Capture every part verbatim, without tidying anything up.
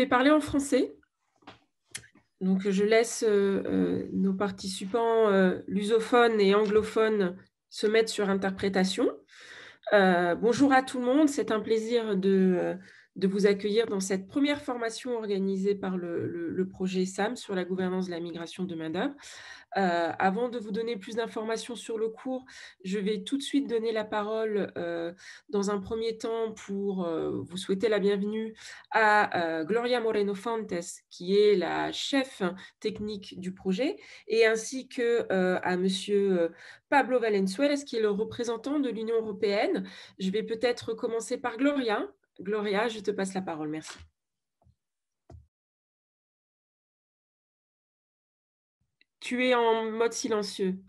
parler en français. Donc je laisse, heu heu, nos participants, heu, lusophones et anglophones se mettre sur interprétation. Heu, bonjour à tout le monde, c'est un plaisir de, heu, de vous accueillir dans cette première formation organisée par le le le projet S A M sur la gouvernance de la migration de main-d'œuvre. Heu, avant de vous donner plus d'informations sur le cours, je vais tout de suite donner la parole, heu, dans un premier temps pour, heu, vous souhaiter la bienvenue à, heu, Gloria Moreno Fontes, qui est la chef technique du projet et ainsi que, heu, à monsieur, heu, Pablo Valenzuela, qui est le représentant de l'Union européenne. Je vais peut-être commencer par Gloria. Gloria, je te passe la parole, merci. Tu es en mode silencieux.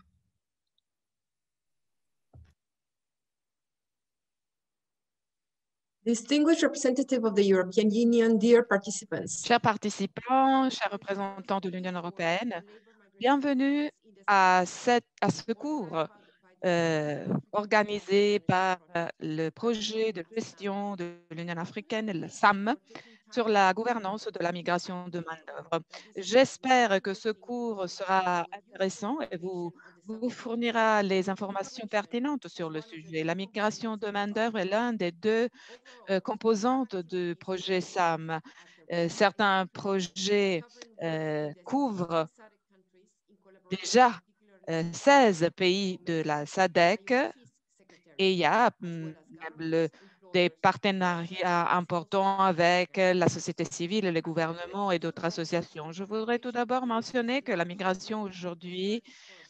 Distinguished representative of the European Union, dear participants. Chers participants, chers représentants de l'Union européenne, bienvenue à, cette, à ce cours euh, organisé par euh, le projet de gestion de l'Union africaine, le S A M, sur la gouvernance de la migration de main-d'œuvre. J'espère que ce cours sera intéressant et vous, vous fournira les informations pertinentes sur le sujet. La migration de main-d'œuvre est l'un des deux euh, composantes du projet S A M. Euh, certains projets euh, couvrent déjà euh, seize pays de la S A D C et il y a hum, le, des partenariats importants avec la société civile, les gouvernements et d'autres associations. Je voudrais tout d'abord mentionner que la migration aujourd'hui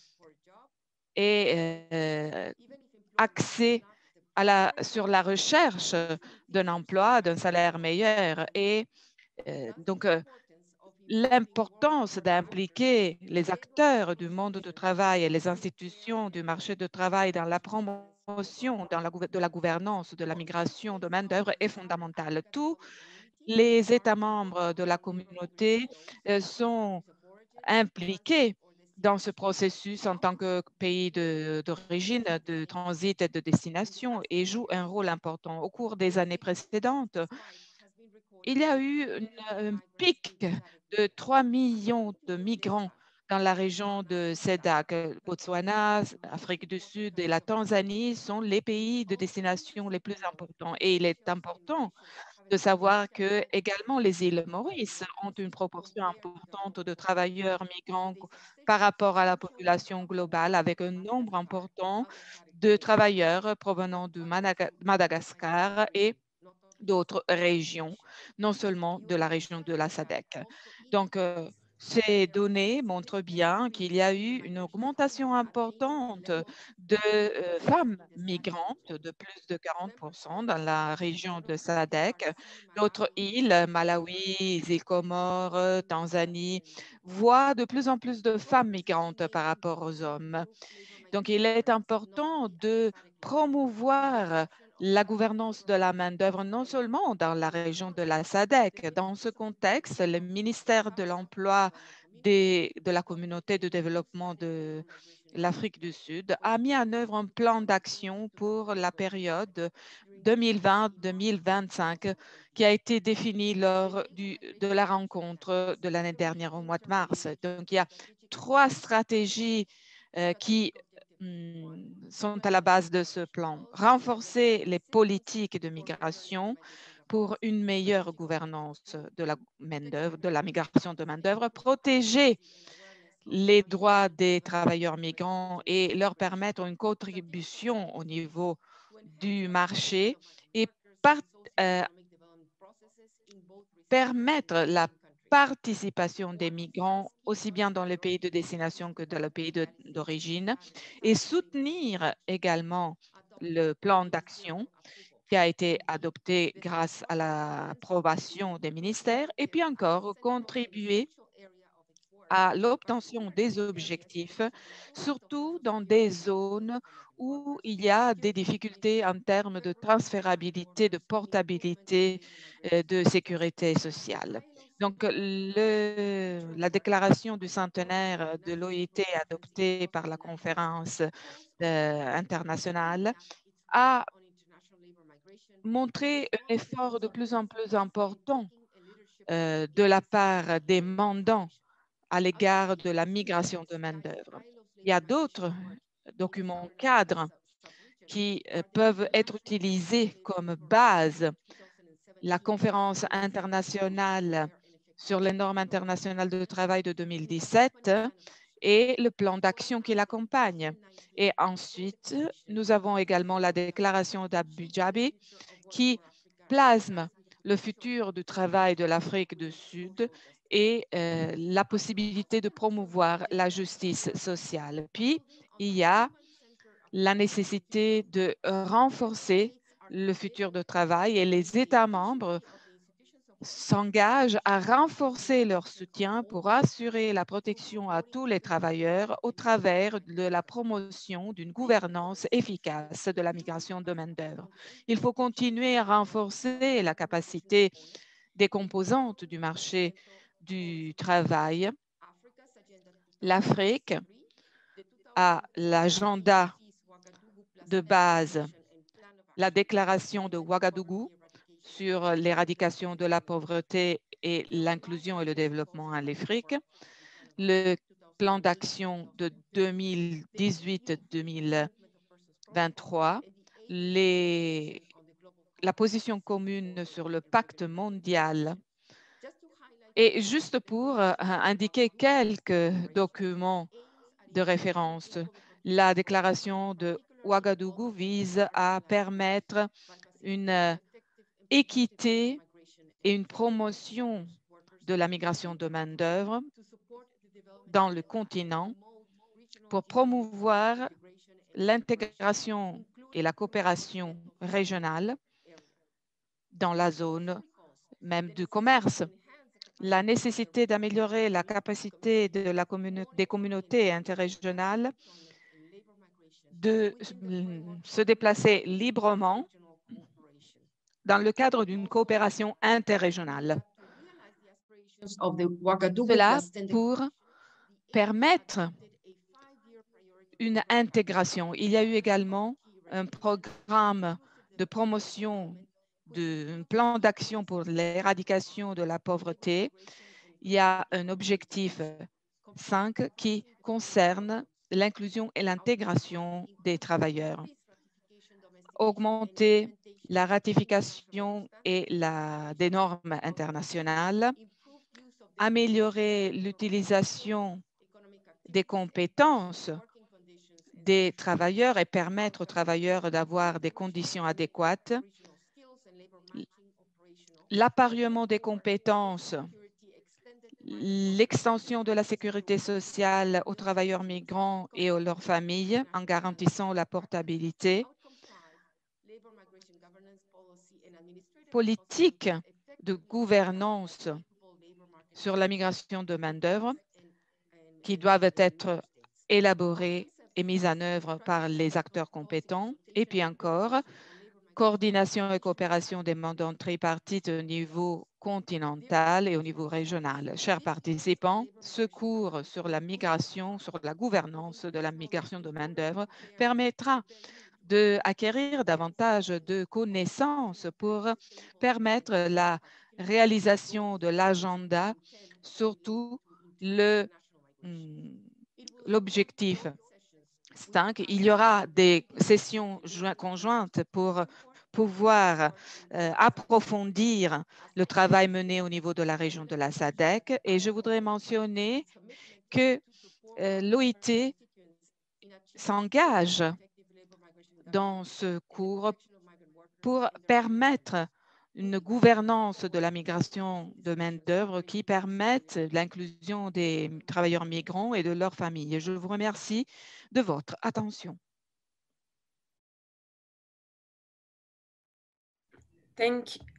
est euh, axée à la, sur la recherche d'un emploi, d'un salaire meilleur et euh, donc euh, l'importance d'impliquer les acteurs du monde du travail et les institutions du marché du travail dans la promotion dans la, de la gouvernance de la migration de main-d'œuvre est fondamentale. Tous les États membres de la communauté euh, sont impliqués dans ce processus en tant que pays d'origine, de, de transit et de destination et jouent un rôle important. Au cours des années précédentes, il y a eu une, un pic de trois millions de migrants dans la région de C E D A C. Botswana, Afrique du Sud et la Tanzanie sont les pays de destination les plus importants. Et il est important de savoir que également les îles Maurice ont une proportion importante de travailleurs migrants par rapport à la population globale, avec un nombre important de travailleurs provenant de Madagascar et d'autres régions, non seulement de la région de la S A D C. Donc, euh, ces données montrent bien qu'il y a eu une augmentation importante de euh, femmes migrantes de plus de quarante pour cent dans la région de S A D C. D'autres îles, Malawi, îles Comores, Tanzanie, voient de plus en plus de femmes migrantes par rapport aux hommes. Donc, il est important de promouvoir la gouvernance de la main-d'œuvre, non seulement dans la région de la S A D C. Dans ce contexte, le ministère de l'Emploi de la communauté de développement de l'Afrique du Sud a mis en œuvre un plan d'action pour la période deux mille vingt à deux mille vingt-cinq qui a été défini lors du, de la rencontre de l'année dernière au mois de mars. Donc, il y a trois stratégies euh, qui sont à la base de ce plan. Renforcer les politiques de migration pour une meilleure gouvernance de la main-d'œuvre, de la migration de main-d'œuvre, protéger les droits des travailleurs migrants et leur permettre une contribution au niveau du marché et par, euh, permettre la participation des migrants aussi bien dans le pays de destination que dans le pays d'origine et soutenir également le plan d'action qui a été adopté grâce à l'approbation des ministères et puis encore contribuer à l'obtention des objectifs, surtout dans des zones où il y a des difficultés en termes de transférabilité, de portabilité, euh, de sécurité sociale. Donc, le, la déclaration du centenaire de l'O I T adoptée par la conférence euh, internationale a montré un effort de plus en plus important euh, de la part des mandants à l'égard de la migration de main-d'œuvre. Il y a d'autres documents cadres qui euh, peuvent être utilisés comme base. La conférence internationale sur les normes internationales de travail de deux mille dix-sept et le plan d'action qui l'accompagne. Et ensuite, nous avons également la déclaration d'Abu Dhabi qui plasme le futur du travail de l'Afrique du Sud et euh, la possibilité de promouvoir la justice sociale. Puis, il y a la nécessité de renforcer le futur de travail et les États membres s'engagent à renforcer leur soutien pour assurer la protection à tous les travailleurs au travers de la promotion d'une gouvernance efficace de la migration de main-d'œuvre. Il faut continuer à renforcer la capacité des composantes du marché du travail. L'Afrique a l'agenda de base, la déclaration de Ouagadougou sur l'éradication de la pauvreté et l'inclusion et le développement en Afrique, le plan d'action de deux mille dix-huit deux mille vingt-trois, les, la position commune sur le pacte mondial. Et juste pour euh, indiquer quelques documents de référence, la déclaration de Ouagadougou vise à permettre une équité et une promotion de la migration de main-d'œuvre dans le continent pour promouvoir l'intégration et la coopération régionale dans la zone même du commerce. La nécessité d'améliorer la capacité de la communauté, des communautés interrégionales de se déplacer librement dans le cadre d'une coopération interrégionale. Cela pour permettre une intégration. Il y a eu également un programme de promotion, de, un plan d'action pour l'éradication de la pauvreté. Il y a un objectif cinq qui concerne l'inclusion et l'intégration des travailleurs. Augmenter la ratification et la, des normes internationales, améliorer l'utilisation des compétences des travailleurs et permettre aux travailleurs d'avoir des conditions adéquates, l'appariement des compétences, l'extension de la sécurité sociale aux travailleurs migrants et à leurs familles en garantissant la portabilité, politique de gouvernance sur la migration de main-d'œuvre qui doivent être élaborées et mises en œuvre par les acteurs compétents. Et puis encore, coordination et coopération des mandats tripartites au niveau continental et au niveau régional. Chers participants, ce cours sur la migration, sur la gouvernance de la migration de main-d'œuvre permettra d'acquérir davantage de connaissances pour permettre la réalisation de l'agenda, surtout l'objectif cinq. Il y aura des sessions conjointes pour pouvoir euh, approfondir le travail mené au niveau de la région de la S A D C. Et je voudrais mentionner que euh, l'O I T s'engage dans ce cours pour permettre une gouvernance de la migration de main-d'œuvre qui permette l'inclusion des travailleurs migrants et de leurs familles. Je vous remercie de votre attention. Thank you.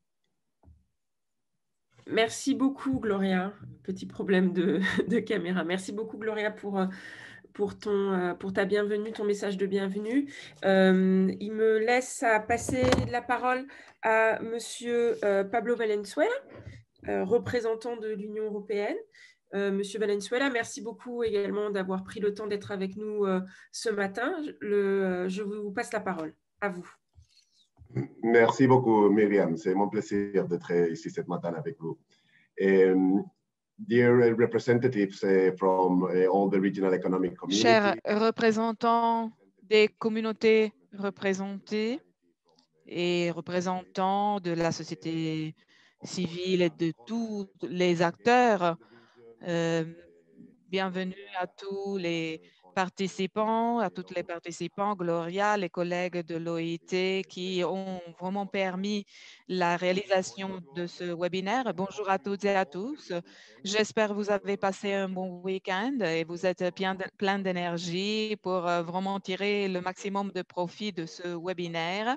Merci beaucoup, Gloria. Petit problème de, de caméra. Merci beaucoup, Gloria, pour, pour, ton, pour ta bienvenue, ton message de bienvenue. Euh, il me laisse à passer la parole à Monsieur euh, Pablo Valenzuela, euh, représentant de l'Union européenne. Euh, Monsieur Valenzuela, merci beaucoup également d'avoir pris le temps d'être avec nous euh, ce matin. Le, je vous passe la parole. À vous. Merci beaucoup, Myriam. C'est mon plaisir d'être ici ce matin avec vous. Um, dear representatives uh, from uh, all the regional economic community, Chers représentants des communautés représentées et représentants de la société civile et de tous les acteurs, euh, bienvenue à tous les participants, à toutes les participants, Gloria, les collègues de l'O I T qui ont vraiment permis la réalisation de ce webinaire. Bonjour à toutes et à tous. J'espère que vous avez passé un bon week-end et vous êtes bien, plein d'énergie pour euh, vraiment tirer le maximum de profit de ce webinaire.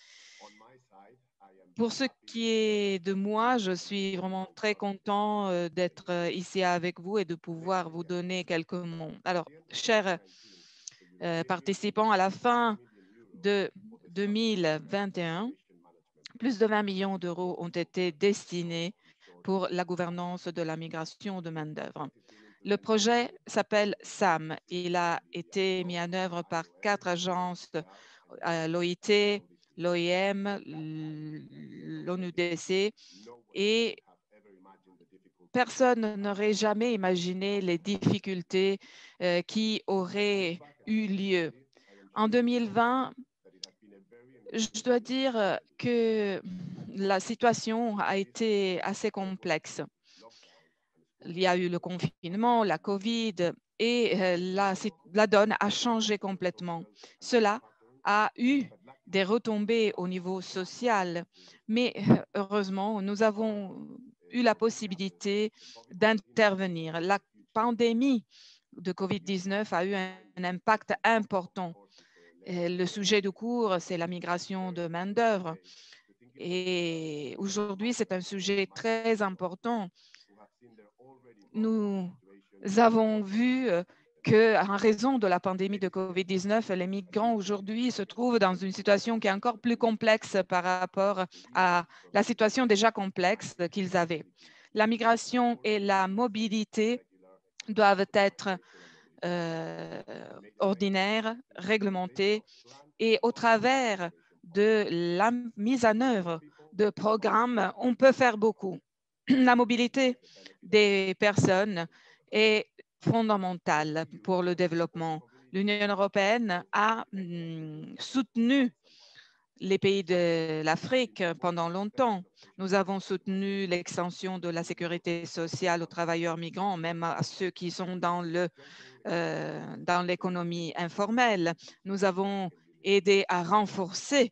Pour ce qui est de moi, je suis vraiment très content euh, d'être euh, ici avec vous et de pouvoir vous donner quelques mots. Alors, chers euh, participants, à la fin de deux mille vingt et un, plus de vingt millions d'euros ont été destinés pour la gouvernance de la migration de main-d'œuvre. Le projet s'appelle S A M. Il a été mis en œuvre par quatre agences, euh, l'O I T, l'O I M, l'ONU D C, et personne n'aurait jamais imaginé les difficultés euh, qui auraient eu lieu. En deux mille vingt, je dois dire que la situation a été assez complexe. Il y a eu le confinement, la COVID, et euh, la, la donne a changé complètement. Cela a eu des retombées au niveau social, mais heureusement, nous avons eu la possibilité d'intervenir. La pandémie de COVID dix-neuf a eu un, un impact important. Et le sujet du cours, c'est la migration de main-d'œuvre. Et aujourd'hui, c'est un sujet très important. Nous avons vu qu'en raison de la pandémie de COVID dix-neuf, les migrants aujourd'hui se trouvent dans une situation qui est encore plus complexe par rapport à la situation déjà complexe qu'ils avaient. La migration et la mobilité doivent être euh, ordinaires, réglementées, et au travers de la mise en œuvre de programmes, on peut faire beaucoup. La mobilité des personnes est fondamentale pour le développement. L'Union européenne a mm, soutenu les pays de l'Afrique pendant longtemps. Nous avons soutenu l'extension de la sécurité sociale aux travailleurs migrants, même à ceux qui sont dans le, euh, dans l'économie informelle. Nous avons aidé à renforcer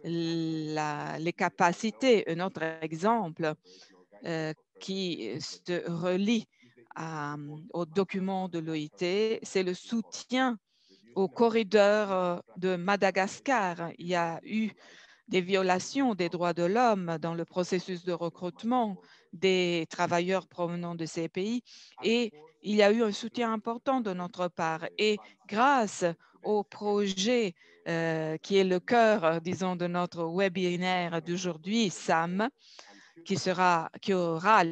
la, les capacités. Un autre exemple euh, qui se relie à, aux documents de l'O I T, c'est le soutien au corridor de Madagascar. Il y a eu des violations des droits de l'homme dans le processus de recrutement des travailleurs provenant de ces pays et il y a eu un soutien important de notre part. Et grâce au projet euh, qui est le cœur, disons, de notre webinaire d'aujourd'hui, S A M, qui sera, qui aura,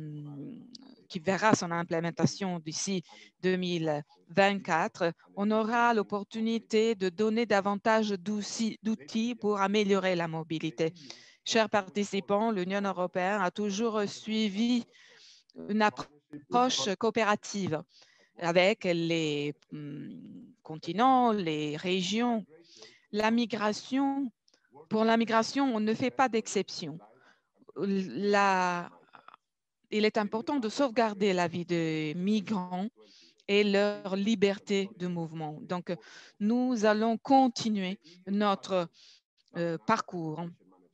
qui verra son implémentation d'ici deux mille vingt-quatre, on aura l'opportunité de donner davantage d'outils pour améliorer la mobilité. Chers participants, l'Union européenne a toujours suivi une approche coopérative avec les continents, les régions. La migration, pour la migration, on ne fait pas d'exception. La, il est important de sauvegarder la vie des migrants et leur liberté de mouvement. Donc, nous allons continuer notre euh, parcours.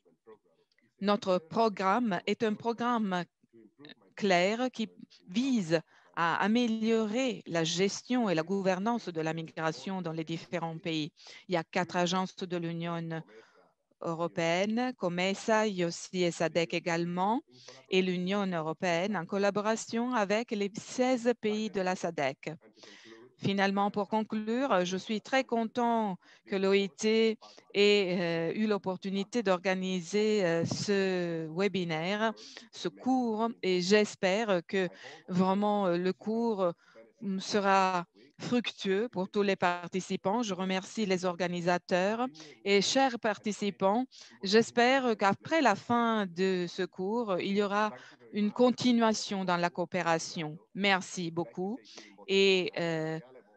Notre programme est un programme clair qui vise à améliorer la gestion et la gouvernance de la migration dans les différents pays. Il y a quatre agences de l'Union européenne, COMESA, I O C I et SADC également, et l'Union européenne en collaboration avec les seize pays de la SADC. Finalement, pour conclure, je suis très content que l'O I T ait euh, eu l'opportunité d'organiser euh, ce webinaire, ce cours, et j'espère que vraiment euh, le cours sera fructueux pour tous les participants. Je remercie les organisateurs et chers participants, j'espère qu'après la fin de ce cours, il y aura une continuation dans la coopération. Merci beaucoup. Et euh,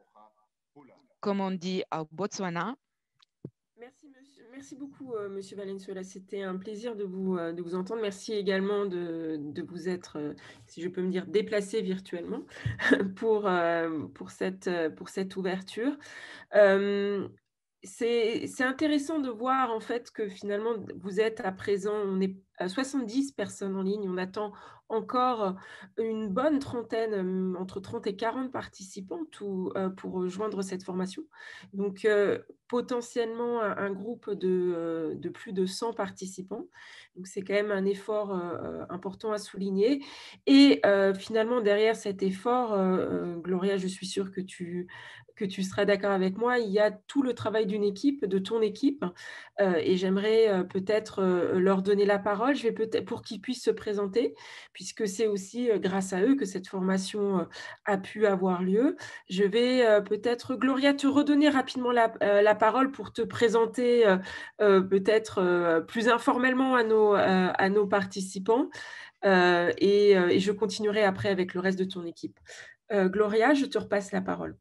comme on dit au Botswana, Merci, monsieur. Merci beaucoup, euh, Monsieur Valenzuela. C'était un plaisir de vous, euh, de vous entendre. Merci également de, de vous être, euh, si je peux me dire, déplacé virtuellement pour, euh, pour, cette, pour cette ouverture. Euh, c'est c'est intéressant de voir en fait que finalement, vous êtes à présent, on est à soixante-dix personnes en ligne. On attend encore une bonne trentaine, euh, entre trente et quarante participants tout, euh, pour rejoindre cette formation. Donc, euh, potentiellement un, un groupe de, euh, de plus de cent participants. Donc, c'est quand même un effort euh, important à souligner. Et euh, finalement, derrière cet effort, euh, euh, Gloria, je suis sûre que tu, que tu seras d'accord avec moi, il y a tout le travail d'une équipe, de ton équipe. Euh, et j'aimerais euh, peut-être euh, leur donner la parole. Je vais peut-être pour qu'ils puissent se présenter, puisque c'est aussi euh, grâce à eux que cette formation euh, a pu avoir lieu. Je vais euh, peut-être, Gloria, te redonner rapidement la, euh, la parole pour te présenter euh, euh, peut-être euh, plus informellement à nos, euh, à nos participants. Euh, et, euh, et je continuerai après avec le reste de ton équipe. Euh, Gloria, je te repasse la parole.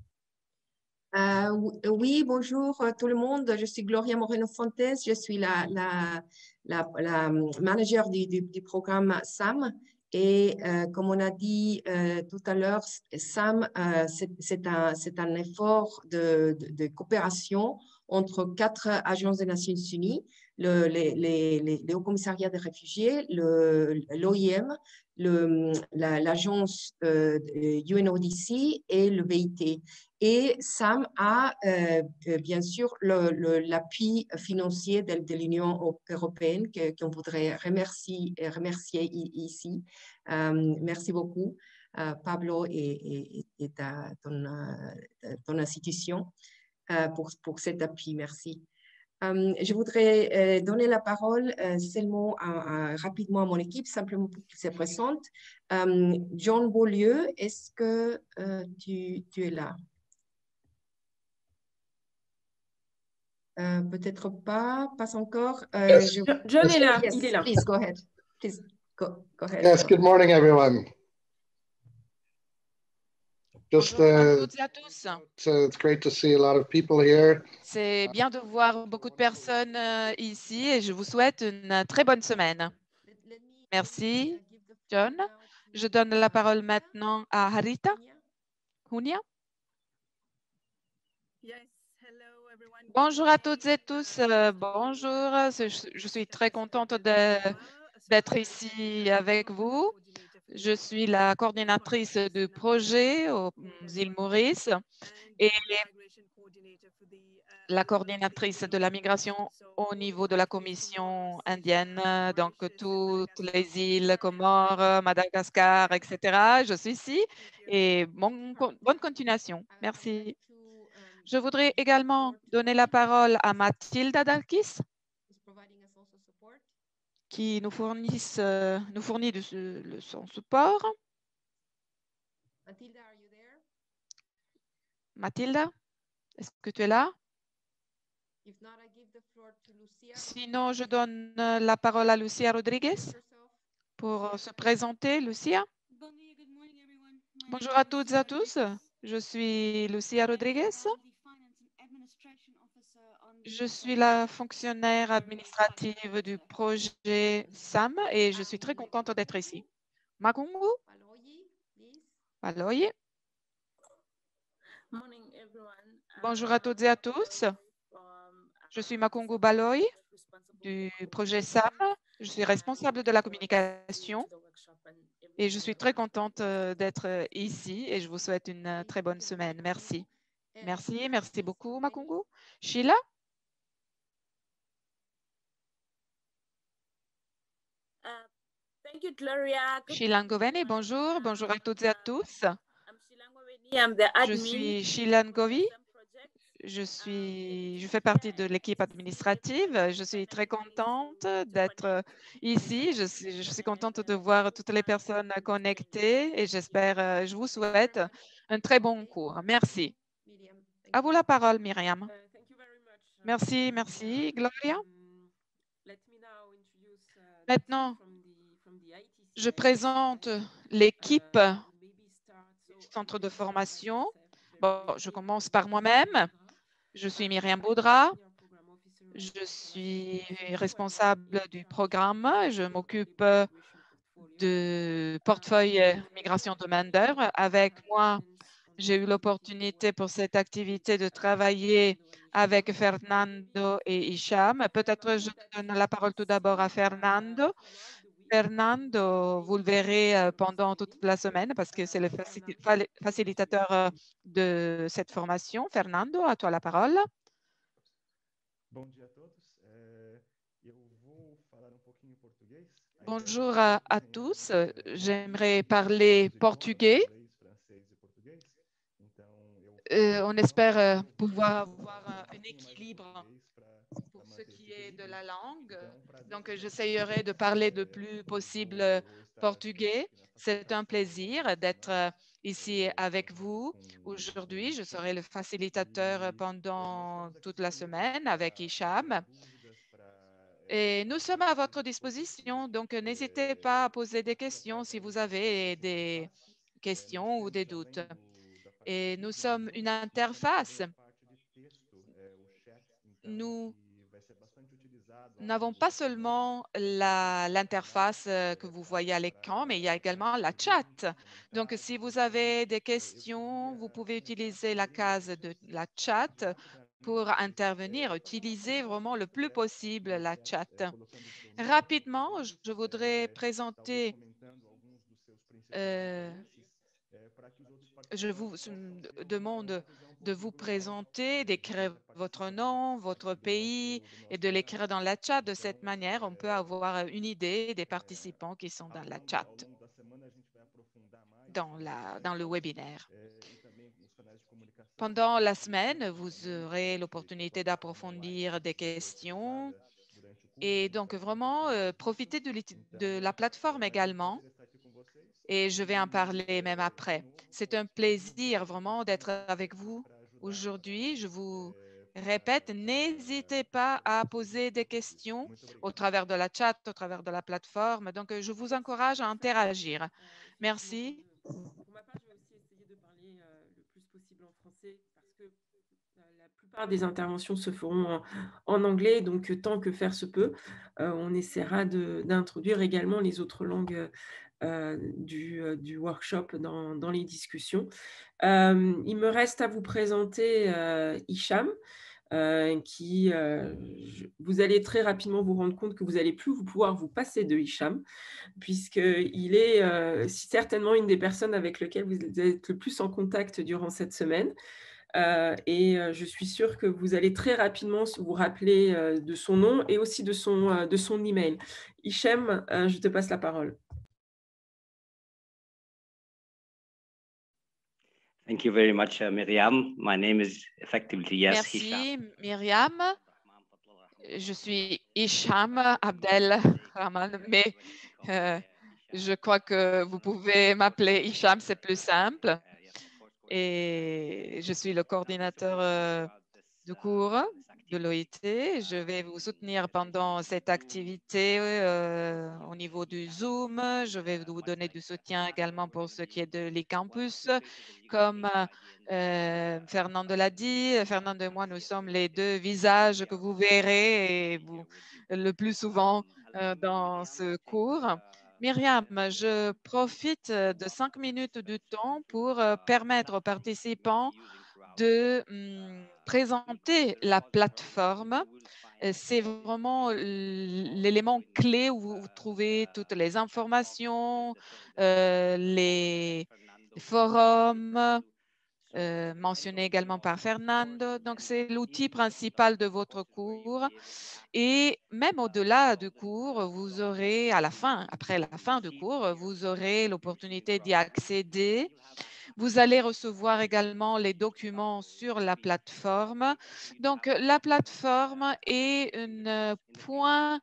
Euh, oui, bonjour tout le monde. Je suis Gloria Moreno-Fontes. Je suis la, la, la, la manager du, du, du programme S A M. Et euh, comme on a dit euh, tout à l'heure, S A M, euh, c'est un, un effort de, de, de coopération entre quatre agences des Nations Unies, le, les, les, les, les Hauts Commissariats des réfugiés, l'O I M, l'agence la, euh, U N O D C et le V I T. Et S A M a euh, bien sûr l'appui financier de, de l'Union européenne qu'on voudrait remercier, remercier ici. Euh, merci beaucoup, euh, Pablo et, et, et ta, ton, euh, ton institution euh, pour, pour cet appui. Merci. Euh, je voudrais euh, donner la parole euh, seulement à, à, rapidement à mon équipe, simplement pour qu'il se présente. Euh, John Beaulieu, est-ce que euh, tu, tu es là? Euh, Peut-être pas, pas encore. Euh, Yes. je... John est là, yes, il est là. Please, go ahead. Please, go, go ahead. Yes, good morning, everyone. Just, bonjour à uh, toutes et à tous. so it's great to see a lot of people here. C'est bien de voir beaucoup de personnes euh, ici et je vous souhaite une très bonne semaine. Merci, John. Je donne la parole maintenant à Harita Hunia. Bonjour à toutes et tous. Euh, bonjour. Je, je suis très contente d'être ici avec vous. Je suis la coordinatrice du projet aux îles Maurice et la coordinatrice de la migration au niveau de la Commission indienne, donc toutes les îles, Comores, Madagascar, et cetera. Je suis ici et bon, bonne continuation. Merci. Je voudrais également donner la parole à Mathilda Darkis, qui nous, fournisse, euh, nous fournit de ce, le, son support. Mathilda, est-ce que tu es là? Sinon, je donne la parole à Lucia Rodriguez pour se présenter. Lucia. Bonjour à toutes et à tous. Je suis Lucia Rodriguez. Je suis la fonctionnaire administrative du projet S A M et je suis très contente d'être ici. Makungu. Baloyi. Bonjour à toutes et à tous. Je suis Makungu Baloyi du projet S A M. Je suis responsable de la communication et je suis très contente d'être ici et je vous souhaite une très bonne semaine. Merci. Merci, merci beaucoup, Makungu. Sheila? Sheila Ngoveni, bonjour. Bonjour à toutes et à tous. Je suis Sheila Ngovi. Je, suis, je fais partie de l'équipe administrative. Je suis très contente d'être ici. Je suis, je suis contente de voir toutes les personnes connectées et j'espère, je vous souhaite un très bon cours. Merci. À vous la parole, Myriam. Merci, merci, Gloria. Maintenant, je présente l'équipe du centre de formation. Bon, je commence par moi-même. Je suis Myriam Baudra. Je suis responsable du programme. Je m'occupe de portefeuille migration de main-d'œuvre. Avec moi, j'ai eu l'opportunité pour cette activité de travailler avec Fernando et Hicham. Peut-être je donne la parole tout d'abord à Fernando. Fernando, vous le verrez pendant toute la semaine parce que c'est le facilitateur de cette formation. Fernando, à toi la parole. Bonjour à, à tous. J'aimerais parler portugais. Euh, on espère pouvoir avoir un équilibre pour ce qui est de la langue. Donc, j'essayerai de parler le plus possible portugais. C'est un plaisir d'être ici avec vous aujourd'hui. Je serai le facilitateur pendant toute la semaine avec Hicham. Et nous sommes à votre disposition, donc n'hésitez pas à poser des questions si vous avez des questions ou des doutes. Et nous sommes une interface. Nous n'avons pas seulement l'interface que vous voyez à l'écran, mais il y a également la chat. Donc, si vous avez des questions, vous pouvez utiliser la case de la chat pour intervenir. Utilisez vraiment le plus possible la chat. Rapidement, je voudrais présenter euh, je vous demande de vous présenter, d'écrire votre nom, votre pays et de l'écrire dans la chat. De cette manière, on peut avoir une idée des participants qui sont dans la chat, dans, la, dans le webinaire. Pendant la semaine, vous aurez l'opportunité d'approfondir des questions et donc vraiment euh, profiter de, de la plateforme également. Et je vais en parler même après. C'est un plaisir vraiment d'être avec vous aujourd'hui. Je vous répète, n'hésitez pas à poser des questions au travers de la chat, au travers de la plateforme. Donc, je vous encourage à interagir. Merci. Pour ma part, je vais aussi essayer de parler le plus possible en français parce que la plupart des interventions se feront en, en anglais, donc tant que faire se peut, euh, on essaiera d'introduire également les autres langues euh, du, du workshop dans, dans les discussions. Euh, il me reste à vous présenter euh, Hicham, euh, qui, euh, je, vous allez très rapidement vous rendre compte que vous n'allez plus vous pouvoir vous passer de Hicham, puisqu'il est euh, certainement une des personnes avec lesquelles vous êtes le plus en contact durant cette semaine. Euh, et euh, je suis sûre que vous allez très rapidement vous rappeler euh, de son nom et aussi de son, euh, de son email. Hicham, euh, je te passe la parole. Thank you very much, uh, Myriam. My name is effectively Yes Merci, Hicham. Myriam. Je suis Hicham Abdel Rahman, mais euh, je crois que vous pouvez m'appeler Hicham, c'est plus simple. Et je suis le coordinateur euh, du cours de l'O I T. Je vais vous soutenir pendant cette activité euh, au niveau du Zoom. Je vais vous donner du soutien également pour ce qui est de l'e-campus. Comme euh, Fernando l'a dit, Fernando et moi, nous sommes les deux visages que vous verrez et vous, le plus souvent euh, dans ce cours. Myriam, je profite de cinq minutes du temps pour permettre aux participants de hum, présenter la plateforme. C'est vraiment l'élément clé où vous trouvez toutes les informations, euh, les forums, euh, mentionné également par Fernando. Donc, c'est l'outil principal de votre cours. Et même au-delà du cours, vous aurez, à la fin, après la fin du cours, vous aurez l'opportunité d'y accéder. Vous allez recevoir également les documents sur la plateforme. Donc, la plateforme est un point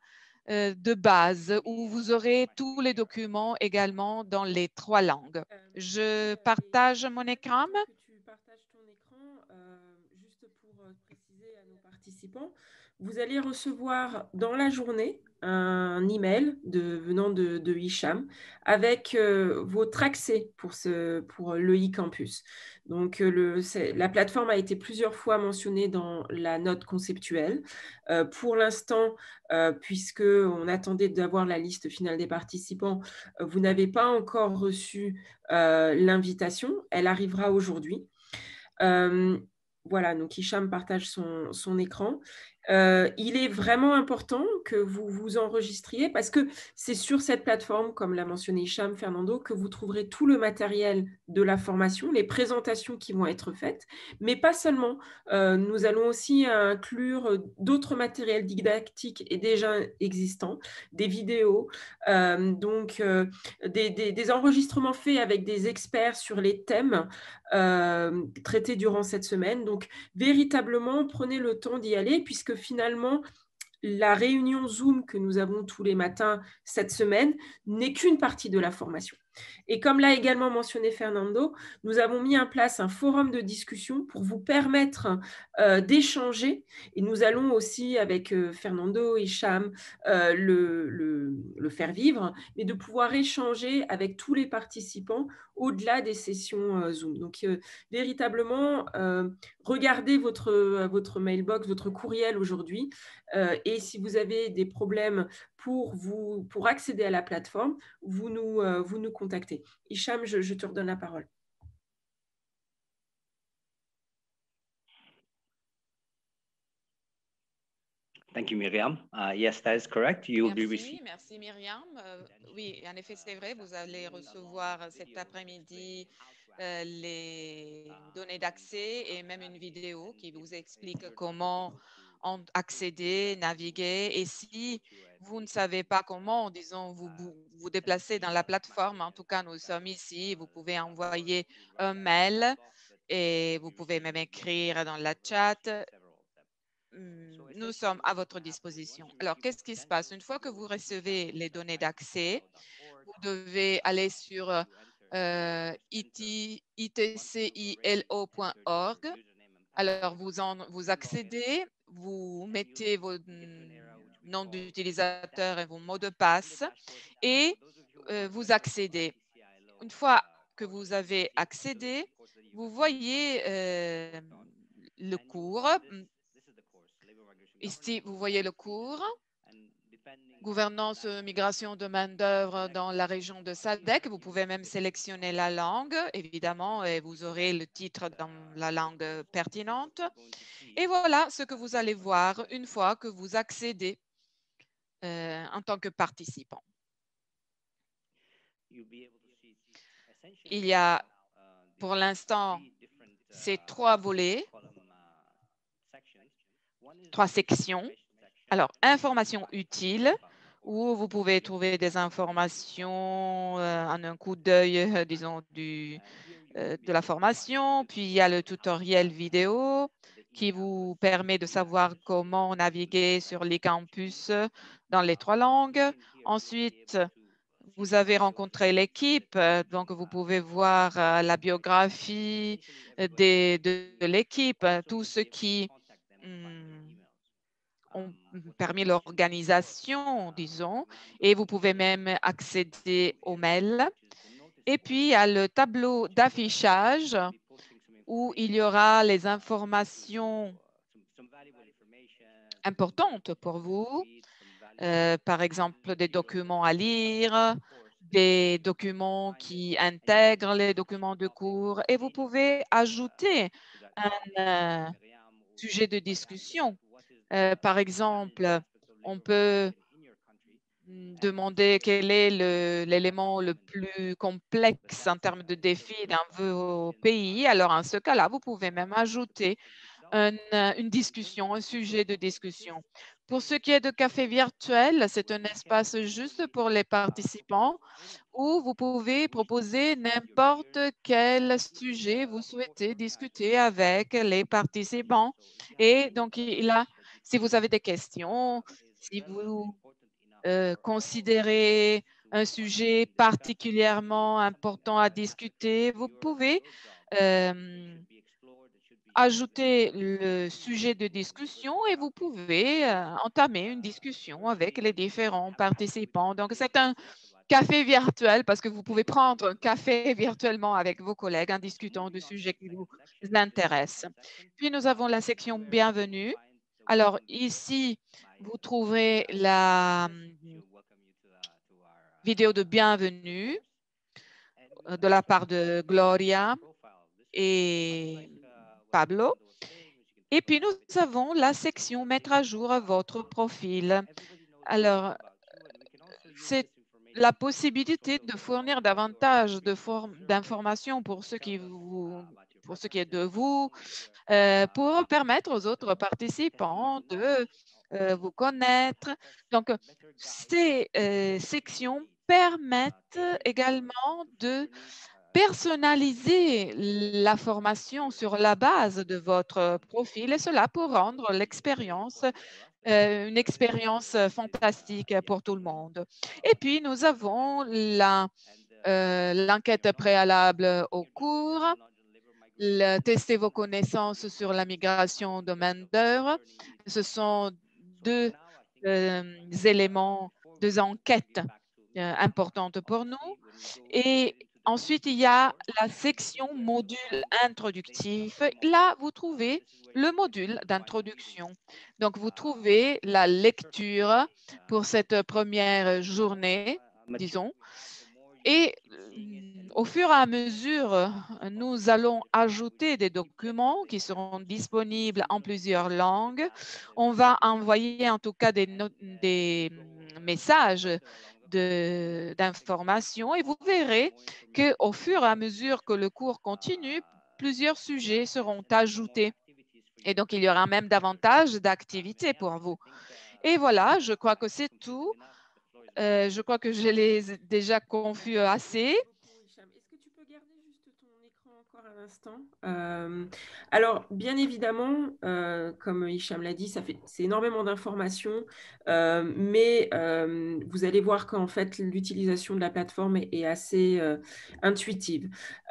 euh, de base où vous aurez tous les documents également dans les trois langues. Je partage mon écran. Que tu partages ton écran, euh, juste pour euh, préciser à nos participants, vous allez recevoir dans la journée un email de, venant de, de Hicham avec euh, votre accès pour, ce, pour le e-campus. Donc, euh, le, la plateforme a été plusieurs fois mentionnée dans la note conceptuelle. Euh, pour l'instant, euh, puisqu'on attendait d'avoir la liste finale des participants, euh, vous n'avez pas encore reçu euh, l'invitation. Elle arrivera aujourd'hui. Euh, voilà, donc Hicham partage son, son écran. Euh, il est vraiment important que vous vous enregistriez parce que c'est sur cette plateforme, comme l'a mentionné Hicham, Fernando, que vous trouverez tout le matériel de la formation, les présentations qui vont être faites, mais pas seulement. Euh, nous allons aussi inclure d'autres matériels didactiques et déjà existants, des vidéos, euh, donc euh, des, des, des enregistrements faits avec des experts sur les thèmes euh, traités durant cette semaine. Donc, véritablement, prenez le temps d'y aller puisque finalement, la réunion Zoom que nous avons tous les matins cette semaine n'est qu'une partie de la formation. Et comme l'a également mentionné Fernando, nous avons mis en place un forum de discussion pour vous permettre euh, d'échanger. Et nous allons aussi, avec euh, Fernando et Hicham, euh, le, le, le faire vivre, mais de pouvoir échanger avec tous les participants au-delà des sessions euh, Zoom. Donc, euh, véritablement, euh, regardez votre, votre mailbox, votre courriel aujourd'hui. Euh, et si vous avez des problèmes pour, vous, pour accéder à la plateforme, vous nous, euh, vous nous contactez. Hicham, je, je te redonne la parole. Thank you, Miriam. Uh, yes, that is correct. You will be Merci, receiving. merci Myriam. Euh, oui, en effet, c'est vrai, vous allez recevoir cet après-midi euh, les données d'accès et même une vidéo qui vous explique comment en accéder, naviguer. Et si vous ne savez pas comment, disons, vous vous, vous déplacez dans la plateforme, en tout cas, nous sommes ici, vous pouvez envoyer un mail et vous pouvez même écrire dans la chat. Nous sommes à votre disposition. Alors, qu'est-ce qui se passe? Une fois que vous recevez les données d'accès, vous devez aller sur euh, I T C I L O point org. Alors, vous, en, vous accédez, vous mettez vos noms d'utilisateur et vos mots de passe et euh, vous accédez. Une fois que vous avez accédé, vous voyez euh, le cours. Ici, vous voyez le cours, gouvernance, migration de main-d'œuvre dans la région de S A D C. Vous pouvez même sélectionner la langue, évidemment, et vous aurez le titre dans la langue pertinente. Et voilà ce que vous allez voir une fois que vous accédez euh, en tant que participant. Il y a pour l'instant ces trois volets, trois sections. Alors, informations utiles, où vous pouvez trouver des informations euh, en un coup d'œil, euh, disons, du, euh, de la formation. Puis, il y a le tutoriel vidéo qui vous permet de savoir comment naviguer sur les campus dans les trois langues. Ensuite, vous avez rencontré l'équipe, donc vous pouvez voir euh, la biographie des, de, de l'équipe, tout ce qui hum, ont permis l'organisation, disons, et vous pouvez même accéder aux mails. Et puis, il y a le tableau d'affichage où il y aura les informations importantes pour vous, euh, par exemple des documents à lire, des documents qui intègrent les documents de cours, et vous pouvez ajouter un euh, sujet de discussion. Euh, par exemple, on peut demander quel est l'élément le, le plus complexe en termes de défis dans vos pays. Alors, en ce cas-là, vous pouvez même ajouter un, une discussion, un sujet de discussion. Pour ce qui est de café virtuel, c'est un espace juste pour les participants où vous pouvez proposer n'importe quel sujet vous souhaitez discuter avec les participants. Et donc, il a, si vous avez des questions, si vous euh, considérez un sujet particulièrement important à discuter, vous pouvez euh, ajouter le sujet de discussion et vous pouvez euh, entamer une discussion avec les différents participants. Donc, c'est un café virtuel parce que vous pouvez prendre un café virtuellement avec vos collègues en discutant de sujets qui vous intéressent. Puis, nous avons la section bienvenue. Alors, ici, vous trouverez la vidéo de bienvenue de la part de Gloria et Pablo. Et puis, nous avons la section mettre à jour votre profil. Alors, c'est la possibilité de fournir davantage d'informations pour ceux qui vous, pour ce qui est de vous, euh, pour permettre aux autres participants de euh, vous connaître. Donc, ces euh, sections permettent également de personnaliser la formation sur la base de votre profil et cela pour rendre l'expérience euh, une expérience fantastique pour tout le monde. Et puis, nous avons la, euh, l'enquête préalable au cours, le, tester vos connaissances sur la migration de main-d'œuvre. Ce sont deux euh, éléments, deux enquêtes euh, importantes pour nous. Et ensuite, il y a la section module introductif. Là, vous trouvez le module d'introduction. Donc, vous trouvez la lecture pour cette première journée, disons. Et au fur et à mesure, nous allons ajouter des documents qui seront disponibles en plusieurs langues. On va envoyer en tout cas des, des messages d'informations et vous verrez qu'au fur et à mesure que le cours continue, plusieurs sujets seront ajoutés. Et donc, il y aura même davantage d'activités pour vous. Et voilà, je crois que c'est tout. Euh, je crois que je l'ai déjà confus assez. Est-ce que tu peux garder juste ton écran encore un instant? euh, Alors, bien évidemment, euh, comme Hicham l'a dit, ça fait, c'est énormément d'informations, euh, mais euh, vous allez voir qu'en fait, l'utilisation de la plateforme est, est assez euh, intuitive.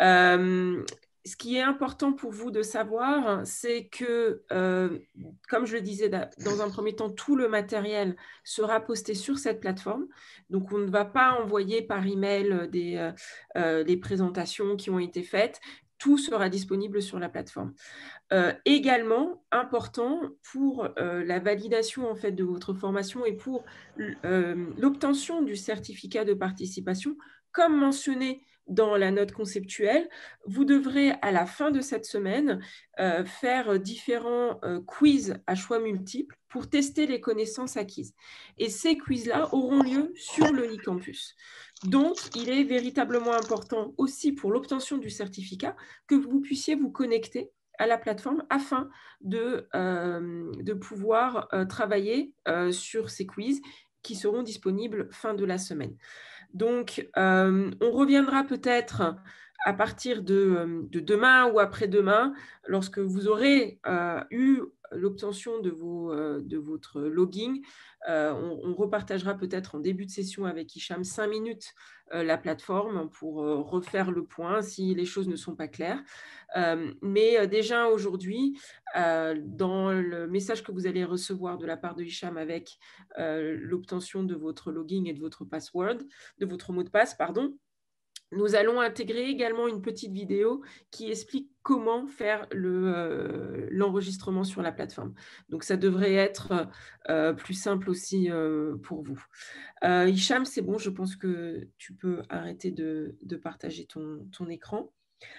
Euh, Ce qui est important pour vous de savoir, c'est que, euh, comme je le disais, dans un premier temps, tout le matériel sera posté sur cette plateforme. Donc, on ne va pas envoyer par email des, euh, euh, les présentations qui ont été faites. Tout sera disponible sur la plateforme. Euh, également, important pour euh, la validation en fait, de votre formation et pour euh, l'obtention du certificat de participation, comme mentionné dans la note conceptuelle, vous devrez à la fin de cette semaine euh, faire différents euh, quiz à choix multiples pour tester les connaissances acquises. Et ces quiz-là auront lieu sur le Nicampus. Donc, il est véritablement important aussi pour l'obtention du certificat que vous puissiez vous connecter à la plateforme afin de, euh, de pouvoir euh, travailler euh, sur ces quiz qui seront disponibles fin de la semaine. Donc, euh, on reviendra peut-être à partir de, de demain ou après-demain, lorsque vous aurez euh, eu l'obtention de, vos, euh, de votre login. Euh, on, on repartagera peut-être en début de session avec Hicham cinq minutes euh, la plateforme pour euh, refaire le point si les choses ne sont pas claires. Euh, mais euh, déjà aujourd'hui, euh, dans le message que vous allez recevoir de la part de Hicham avec euh, l'obtention de votre login et de votre password, de votre mot de passe, pardon, nous allons intégrer également une petite vidéo qui explique comment faire l'enregistrement le, euh, sur la plateforme. Donc, ça devrait être euh, plus simple aussi euh, pour vous. Euh, Hicham, c'est bon, je pense que tu peux arrêter de, de partager ton, ton écran.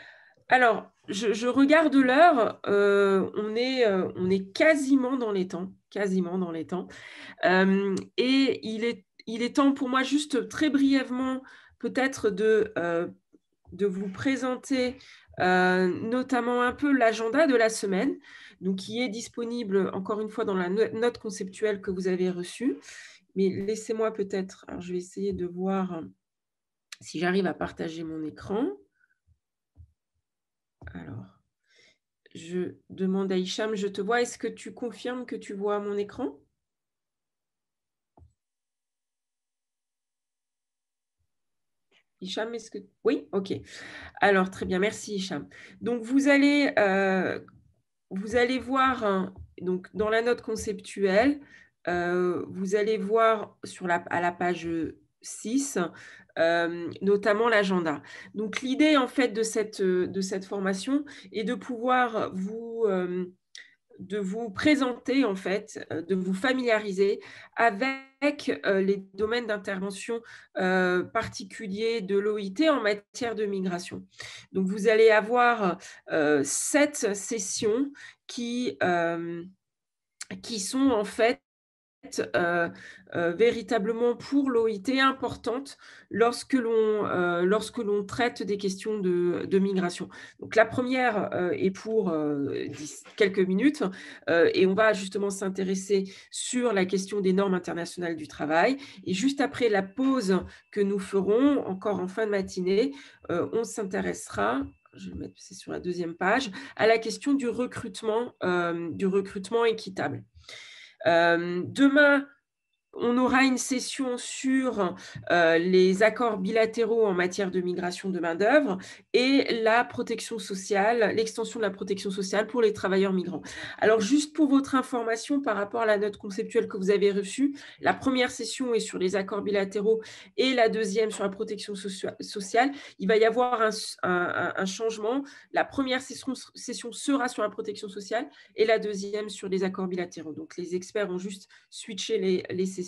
Alors, je, je regarde l'heure, euh, on, est, euh, on est quasiment dans les temps, quasiment dans les temps. Euh, et il est, il est temps pour moi juste très brièvement peut-être de, euh, de vous présenter euh, notamment un peu l'agenda de la semaine, donc qui est disponible encore une fois dans la note conceptuelle que vous avez reçue. Mais laissez-moi peut-être, alors je vais essayer de voir si j'arrive à partager mon écran. Alors, je demande à Hicham, je te vois, est-ce que tu confirmes que tu vois mon écran ? Hicham, est-ce que... Oui, ok. Alors, très bien, merci Hicham. Donc, vous allez, euh, vous allez voir, hein, donc, dans la note conceptuelle, euh, vous allez voir sur la, à la page six, euh, notamment l'agenda. Donc, l'idée, en fait, de cette, de cette formation est de pouvoir vous... Euh, de vous présenter, en fait, de vous familiariser avec euh, les domaines d'intervention euh, particuliers de l'O I T en matière de migration. Donc, vous allez avoir euh, sept sessions qui, euh, qui sont en fait Euh, euh, véritablement pour l'O I T importante lorsque l'on euh, lorsque l'on traite des questions de, de migration. Donc la première euh, est pour euh, dix, quelques minutes euh, et on va justement s'intéresser sur la question des normes internationales du travail. Et juste après la pause que nous ferons, encore en fin de matinée, euh, on s'intéressera, je vais mettre, c'est sur la deuxième page, à la question du recrutement, euh, du recrutement équitable. Euh, demain, on aura une session sur euh, les accords bilatéraux en matière de migration de main-d'œuvre et la protection sociale, l'extension de la protection sociale pour les travailleurs migrants. Alors, juste pour votre information par rapport à la note conceptuelle que vous avez reçue, la première session est sur les accords bilatéraux et la deuxième sur la protection socia- sociale. Il va y avoir un, un, un changement. La première session, session sera sur la protection sociale et la deuxième sur les accords bilatéraux. Donc, les experts ont juste switché les, les sessions.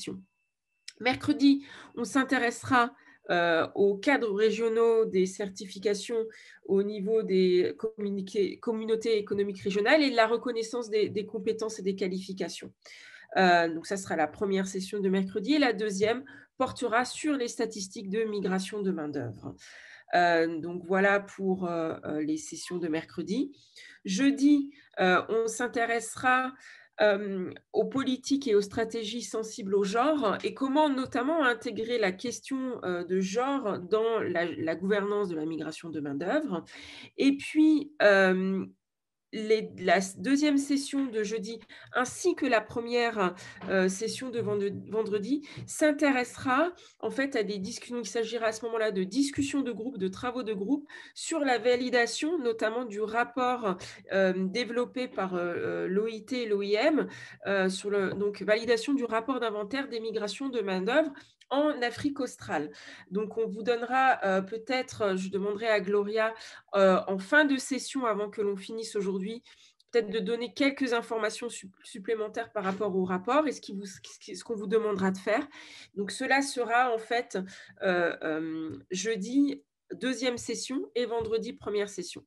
Mercredi, on s'intéressera euh, aux cadres régionaux des certifications au niveau des communautés économiques régionales et de la reconnaissance des, des compétences et des qualifications. Euh, donc, ça sera la première session de mercredi et la deuxième portera sur les statistiques de migration de main-d'œuvre. Euh, donc, voilà pour euh, les sessions de mercredi. Jeudi, euh, on s'intéressera Euh, aux politiques et aux stratégies sensibles au genre et comment notamment intégrer la question euh, de genre dans la, la gouvernance de la migration de main-d'œuvre. Et puis, euh, les, la deuxième session de jeudi ainsi que la première euh, session de vendredi s'intéressera en fait à des discussions. Il s'agira à ce moment-là de discussions de groupe, de travaux de groupe sur la validation notamment du rapport euh, développé par euh, l'O I T et l'O I M euh, sur le, donc validation du rapport d'inventaire des migrations de main-d'œuvre en Afrique australe. Donc, on vous donnera euh, peut-être, je demanderai à Gloria euh, en fin de session, avant que l'on finisse aujourd'hui, peut-être de donner quelques informations su- supplémentaires par rapport au rapport et ce, qui vous, ce qu'on vous demandera de faire. Donc, cela sera en fait euh, euh, jeudi, deuxième session et vendredi, première session.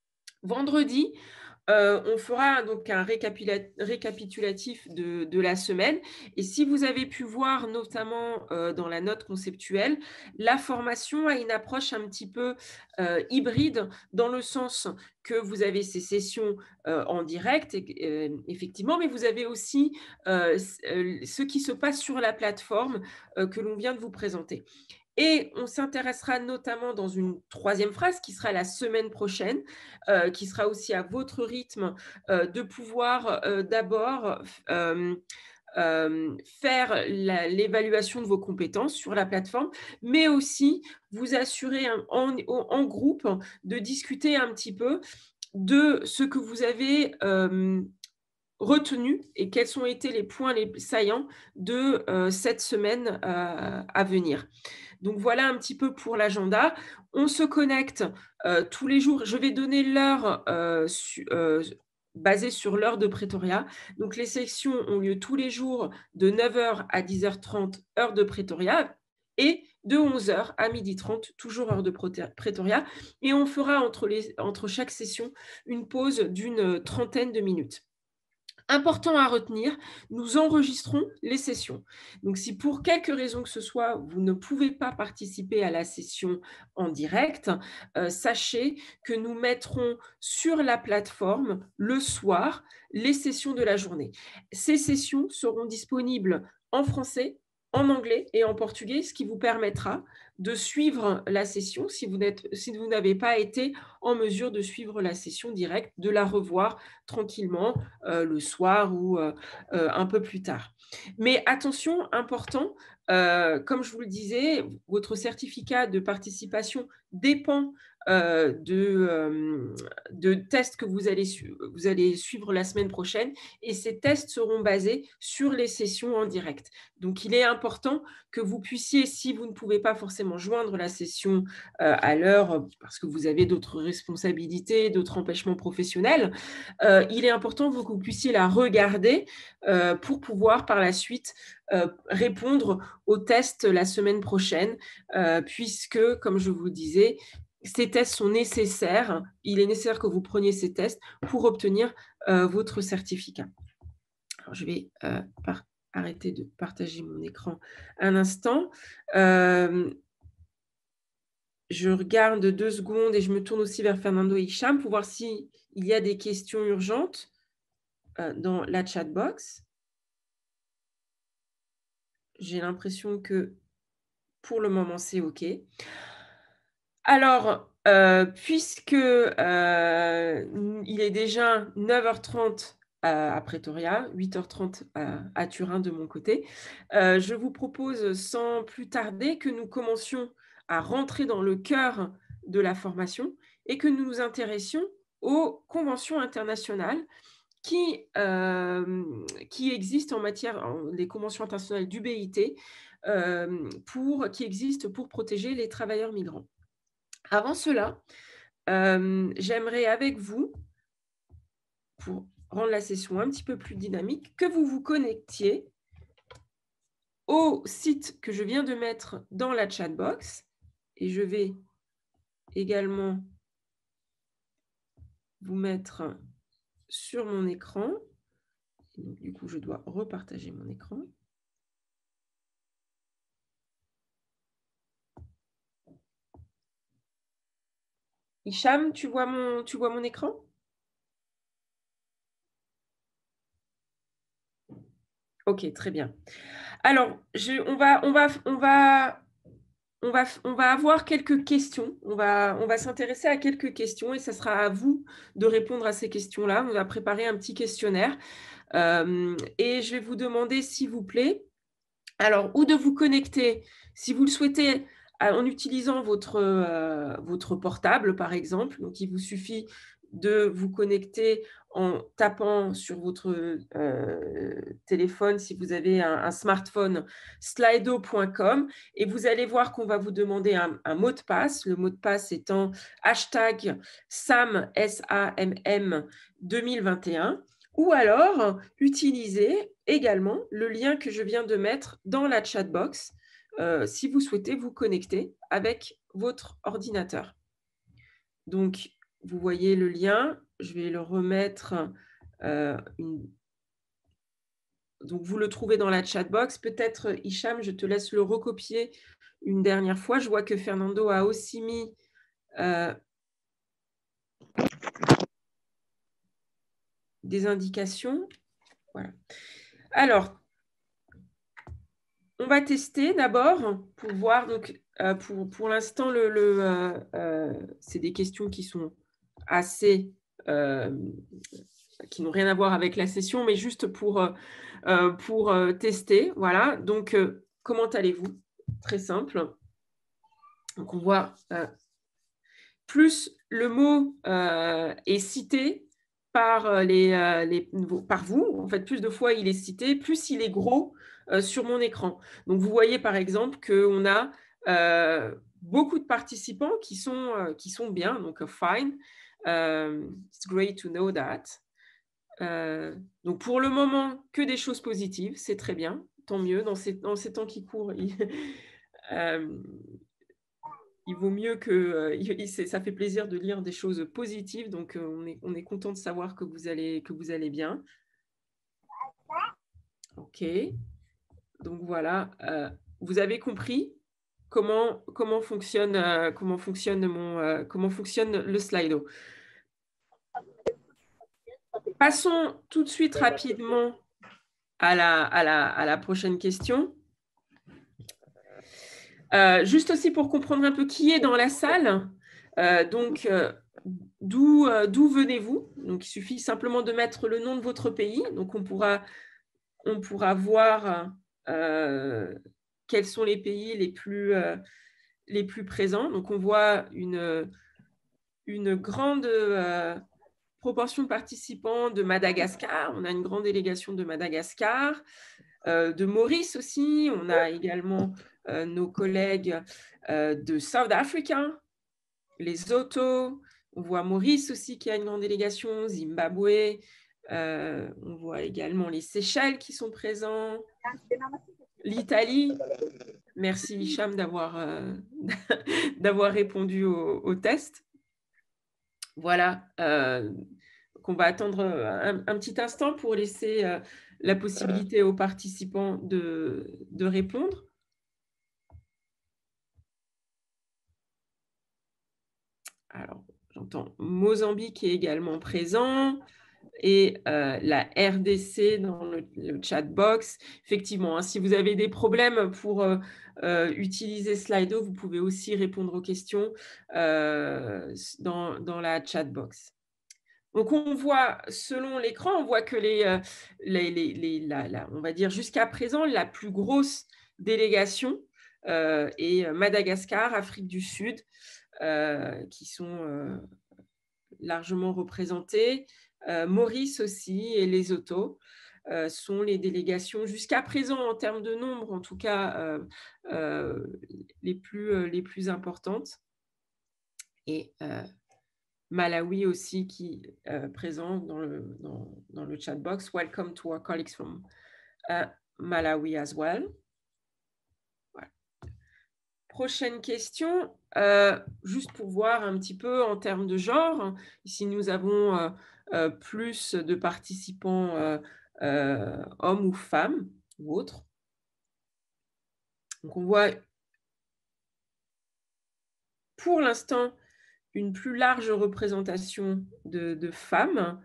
Vendredi, Euh, on fera donc un récapitulatif de, de la semaine. Et si vous avez pu voir, notamment euh, dans la note conceptuelle, la formation a une approche un petit peu euh, hybride, dans le sens que vous avez ces sessions euh, en direct, euh, effectivement, mais vous avez aussi euh, ce qui se passe sur la plateforme euh, que l'on vient de vous présenter. Et on s'intéressera notamment dans une troisième phrase qui sera la semaine prochaine, euh, qui sera aussi à votre rythme, euh, de pouvoir euh, d'abord euh, euh, faire la, l'évaluation de vos compétences sur la plateforme, mais aussi vous assurer un, en, en groupe de discuter un petit peu de ce que vous avez euh, retenu et quels ont été les points les saillants de euh, cette semaine euh, à venir. Donc, voilà un petit peu pour l'agenda. On se connecte euh, tous les jours. Je vais donner l'heure euh, su, euh, basée sur l'heure de Pretoria. Donc, les sections ont lieu tous les jours de neuf heures à dix heures trente, heure de Pretoria, et de onze heures à midi trente, toujours heure de Pretoria. Et on fera entre, les, entre chaque session une pause d'une trentaine de minutes. Important à retenir, nous enregistrons les sessions. Donc, si pour quelque raison que ce soit, vous ne pouvez pas participer à la session en direct, euh, sachez que nous mettrons sur la plateforme le soir les sessions de la journée. Ces sessions seront disponibles en français, en anglais et en portugais, ce qui vous permettra de suivre la session si vous n'êtes, si vous n'avez pas été en mesure de suivre la session directe, de la revoir tranquillement euh, le soir ou euh, euh, un peu plus tard. Mais attention, important, euh, comme je vous le disais, votre certificat de participation dépend euh, de, euh, de tests que vous allez, vous allez suivre la semaine prochaine, et ces tests seront basés sur les sessions en direct. Donc, il est important que vous puissiez, si vous ne pouvez pas forcément joindre la session euh, à l'heure, parce que vous avez d'autres responsabilités, d'autres empêchements professionnels, euh, il est important que vous puissiez la regarder euh, pour pouvoir par la suite euh, répondre aux tests la semaine prochaine, euh, puisque, comme je vous le disais, ces tests sont nécessaires. Il est nécessaire que vous preniez ces tests pour obtenir euh, votre certificat. Alors, je vais euh, par arrêter de partager mon écran un instant. Euh, je regarde deux secondes et je me tourne aussi vers Fernando et Hicham pour voir s'il y a des questions urgentes euh, dans la chat box. J'ai l'impression que pour le moment, c'est OK. Alors, euh, puisque euh, il est déjà neuf heures trente à Pretoria, huit heures trente à, à Turin de mon côté, euh, je vous propose sans plus tarder que nous commencions à rentrer dans le cœur de la formation et que nous nous intéressions aux conventions internationales qui, euh, qui existent en matière, en, les conventions internationales du B I T, euh, pour, qui existent pour protéger les travailleurs migrants. Avant cela, euh, j'aimerais avec vous, pour rendre la session un petit peu plus dynamique, que vous vous connectiez au site que je viens de mettre dans la chat box. Et je vais également vous mettre sur mon écran. Donc, du coup, je dois repartager mon écran. Hicham, tu vois mon, tu vois mon écran? Ok, très bien. Alors, je, on, va, on, va, on, va, on, va, on va avoir quelques questions. On va, on va s'intéresser à quelques questions et ce sera à vous de répondre à ces questions-là. On va préparer un petit questionnaire euh, et je vais vous demander, s'il vous plaît, alors, ou de vous connecter, si vous le souhaitez, en utilisant votre, euh, votre portable, par exemple. Donc, il vous suffit de vous connecter en tapant sur votre euh, téléphone, si vous avez un, un smartphone, slido point com, et vous allez voir qu'on va vous demander un, un mot de passe, le mot de passe étant hashtag SAM, S A M M deux mille vingt et un, ou alors utilisez également le lien que je viens de mettre dans la chat box euh, si vous souhaitez vous connecter avec votre ordinateur. Donc, vous voyez le lien, je vais le remettre. Euh, une... Donc, vous le trouvez dans la chat box. Peut-être, Hicham, je te laisse le recopier une dernière fois. Je vois que Fernando a aussi mis euh, des indications. Voilà. Alors, on va tester d'abord pour voir. Donc, euh, pour, pour l'instant, le, le, euh, euh, c'est des questions qui sont assez, euh, qui n'ont rien à voir avec la session, mais juste pour, euh, pour euh, tester. Voilà. Donc, euh, comment allez-vous? Très simple. Donc, on voit euh, plus le mot euh, est cité par, les, euh, les, par vous. En fait, plus de fois il est cité, plus il est gros euh, sur mon écran. Donc, vous voyez par exemple qu'on a euh, beaucoup de participants qui sont, euh, qui sont bien. Donc, uh, fine. Uh, it's great to know that. Euh, donc, pour le moment, que des choses positives. C'est très bien. Tant mieux. Dans ces, dans ces temps qui courent, il, euh, il vaut mieux que... Euh, ça fait plaisir de lire des choses positives, donc euh, on, est, on est content de savoir que vous allez, que vous allez bien. OK. Donc voilà, euh, vous avez compris comment, comment, fonctionne, euh, comment, fonctionne mon, euh, comment fonctionne le Slido. Passons tout de suite rapidement à la, à la, à la prochaine question. Euh, juste aussi pour comprendre un peu qui est dans la salle. Euh, donc, euh, d'où euh, d'où venez-vous? Donc, il suffit simplement de mettre le nom de votre pays. Donc, on pourra, on pourra voir euh, quels sont les pays les plus, euh, les plus présents. Donc, on voit une, une grande euh, proportion de participants de Madagascar. On a une grande délégation de Madagascar, euh, de Maurice aussi. On a également euh, nos collègues euh, de South Africa, les Zoto. On voit Maurice aussi qui a une grande délégation, Zimbabwe. Euh, on voit également les Seychelles qui sont présents, l'Italie. Merci Hicham d'avoir euh, d'avoir répondu au, au test. Voilà, euh, qu'on va attendre un, un petit instant pour laisser euh, la possibilité aux participants de, de répondre. Alors, j'entends Mozambique est également présent et euh, la R D C dans le, le chat box. Effectivement, hein, si vous avez des problèmes pour euh, euh, utiliser Slido, vous pouvez aussi répondre aux questions euh, dans, dans la chat box. Donc, on voit, selon l'écran, on voit que les, euh, les, les, les la, la, on va dire jusqu'à présent, la plus grosse délégation euh, est Madagascar, Afrique du Sud, euh, qui sont euh, largement représentés. Euh, Maurice aussi et Lesotho euh, sont les délégations jusqu'à présent en termes de nombre, en tout cas, euh, euh, les, plus, euh, les plus importantes. Et euh, Malawi aussi qui est euh, présent dans le, dans, dans le chat box. Welcome to our colleagues from uh, Malawi as well. Voilà. Prochaine question, euh, juste pour voir un petit peu en termes de genre. Ici, nous avons euh, euh, plus de participants euh, euh, hommes ou femmes ou autres. Donc, on voit pour l'instant une plus large représentation de, de femmes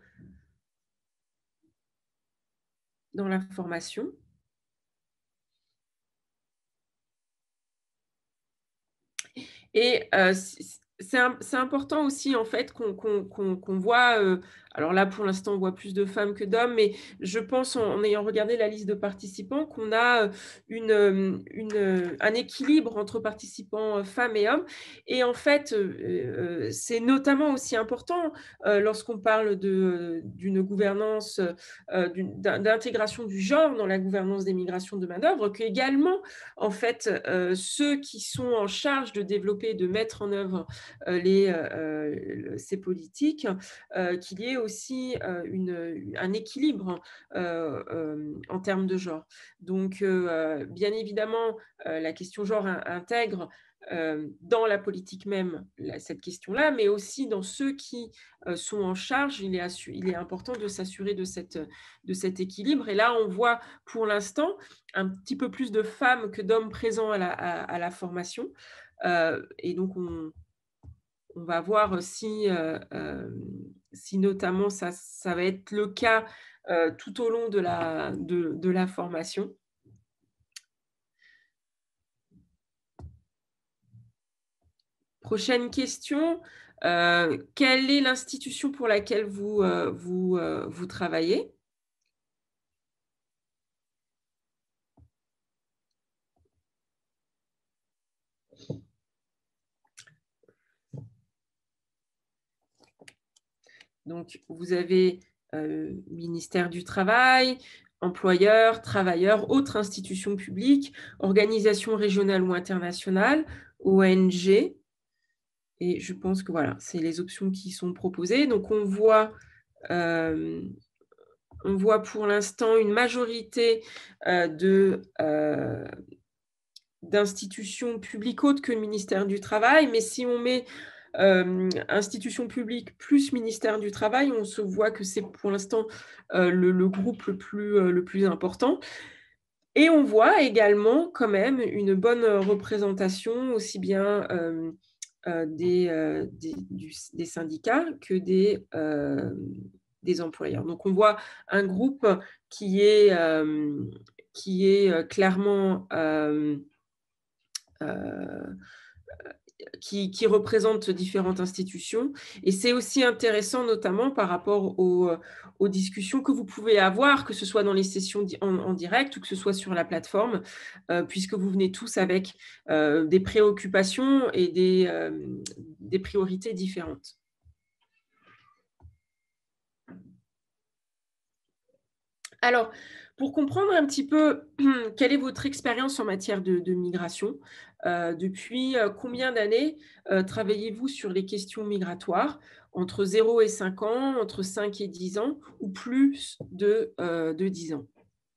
dans la formation. Et euh, c'est important aussi, en fait, qu'on qu'on, qu'on, qu'on voit, euh, alors là, pour l'instant, on voit plus de femmes que d'hommes, mais je pense, en, en ayant regardé la liste de participants, qu'on a une, une, un équilibre entre participants femmes et hommes. Et en fait, euh, c'est notamment aussi important euh, lorsqu'on parle d'une gouvernance, euh, d'intégration du genre dans la gouvernance des migrations de main-d'œuvre, qu'également, en fait, euh, ceux qui sont en charge de développer, de mettre en œuvre euh, les, euh, ces politiques, euh, qu'il y ait aussi euh, une, un équilibre euh, euh, en termes de genre. Donc, euh, bien évidemment, euh, la question genre intègre euh, dans la politique même la, cette question-là, mais aussi dans ceux qui euh, sont en charge, il est, il est important de s'assurer de, cette, de cet équilibre. Et là, on voit pour l'instant un petit peu plus de femmes que d'hommes présents à la, à, à la formation. Euh, et donc, on, on va voir si, euh, euh, si notamment ça, ça va être le cas euh, tout au long de la, de, de la formation. Prochaine question. Euh, quelle est l'institution pour laquelle vous, euh, vous, euh, vous travaillez ? Donc, vous avez euh, ministère du Travail, employeur, travailleur, autres institutions publiques, organisations régionales ou internationales, O N G. Et je pense que voilà, c'est les options qui sont proposées. Donc, on voit, euh, on voit pour l'instant une majorité euh, de... Euh, d'institutions publiques autres que le ministère du Travail, mais si on met euh, institutions publiques plus ministère du Travail, on se voit que c'est pour l'instant euh, le, le groupe le plus, euh, le plus important. Et on voit également quand même une bonne représentation aussi bien euh, euh, des, euh, des, du, des syndicats que des, euh, des employeurs. Donc on voit un groupe qui est, euh, qui est clairement... Euh, euh, Qui, qui représentent différentes institutions. Et c'est aussi intéressant, notamment par rapport aux, aux discussions que vous pouvez avoir, que ce soit dans les sessions en, en direct ou que ce soit sur la plateforme, euh, puisque vous venez tous avec euh, des préoccupations et des, euh, des priorités différentes. Alors, pour comprendre un petit peu quelle est votre expérience en matière de, de migration, euh, depuis combien d'années euh, travaillez-vous sur les questions migratoires, entre zéro et cinq ans, entre cinq et dix ans, ou plus de, euh, de dix ans?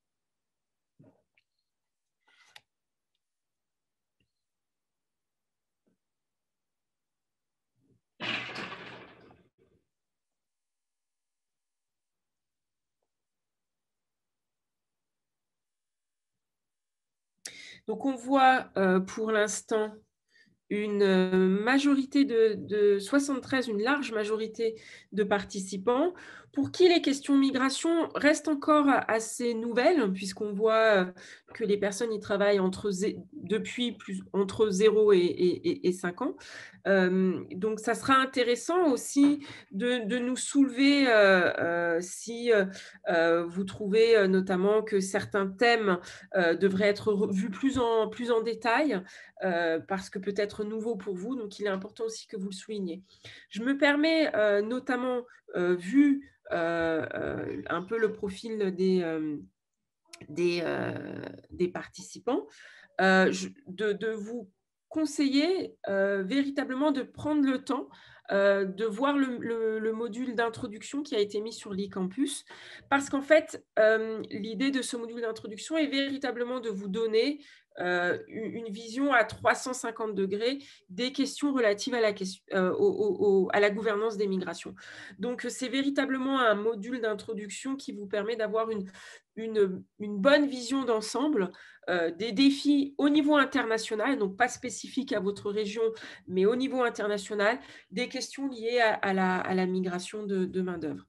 Donc, on voit euh, pour l'instant une majorité de, de soixante-treize, une large majorité de participants pour qui les questions migration restent encore assez nouvelles, puisqu'on voit que les personnes y travaillent entre, depuis plus, entre zéro et, et, et cinq ans. Euh, donc, ça sera intéressant aussi de, de nous soulever euh, euh, si euh, vous trouvez euh, notamment que certains thèmes euh, devraient être vus plus en, plus en détail, euh, parce que peut-être nouveau pour vous, donc il est important aussi que vous le souligniez. Je me permets euh, notamment, euh, vu euh, euh, un peu le profil des, euh, des, euh, des participants, euh, je, de, de vous conseiller euh, véritablement de prendre le temps euh, de voir le, le, le module d'introduction qui a été mis sur l'e-campus, parce qu'en fait, euh, l'idée de ce module d'introduction est véritablement de vous donner euh, une vision à trois cent cinquante degrés des questions relatives à la, question, euh, au, au, à la gouvernance des migrations. Donc, c'est véritablement un module d'introduction qui vous permet d'avoir une, une, une bonne vision d'ensemble euh, des défis au niveau international, donc pas spécifiques à votre région, mais au niveau international, des questions liées à, à, la, à la migration de, de main-d'œuvre.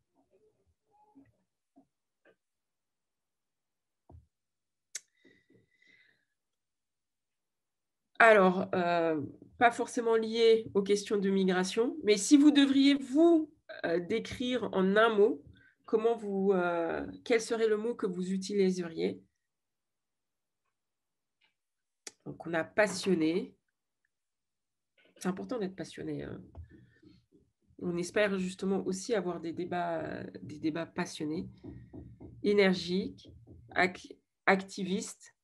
Alors, euh, pas forcément lié aux questions de migration, mais si vous devriez vous euh, décrire en un mot, comment vous, euh, quel serait le mot que vous utiliseriez? Donc, on a passionné. C'est important d'être passionné. Hein. On espère justement aussi avoir des débats, des débats passionnés, énergiques, ac activistes.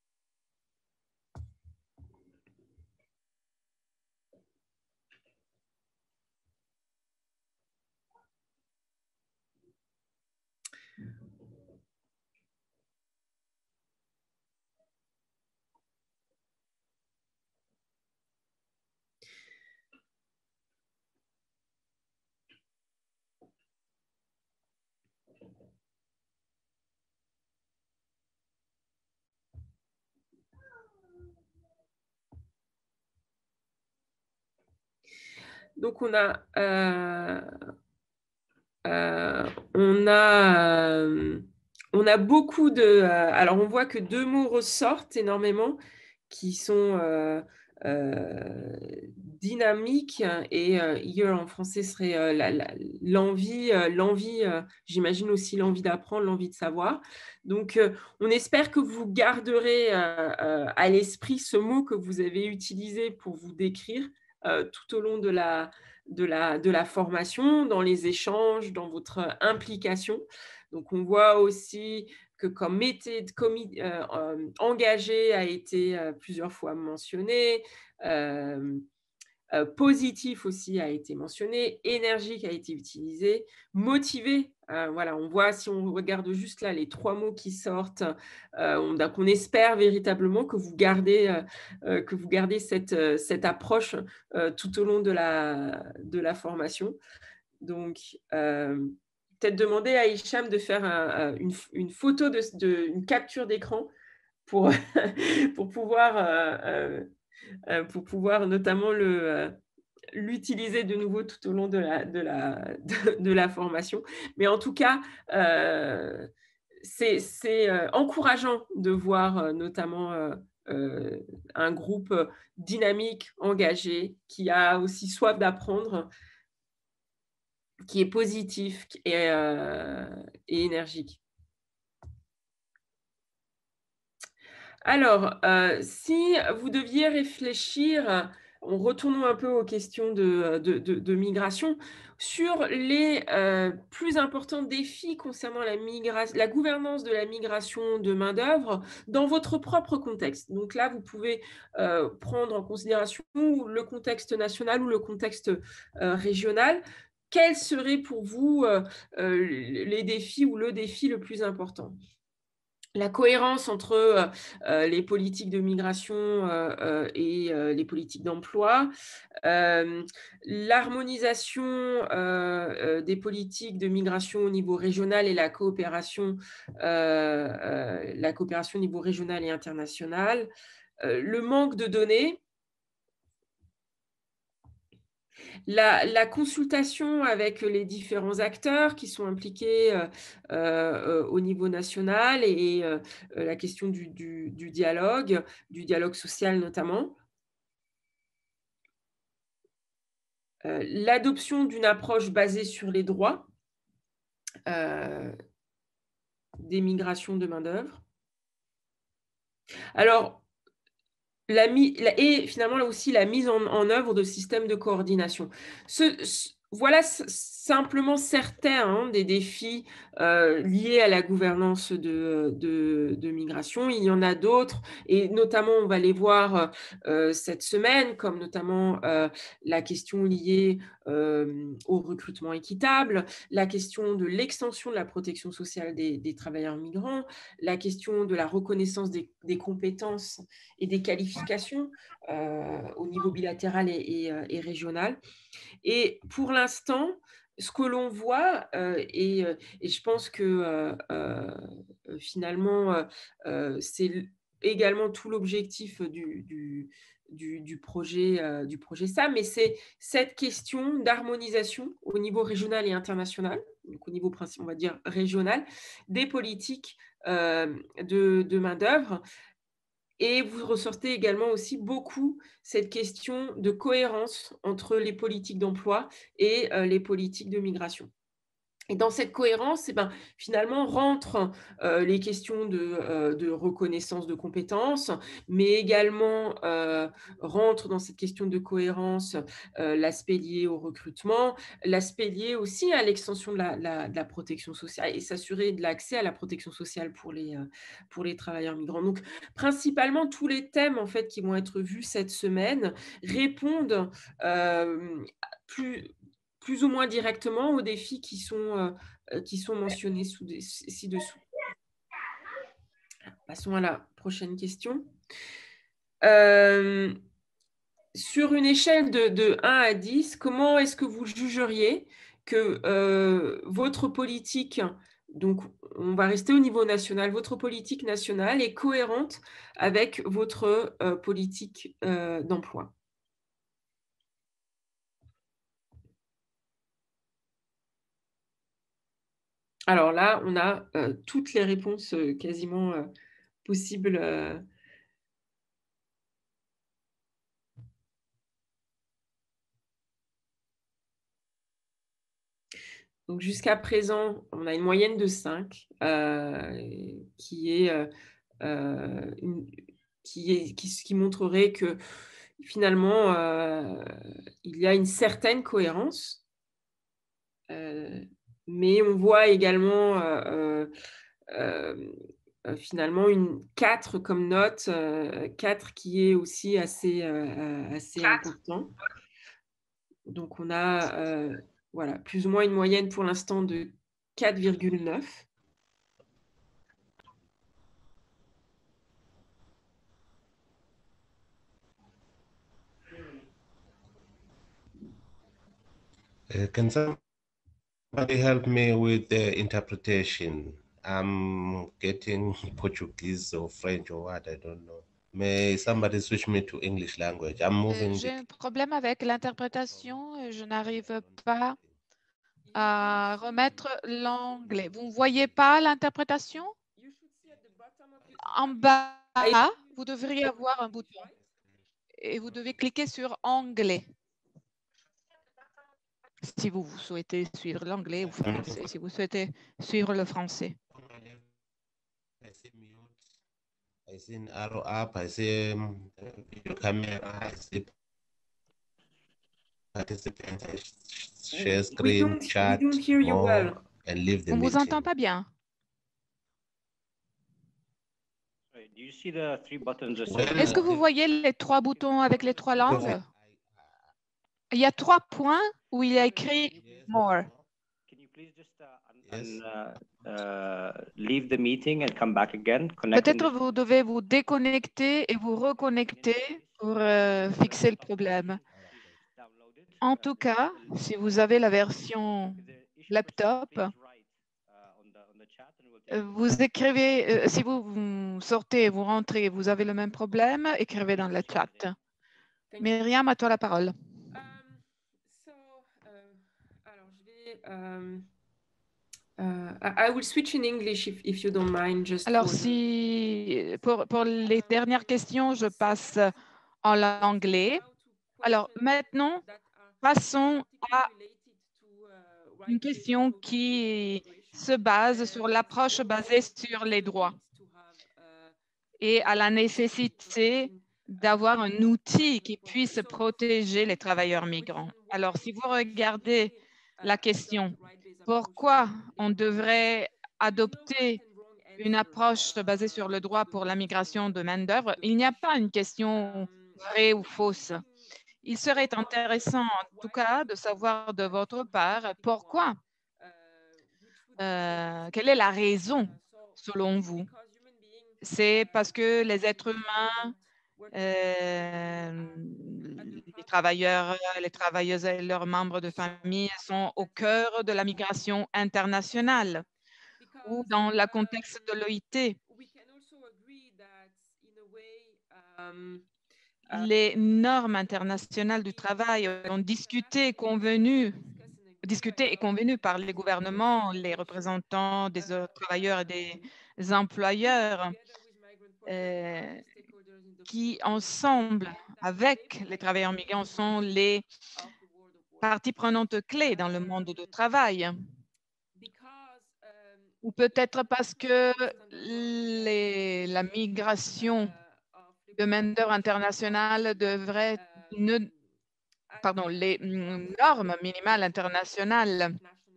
Donc, on a, euh, euh, on a, euh, on a beaucoup de... Euh, alors, on voit que deux mots ressortent énormément, qui sont euh, euh, dynamiques et euh, eager en français serait euh, l'envie, euh, l'envie, euh, j'imagine aussi l'envie d'apprendre, l'envie de savoir. Donc, euh, on espère que vous garderez euh, euh, à l'esprit ce mot que vous avez utilisé pour vous décrire euh, tout au long de la, de, la, de la formation, dans les échanges, dans votre implication. Donc, on voit aussi que comme méthode euh, euh, engagée a été euh, plusieurs fois mentionné, euh, euh, positif aussi a été mentionné, énergique a été utilisé, motivé, euh, voilà, on voit si on regarde juste là les trois mots qui sortent, euh, on, on espère véritablement que vous gardez, euh, que vous gardez cette, euh, cette approche euh, tout au long de la, de la formation. Donc, euh, peut-être demander à Hicham de faire un, une, une photo, de, de, une capture d'écran pour, pour, pouvoir, euh, euh, pour pouvoir notamment le, euh, l'utiliser de nouveau tout au long de la, de la, de, de la formation. Mais en tout cas, euh, c'est euh, encourageant de voir euh, notamment euh, euh, un groupe dynamique, engagé, qui a aussi soif d'apprendre, qui est positif et, euh, et énergique. Alors, euh, si vous deviez réfléchir, on retournons un peu aux questions de, de, de, de migration, sur les euh, plus importants défis concernant la, la gouvernance de la migration de main-d'œuvre dans votre propre contexte. Donc là, vous pouvez euh, prendre en considération le contexte national ou le contexte euh, régional. Quels seraient pour vous euh, euh, les défis ou le défi le plus important ? La cohérence entre euh, les politiques de migration euh, euh, et euh, les politiques d'emploi, euh, l'harmonisation euh, euh, des politiques de migration au niveau régional et la coopération, euh, euh, la coopération au niveau régional et international, euh, le manque de données, La, la consultation avec les différents acteurs qui sont impliqués euh, euh, au niveau national et euh, la question du, du, du dialogue, du dialogue social notamment. Euh, L'adoption d'une approche basée sur les droits euh, des migrations de main-d'œuvre. Alors, La, la, et finalement là aussi la mise en, en œuvre de systèmes de coordination. Ce, ce, voilà simplement certains hein, des défis euh, liés à la gouvernance de, de, de migration. Il y en a d'autres et notamment on va les voir euh, cette semaine, comme notamment euh, la question liée euh, au recrutement équitable, la question de l'extension de la protection sociale des, des travailleurs migrants, la question de la reconnaissance des, des compétences et des qualifications euh, au niveau bilatéral et, et, et régional. Et pour l'instant, ce que l'on voit, euh, et, et je pense que euh, euh, finalement, euh, c'est également tout l'objectif du, du, du, du, projet, euh, du projet S A M, mais c'est cette question d'harmonisation au niveau régional et international, donc au niveau, on va dire, régional, des politiques euh, de, de main-d'œuvre. Et vous ressortez également aussi beaucoup cette question de cohérence entre les politiques d'emploi et euh, les politiques de migration. Et dans cette cohérence, eh ben, finalement, rentrent euh, les questions de, euh, de reconnaissance de compétences, mais également euh, rentre dans cette question de cohérence euh, l'aspect lié au recrutement, l'aspect lié aussi à l'extension de la, la, de la protection sociale et s'assurer de l'accès à la protection sociale pour les, euh, pour les travailleurs migrants. Donc, principalement, tous les thèmes en fait, qui vont être vus cette semaine répondent euh, plus plus ou moins directement aux défis qui sont, euh, qui sont mentionnés ci-dessous. Passons à la prochaine question. Euh, sur une échelle de, de un à dix, comment est-ce que vous jugeriez que euh, votre politique, donc on va rester au niveau national, votre politique nationale est cohérente avec votre euh, politique euh, d'emploi ? Alors là, on a euh, toutes les réponses euh, quasiment euh, possibles. Euh... Donc jusqu'à présent, on a une moyenne de cinq euh, qui est, euh, une, qui, est qui, qui montrerait que finalement, euh, il y a une certaine cohérence. Euh, mais on voit également euh, euh, euh, finalement une quatre comme note, euh, quatre qui est aussi assez, euh, assez important. Donc on a euh, voilà, plus ou moins une moyenne pour l'instant de quatre virgule neuf. Uh, can somebody help me with the interpretation? I'm getting Portuguese or French or what, I don't know. May somebody switch me to English language? I'm moving. J'ai un problème avec l'interprétation. Je n'arrive pas à remettre l'anglais. Vous ne voyez pas l'interprétation? En bas, vous devriez avoir un bouton et vous devez cliquer sur Anglais. Si vous souhaitez suivre l'anglais ou français, si vous souhaitez suivre le français. I see an arrow up, I see um, video camera, I see participants, I share screen, chat, we don't hear you more, well. and leave the On ne vous meeting. entend pas bien. Do you see the three buttons that Well, say Est-ce que vous voyez les trois boutons avec les trois langues? Il y a trois points où il y a écrit More. Can you please just uh, un- Yes. un- uh, uh, leave the meeting and come back again? Connect and Peut-être vous devez vous déconnecter et vous reconnecter pour euh, fixer le problème. download it. En tout cas, si vous avez la version If the issue laptop, persists, please write, uh, on the- on the chat and we'll take euh, it. vous écrivez, euh, si vous, vous sortez, vous rentrez, vous avez le même problème, écrivez dans le chat. Thank you. Myriam, à toi la parole. Um, so, uh, alors, je vais, um, uh, I I will switch in English if, if you don't mind. Just Alors, for the- si pour, pour les dernières questions, je passe en anglais. Alors, maintenant, passons à une question qui se base sur l'approche basée sur les droits et à la nécessité d'avoir un outil qui puisse protéger les travailleurs migrants. Alors, si vous regardez la question, pourquoi on devrait adopter une approche basée sur le droit pour la migration de main-d'œuvre, il n'y a pas une question vraie ou fausse. Il serait intéressant, en tout cas, de savoir de votre part pourquoi, euh, quelle est la raison, selon vous. C'est parce que les êtres humains, euh, les travailleurs, les travailleuses et leurs membres de famille sont au cœur de la migration internationale ou dans le contexte de l'O I T. Les normes internationales du travail ont discuté, convenu, discuté et convenu par les gouvernements, les représentants des travailleurs et des employeurs, euh, qui ensemble, avec les travailleurs migrants, sont les parties prenantes clés dans le monde du travail. Ou peut-être parce que les, la migration de main-d'œuvre internationale devrait, ne, pardon, les normes minimales internationales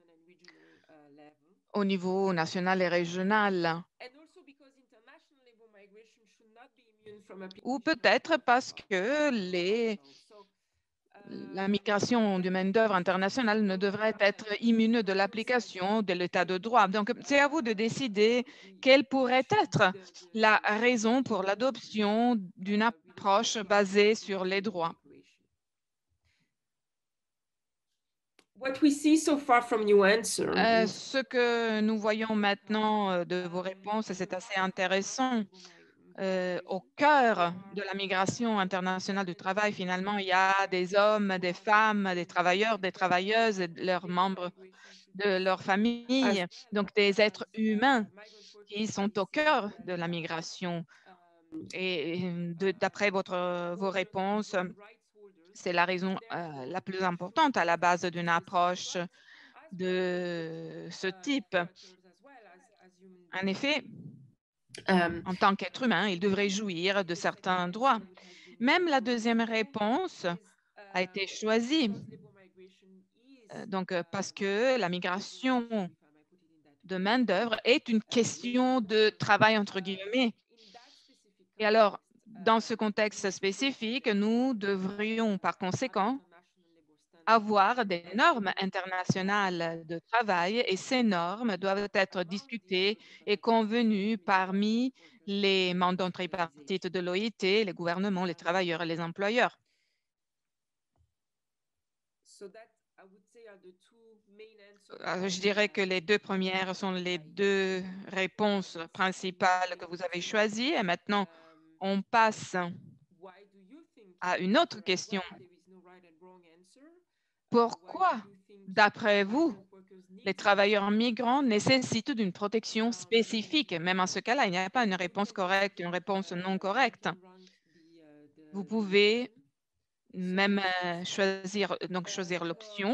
au niveau national et régional. Ou peut-être parce que les, la migration de main-d'œuvre internationale ne devrait être immune de l'application de l'état de droit. Donc, c'est à vous de décider quelle pourrait être la raison pour l'adoption d'une approche basée sur les droits. What we see so far from your answer Euh, is- ce que nous voyons maintenant euh, de vos réponses, et c'est assez intéressant, euh, au cœur de la migration internationale du travail, finalement, il y a des hommes, des femmes, des travailleurs, des travailleuses et leurs membres de leur famille, donc des êtres humains qui sont au cœur de la migration. Et de- d'après votre, vos réponses, c'est la raison euh, la plus importante à la base d'une approche de ce type. En effet, Um, en tant qu'être humain, il devrait jouir de certains droits. Même la deuxième réponse a été choisie, euh, donc euh, parce que la migration de main-d'œuvre est une question de travail entre guillemets. Et alors, dans ce contexte spécifique, nous devrions par conséquent avoir des normes internationales de travail et ces normes doivent être discutées et convenues parmi les mandants tripartites de l'O I T, les gouvernements, les travailleurs et les employeurs. Euh, Je dirais que les deux premières sont les deux réponses principales que vous avez choisies. Et maintenant, on passe à une autre question. Pourquoi, d'après vous, les travailleurs migrants nécessitent une protection spécifique. Même en ce cas-là, il n'y a pas une réponse correcte, une réponse non correcte. Vous pouvez même euh, choisir, donc choisir l'option.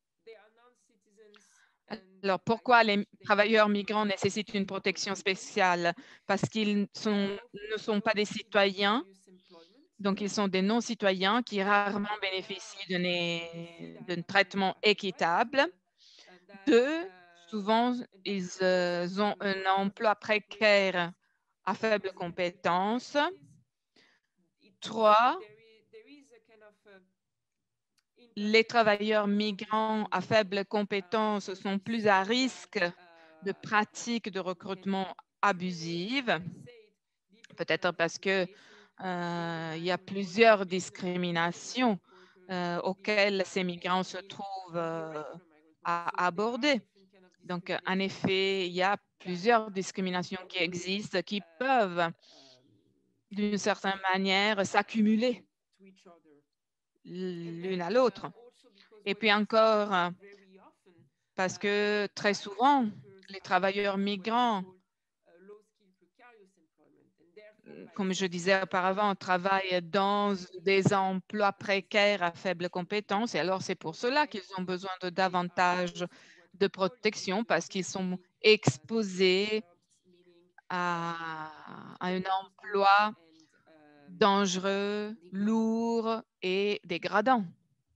Alors, pourquoi les travailleurs migrants nécessitent une protection spéciale? Parce qu'ils sont, ne sont pas des citoyens, donc ils sont des non-citoyens qui rarement bénéficient d'un traitement équitable. Deux, souvent, ils euh, ont un emploi précaire à faible compétence. Trois, les travailleurs migrants à faible compétence sont plus à risque de pratiques de recrutement abusives, peut-être parce que euh, il y a plusieurs discriminations euh, auxquelles ces migrants se trouvent euh, à aborder. Donc, en effet, il y a plusieurs discriminations qui existent, qui peuvent, d'une certaine manière, s'accumuler l'une à l'autre. Et puis encore, parce que très souvent, les travailleurs migrants, comme je disais auparavant, travaillent dans des emplois précaires à faible compétence. Et alors, c'est pour cela qu'ils ont besoin de davantage de protection parce qu'ils sont exposés à, à un emploi dangereux, lourd et dégradant.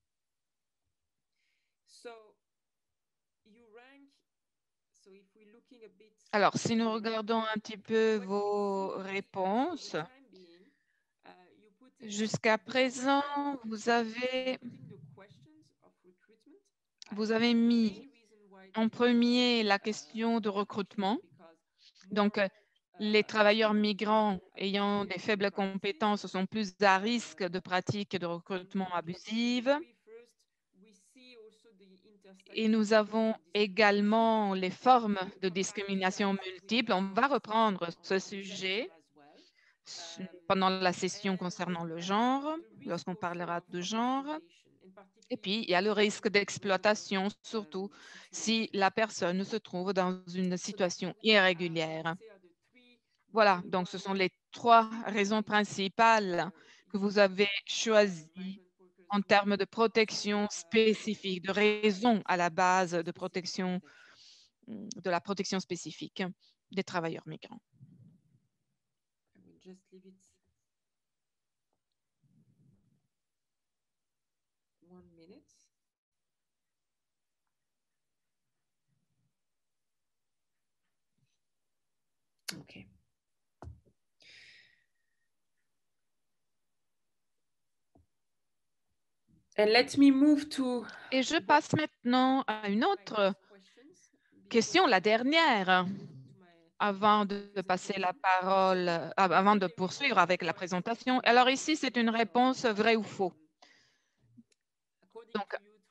Alors, si nous regardons un petit peu vos réponses, jusqu'à présent, vous avez, vous avez mis en premier la question de recrutement. Donc, les travailleurs migrants ayant des faibles compétences sont plus à risque de pratiques de recrutement abusives. Et nous avons également les formes de discrimination multiples. On va reprendre ce sujet pendant la session concernant le genre, lorsqu'on parlera de genre. Et puis, il y a le risque d'exploitation, surtout si la personne se trouve dans une situation irrégulière. Voilà, donc ce sont les trois raisons principales que vous avez choisies en termes de protection spécifique, de raison à la base de protection, de la protection spécifique des travailleurs migrants. OK. And let me move to... Et je passe maintenant à une autre question, la dernière, avant de passer la parole, avant de poursuivre avec la présentation. Alors ici, c'est une réponse vrai ou faux. Donc,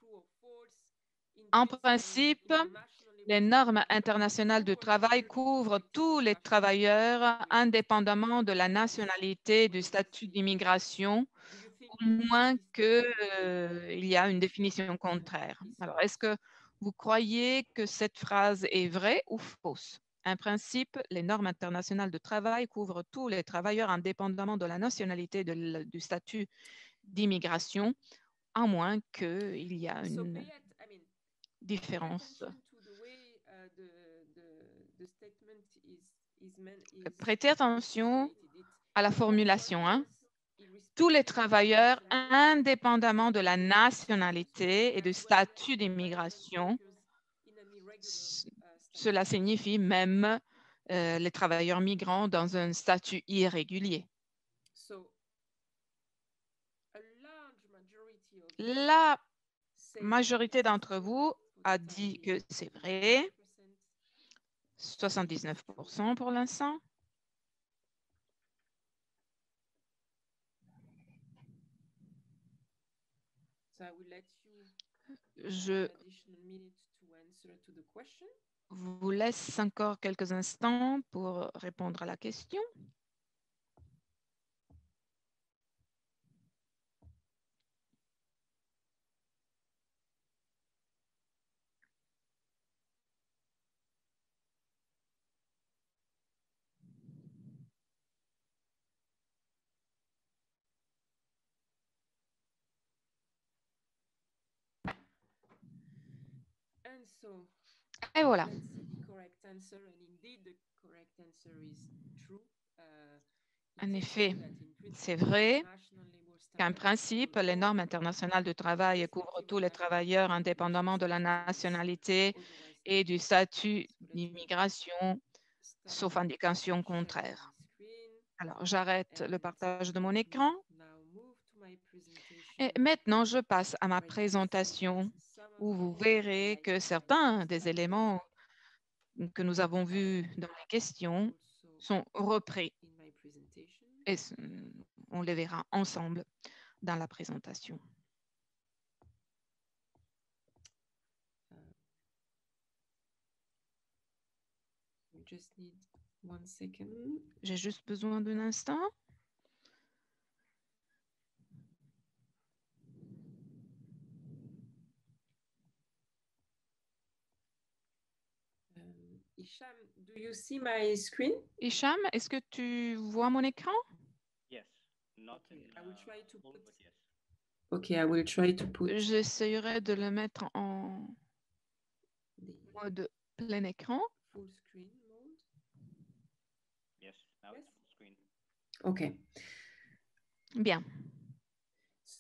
en principe, les normes internationales du travail couvrent tous les travailleurs indépendamment de la nationalité, du statut d'immigration, au moins qu'il euh, y a une définition contraire. Alors, est-ce que vous croyez que cette phrase est vraie ou fausse? En principe, les normes internationales de travail couvrent tous les travailleurs indépendamment de la nationalité, de, du statut d'immigration, à moins qu'il y a une différence. Prêtez attention à la formulation. Hein? Tous les travailleurs, indépendamment de la nationalité et du statut d'immigration, cela signifie même euh, les travailleurs migrants dans un statut irrégulier. La majorité d'entre vous a dit que c'est vrai, soixante-dix-neuf pour cent pour l'instant. Je vous laisse encore quelques instants pour répondre à la question. Et voilà. En effet, c'est vrai qu'en principe, les normes internationales du travail couvrent tous les travailleurs indépendamment de la nationalité et du statut d'immigration, sauf indication contraire. Alors, j'arrête le partage de mon écran. Et maintenant, je passe à ma présentation où vous verrez que certains des éléments que nous avons vus dans les questions sont repris. Et on les verra ensemble dans la présentation. J'ai juste besoin d'un instant. Hicham, do you see my screen? Hicham, est-ce que tu vois mon écran? Yes, not Okay, in, I will uh, try to full, put. but yes. Okay, I will try to put. J'essayerai de le mettre en mode plein écran. Full screen mode. Yes, now Yes. it's full screen. Okay. Bien. So,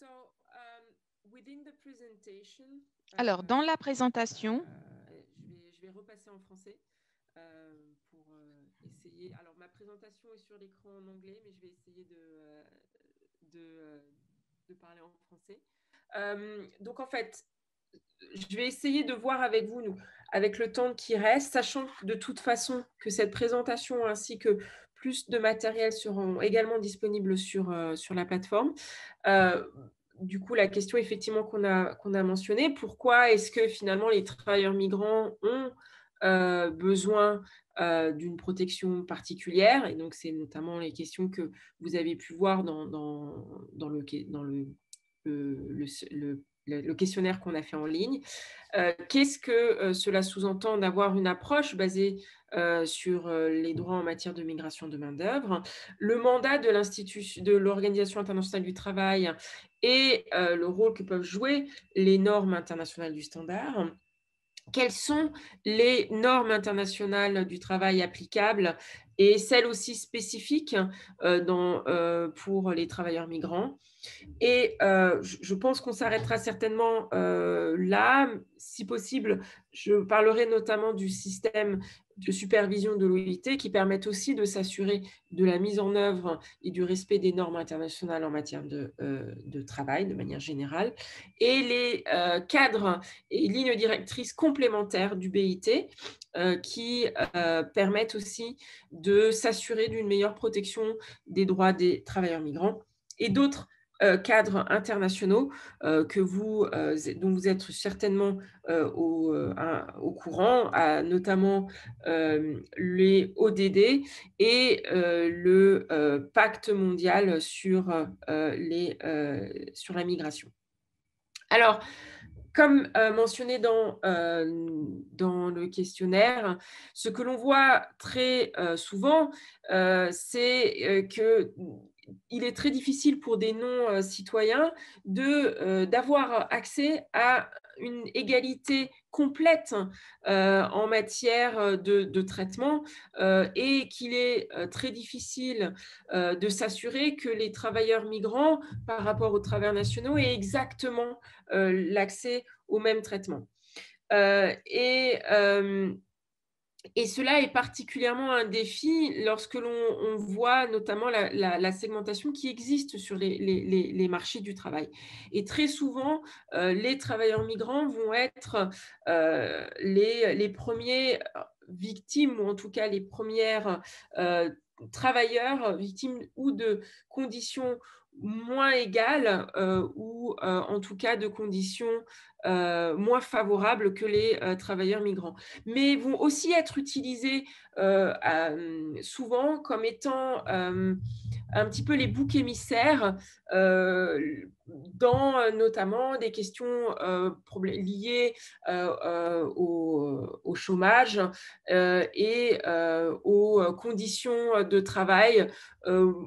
um, within the presentation. Alors, dans la présentation, Euh, je, vais, je vais repasser en français euh, pour euh, essayer. Alors, ma présentation est sur l'écran en anglais, mais je vais essayer de, euh, de, euh, de parler en français. Euh, donc, en fait, je vais essayer de voir avec vous, nous, avec le temps qui reste, sachant de toute façon que cette présentation ainsi que plus de matériel seront également disponibles sur, euh, sur la plateforme. Euh, Du coup, la question effectivement qu'on a, qu'on a mentionnée, pourquoi est-ce que finalement les travailleurs migrants ont euh, besoin euh, d'une protection particulière? Et donc, c'est notamment les questions que vous avez pu voir dans, dans, dans, le, dans le, le, le, le, le questionnaire qu'on a fait en ligne. Euh, qu'est-ce que euh, cela sous-entend d'avoir une approche basée euh, sur euh, les droits en matière de migration de main-d'œuvre, le mandat de l'institution, de l'Organisation internationale du travail et euh, le rôle que peuvent jouer les normes internationales du standard. Quelles sont les normes internationales du travail applicables et celles aussi spécifiques euh, dans, euh, pour les travailleurs migrants? Et euh, je pense qu'on s'arrêtera certainement euh, là. Si possible, je parlerai notamment du système de supervision de l'O I T qui permettent aussi de s'assurer de la mise en œuvre et du respect des normes internationales en matière de, euh, de travail de manière générale, et les euh, cadres et lignes directrices complémentaires du B I T euh, qui euh, permettent aussi de s'assurer d'une meilleure protection des droits des travailleurs migrants et d'autres Euh, cadres internationaux euh, que vous, euh, dont vous êtes certainement euh, au, euh, au courant, à, notamment euh, les O D D et euh, le euh, pacte mondial sur, euh, les, euh, sur la migration. Alors, comme euh, mentionné dans, euh, dans le questionnaire, ce que l'on voit très euh, souvent, euh, c'est euh, que il est très difficile pour des non-citoyens de, euh, d'avoir accès à une égalité complète euh, en matière de, de traitement euh, et qu'il est euh, très difficile euh, de s'assurer que les travailleurs migrants, par rapport aux travailleurs nationaux, aient exactement euh, l'accès au même traitement. Euh, et euh, Et cela est particulièrement un défi lorsque l'on voit notamment la, la, la segmentation qui existe sur les, les, les marchés du travail. Et très souvent, euh, les travailleurs migrants vont être euh, les, les premiers victimes, ou en tout cas les premières euh, travailleurs victimes ou de conditions moins égales euh, ou euh, en tout cas de conditions euh, moins favorables que les euh, travailleurs migrants, mais vont aussi être utilisés euh, euh, souvent comme étant euh, un petit peu les boucs émissaires euh, dans euh, notamment des questions euh, liées euh, euh, au, au chômage euh, et euh, aux conditions de travail euh,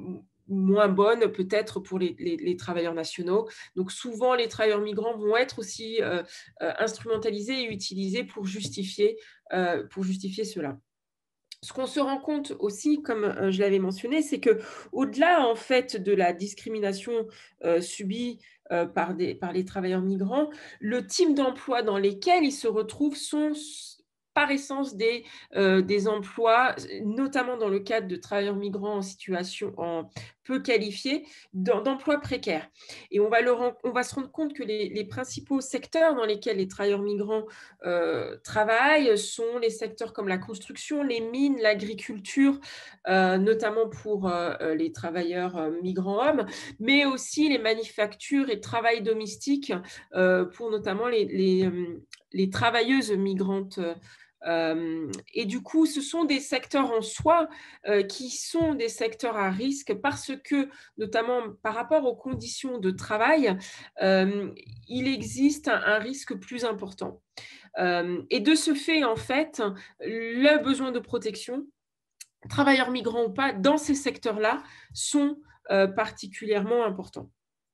moins bonne peut-être pour les, les, les travailleurs nationaux. Donc souvent, les travailleurs migrants vont être aussi euh, euh, instrumentalisés et utilisés pour justifier, euh, pour justifier cela. Ce qu'on se rend compte aussi, comme je l'avais mentionné, c'est qu'au-delà en fait, de la discrimination euh, subie euh, par, des, par les travailleurs migrants, le type d'emploi dans lesquels ils se retrouvent sont par essence des, euh, des emplois, notamment dans le cadre de travailleurs migrants en situation en peu qualifiés, d'emplois précaires. Et on va, le, on va se rendre compte que les, les principaux secteurs dans lesquels les travailleurs migrants euh, travaillent sont les secteurs comme la construction, les mines, l'agriculture, euh, notamment pour euh, les travailleurs euh, migrants hommes, mais aussi les manufactures et travail domestique euh, pour notamment les, les, euh, les travailleuses migrantes. Euh, et du coup, ce sont des secteurs en soi euh, qui sont des secteurs à risque parce que, notamment par rapport aux conditions de travail, euh, il existe un, un risque plus important. Euh, et de ce fait, en fait, le besoin de protection, travailleurs migrants ou pas, dans ces secteurs-là, sont euh, particulièrement importants.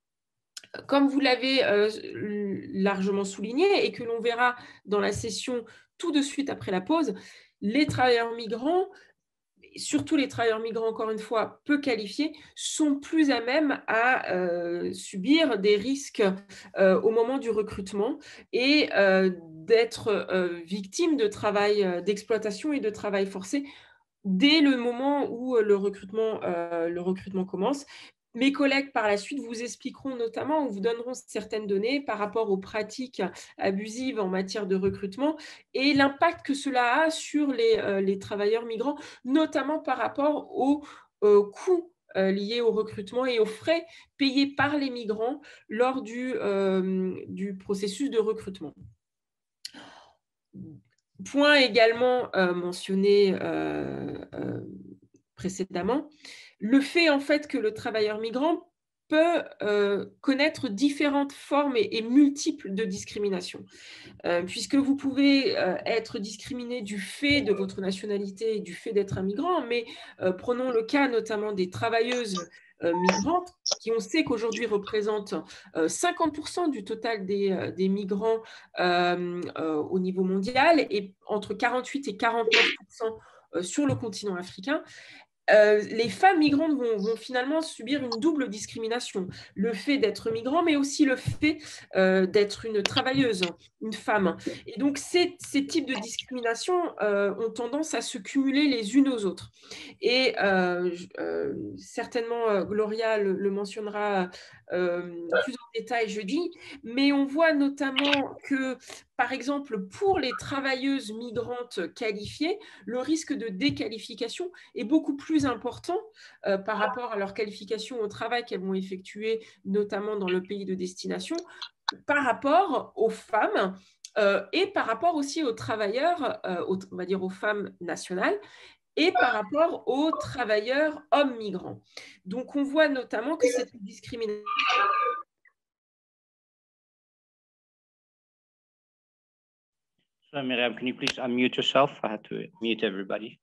Comme vous l'avez euh, largement souligné et que l'on verra dans la session tout de suite après la pause, les travailleurs migrants, surtout les travailleurs migrants, encore une fois, peu qualifiés, sont plus à même à euh, subir des risques euh, au moment du recrutement et euh, d'être euh, victimes de travail, euh, d'exploitation et de travail forcé dès le moment où le recrutement, euh, le recrutement commence. Mes collègues, par la suite, vous expliqueront notamment ou vous donneront certaines données par rapport aux pratiques abusives en matière de recrutement et l'impact que cela a sur les, euh, les travailleurs migrants, notamment par rapport aux euh, coûts euh, liés au recrutement et aux frais payés par les migrants lors du, euh, du processus de recrutement. Point également euh, mentionné euh, euh, précédemment, le fait en fait que le travailleur migrant peut euh, connaître différentes formes et, et multiples de discrimination, euh, puisque vous pouvez euh, être discriminé du fait de votre nationalité et du fait d'être un migrant, mais euh, prenons le cas notamment des travailleuses euh, migrantes, qui on sait qu'aujourd'hui représentent euh, cinquante pour cent du total des, euh, des migrants euh, euh, au niveau mondial et entre quarante-huit et quarante-neuf pour cent euh, sur le continent africain. Euh, les femmes migrantes vont, vont finalement subir une double discrimination. Le fait d'être migrant, mais aussi le fait euh, d'être une travailleuse, une femme. Et donc, ces, ces types de discrimination euh, ont tendance à se cumuler les unes aux autres. Et euh, euh, certainement, euh, Gloria le, le mentionnera euh, plus en détail jeudi, mais on voit notamment que, par exemple, pour les travailleuses migrantes qualifiées, le risque de déqualification est beaucoup plus important euh, par rapport à leur qualification au travail qu'elles vont effectuer, notamment dans le pays de destination, par rapport aux femmes euh, et par rapport aussi aux travailleurs, euh, aux, on va dire aux femmes nationales, et par rapport aux travailleurs hommes migrants. Donc, on voit notamment que cette discrimination... So, Miriam, can you please unmute yourself? I had to mute everybody.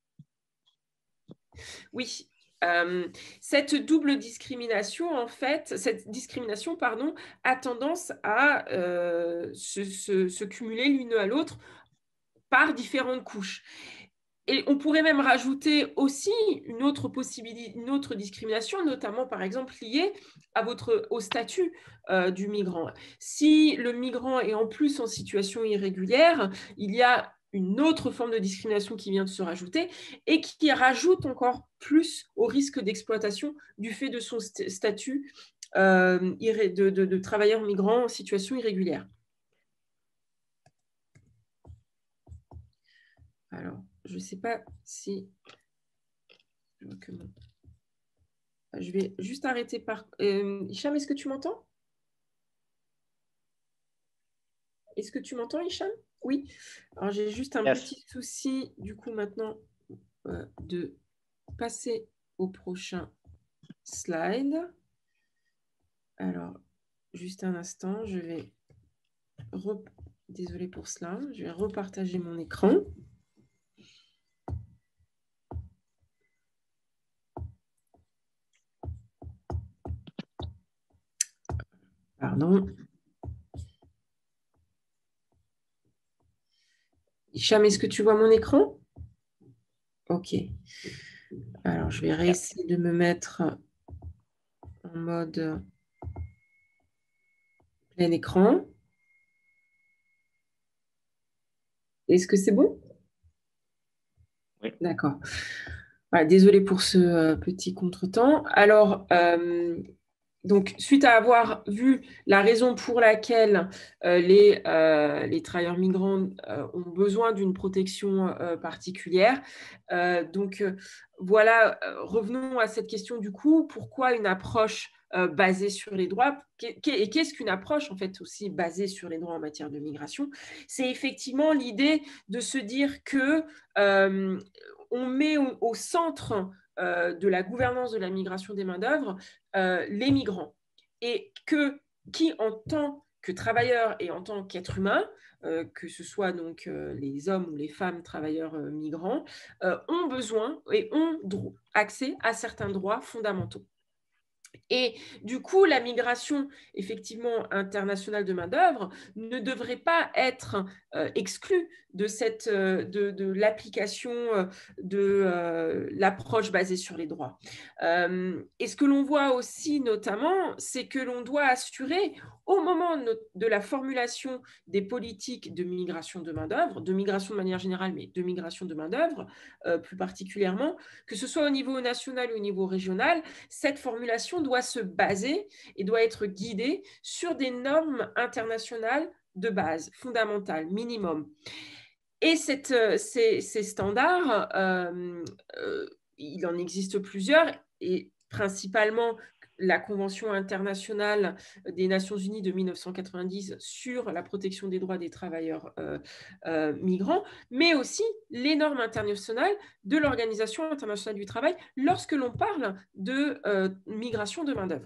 Oui. Euh, cette double discrimination, en fait, cette discrimination, pardon, a tendance à euh, se, se, se cumuler l'une à l'autre par différentes couches. Et on pourrait même rajouter aussi une autre possibilité, une autre discrimination, notamment par exemple liée à votre, au statut euh, du migrant. Si le migrant est en plus en situation irrégulière, il y a une autre forme de discrimination qui vient de se rajouter et qui rajoute encore plus au risque d'exploitation du fait de son st statut euh, de, de, de travailleur migrant en situation irrégulière. Alors, je ne sais pas si... Je vais juste arrêter par... Euh, Hicham, est-ce que tu m'entends? Est-ce que tu m'entends, Hicham? Oui. Alors, j'ai juste un yes. petit souci, du coup, maintenant, euh, de passer au prochain slide. Alors, juste un instant, je vais... Re... Désolée pour cela. Je vais repartager mon écran. Pardon. Hicham, est-ce que tu vois mon écran? Ok. Alors, je vais réessayer de me mettre en mode plein écran. Est-ce que c'est bon? Oui. D'accord. Voilà, désolée pour ce euh, petit contretemps. Alors, euh, donc, suite à avoir vu la raison pour laquelle euh, les, euh, les travailleurs migrants euh, ont besoin d'une protection euh, particulière, euh, donc euh, voilà, euh, revenons à cette question du coup, pourquoi une approche euh, basée sur les droits, et qu'est-ce qu'une approche en fait aussi basée sur les droits en matière de migration? C'est effectivement l'idée de se dire que euh, on met au, au centre euh, de la gouvernance de la migration des main-d'œuvre euh, les migrants, et que qui, en tant que travailleurs et en tant qu'être humain, euh, que ce soit donc euh, les hommes ou les femmes travailleurs euh, migrants, euh, ont besoin et ont accès à certains droits fondamentaux. Et du coup, la migration effectivement internationale de main-d'œuvre ne devrait pas être euh, exclue de, cette, euh, de, de l'application euh, de euh, l'approche basée sur les droits. Euh, et ce que l'on voit aussi notamment, c'est que l'on doit assurer au moment de la formulation des politiques de migration de main-d'œuvre, de migration de manière générale, mais de migration de main-d'œuvre euh, plus particulièrement, que ce soit au niveau national ou au niveau régional, cette formulation doit se baser et doit être guidée sur des normes internationales de base, fondamentales, minimum. Et cette, ces, ces standards, euh, euh, il en existe plusieurs, et principalement la Convention internationale des Nations Unies de mille neuf cent quatre-vingt-dix sur la protection des droits des travailleurs euh, euh, migrants, mais aussi les normes internationales de l'Organisation internationale du travail lorsque l'on parle de euh, migration de main-d'œuvre.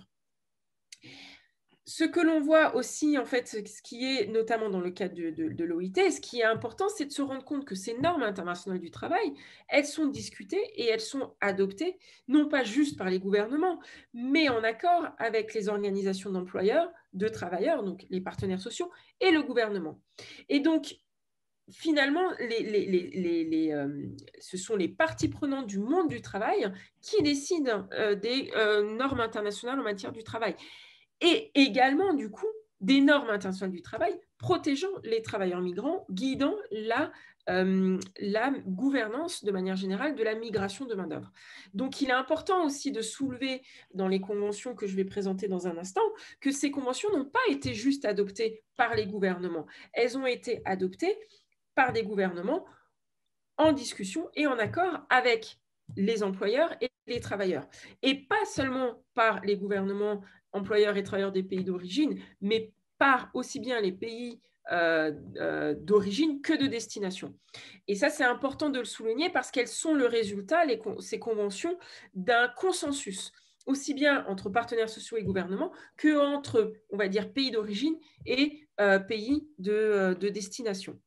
Ce que l'on voit aussi, en fait, ce qui est notamment dans le cadre de, de, de l'O I T, ce qui est important, c'est de se rendre compte que ces normes internationales du travail, elles sont discutées et elles sont adoptées, non pas juste par les gouvernements, mais en accord avec les organisations d'employeurs, de travailleurs, donc les partenaires sociaux, et le gouvernement. Et donc, finalement, les, les, les, les, les, euh, ce sont les parties prenantes du monde du travail qui décident euh, des euh, normes internationales en matière du travail. Et également, du coup, des normes internationales du travail protégeant les travailleurs migrants, guidant la, euh, la gouvernance de manière générale de la migration de main-d'œuvre. Donc, il est important aussi de soulever dans les conventions que je vais présenter dans un instant que ces conventions n'ont pas été juste adoptées par les gouvernements. Elles ont été adoptées par des gouvernements en discussion et en accord avec les employeurs et les travailleurs. Et pas seulement par les gouvernements, employeurs et travailleurs des pays d'origine, mais par aussi bien les pays euh, euh, d'origine que de destination. Et ça, c'est important de le souligner parce qu'elles sont le résultat, les, ces conventions, d'un consensus, aussi bien entre partenaires sociaux et gouvernements qu'entre, on va dire, pays d'origine et euh, pays de, de destination.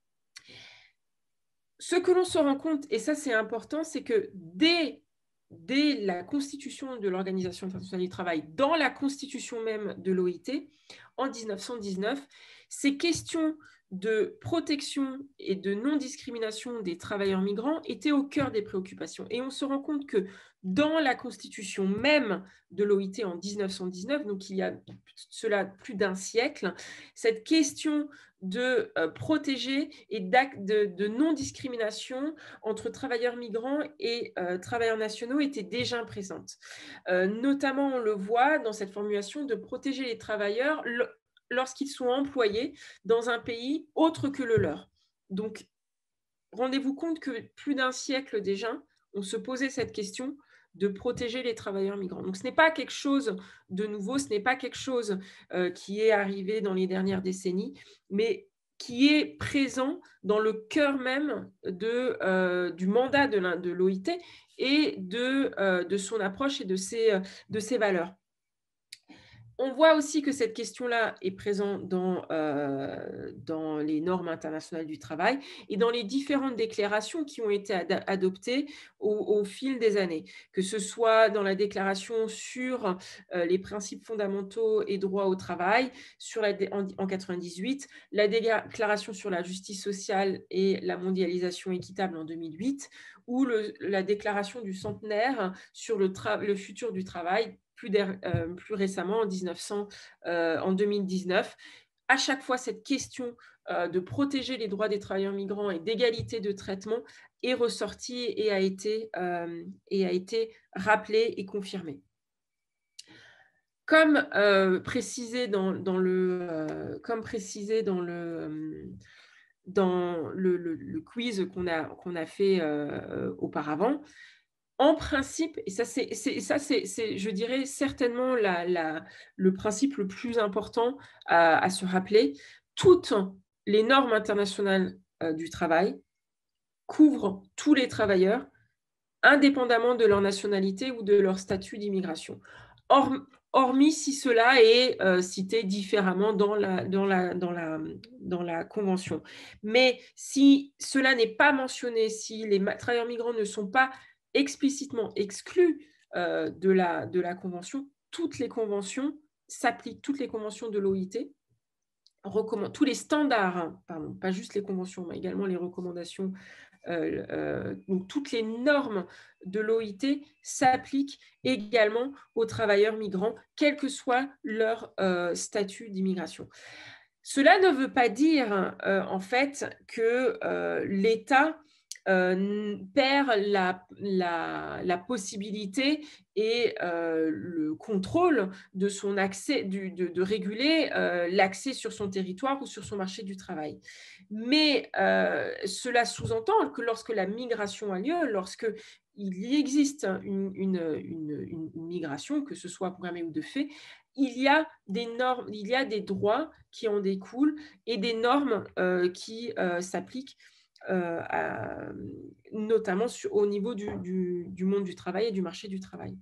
Ce que l'on se rend compte, et ça c'est important, c'est que dès, dès la constitution de l'Organisation internationale du travail, dans la constitution même de l'O I T, en mille neuf cent dix-neuf, ces questions de protection et de non-discrimination des travailleurs migrants étaient au cœur des préoccupations. Et on se rend compte que dans la constitution même de l'O I T en mille neuf cent dix-neuf, donc il y a cela plus d'un siècle, cette question de euh, protéger et de, de non-discrimination entre travailleurs migrants et euh, travailleurs nationaux était déjà présente. Euh, notamment, on le voit dans cette formulation de protéger les travailleurs lorsqu'ils sont employés dans un pays autre que le leur. Donc, rendez-vous compte que plus d'un siècle déjà, on se posait cette question de protéger les travailleurs migrants. Donc, ce n'est pas quelque chose de nouveau, ce n'est pas quelque chose euh, qui est arrivé dans les dernières décennies, mais qui est présent dans le cœur même de, euh, du mandat de l'O I T et de, euh, de son approche et de ses, de ses valeurs. On voit aussi que cette question-là est présente dans, euh, dans les normes internationales du travail et dans les différentes déclarations qui ont été ad adoptées au, au fil des années, que ce soit dans la déclaration sur euh, les principes fondamentaux et droits au travail sur la, en, en quatre-vingt-dix-huit, la déclaration sur la justice sociale et la mondialisation équitable en deux mille huit, ou le, la déclaration du centenaire sur le, le futur du travail, Plus, euh, plus récemment en, mille neuf cents, euh, en deux mille dix-neuf. À chaque fois, cette question euh, de protéger les droits des travailleurs migrants et d'égalité de traitement est ressortie et a été, euh, et a été rappelée et confirmée. Comme euh, précisé dans, dans le, euh, comme précisé dans le, dans le, le, le quiz qu'on a, qu'on a fait euh, auparavant, en principe, et ça, c'est, ça c'est, c'est, je dirais, certainement la, la, le principe le plus important à, à se rappeler, toutes les normes internationales euh, du travail couvrent tous les travailleurs, indépendamment de leur nationalité ou de leur statut d'immigration, Or, hormis si cela est euh, cité différemment dans la, dans, la, dans, la, dans la Convention. Mais si cela n'est pas mentionné, si les travailleurs migrants ne sont pas explicitement exclus euh, de, la, de la Convention, toutes les conventions s'appliquent, toutes les conventions de l'O I T, tous les standards, hein, pardon, pas juste les conventions, mais également les recommandations, euh, euh, donc toutes les normes de l'O I T s'appliquent également aux travailleurs migrants, quel que soit leur euh, statut d'immigration. Cela ne veut pas dire, euh, en fait, que euh, l'État Euh, perd la, la, la possibilité et euh, le contrôle de son accès, du, de, de réguler euh, l'accès sur son territoire ou sur son marché du travail. Mais euh, cela sous-entend que lorsque la migration a lieu, lorsque il y existe une, une, une, une migration, que ce soit programmée ou de fait, il y a des normes, il y a des droits qui en découlent et des normes euh, qui euh, s'appliquent Euh, à, notamment sur, au niveau du, du, du monde du travail et du marché du travail.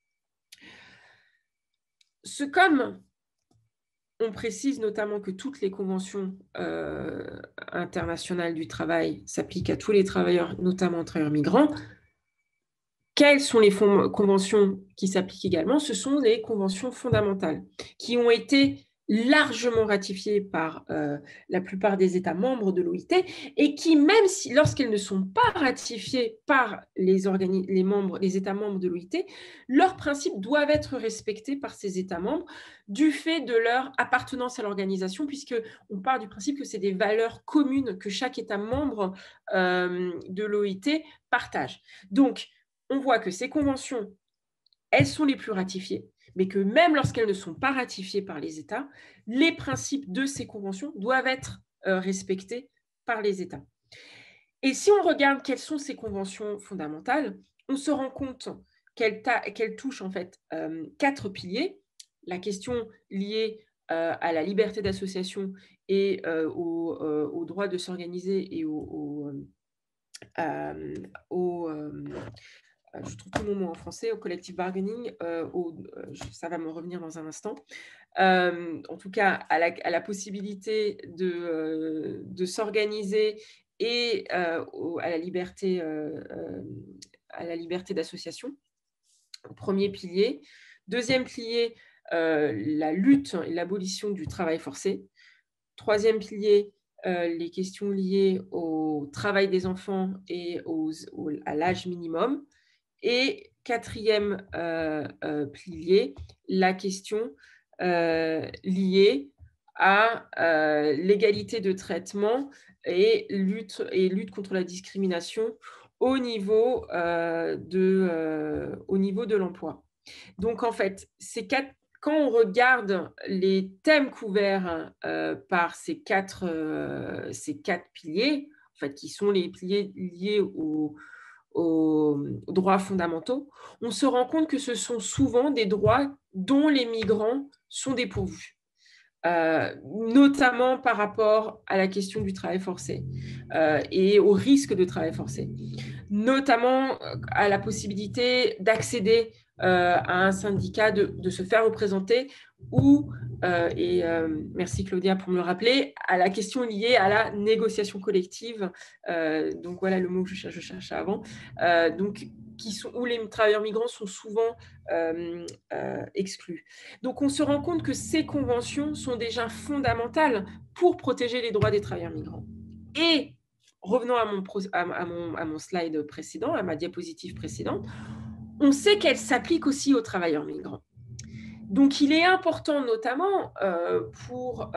Ce, comme on précise notamment que toutes les conventions euh, internationales du travail s'appliquent à tous les travailleurs, notamment aux travailleurs migrants, quelles sont les conventions qui s'appliquent également? Ce sont les conventions fondamentales qui ont été largement ratifiées par euh, la plupart des États membres de l'O I T et qui, même si, lorsqu'elles ne sont pas ratifiées par les, les, membres, les États membres de l'O I T, leurs principes doivent être respectés par ces États membres du fait de leur appartenance à l'organisation, puisqu'on part du principe que c'est des valeurs communes que chaque État membre euh, de l'O I T partage. Donc, on voit que ces conventions, elles sont les plus ratifiées, mais que même lorsqu'elles ne sont pas ratifiées par les États, les principes de ces conventions doivent être euh, respectés par les États. Et si on regarde quelles sont ces conventions fondamentales, on se rend compte qu'elles qu'elles touchent en fait euh, quatre piliers. La question liée euh, à la liberté d'association et euh, au, euh, au droit de s'organiser et au, au, euh, au euh, je trouve tout mon mot en français, au collective bargaining, euh, au, euh, ça va me revenir dans un instant, euh, en tout cas à la, à la possibilité de, euh, de s'organiser et euh, au, à la liberté, euh, euh, à la liberté d'association, premier pilier. Deuxième pilier, euh, la lutte et l'abolition du travail forcé. Troisième pilier, euh, les questions liées au travail des enfants et aux, aux, à l'âge minimum. Et quatrième euh, euh, pilier, la question euh, liée à euh, l'égalité de traitement et lutte, et lutte contre la discrimination au niveau, euh, de, euh, au niveau de l'emploi. Donc, en fait, ces quatre, quand on regarde les thèmes couverts euh, par ces quatre, euh, ces quatre piliers, en fait, qui sont les piliers liés au aux droits fondamentaux, on se rend compte que ce sont souvent des droits dont les migrants sont dépourvus, euh, notamment par rapport à la question du travail forcé euh, et au risque de travail forcé, notamment à la possibilité d'accéder euh, à un syndicat, de, de se faire représenter ou, euh, et euh, merci Claudia pour me le rappeler, à la question liée à la négociation collective, euh, donc voilà le mot que je, cherche, je cherchais avant, euh, donc, qui sont, où les travailleurs migrants sont souvent euh, euh, exclus. Donc on se rend compte que ces conventions sont déjà fondamentales pour protéger les droits des travailleurs migrants. Et revenons à mon, à, à, mon, à mon slide précédent, à ma diapositive précédente, on sait qu'elles s'appliquent aussi aux travailleurs migrants. Donc, il est important, notamment euh, pour,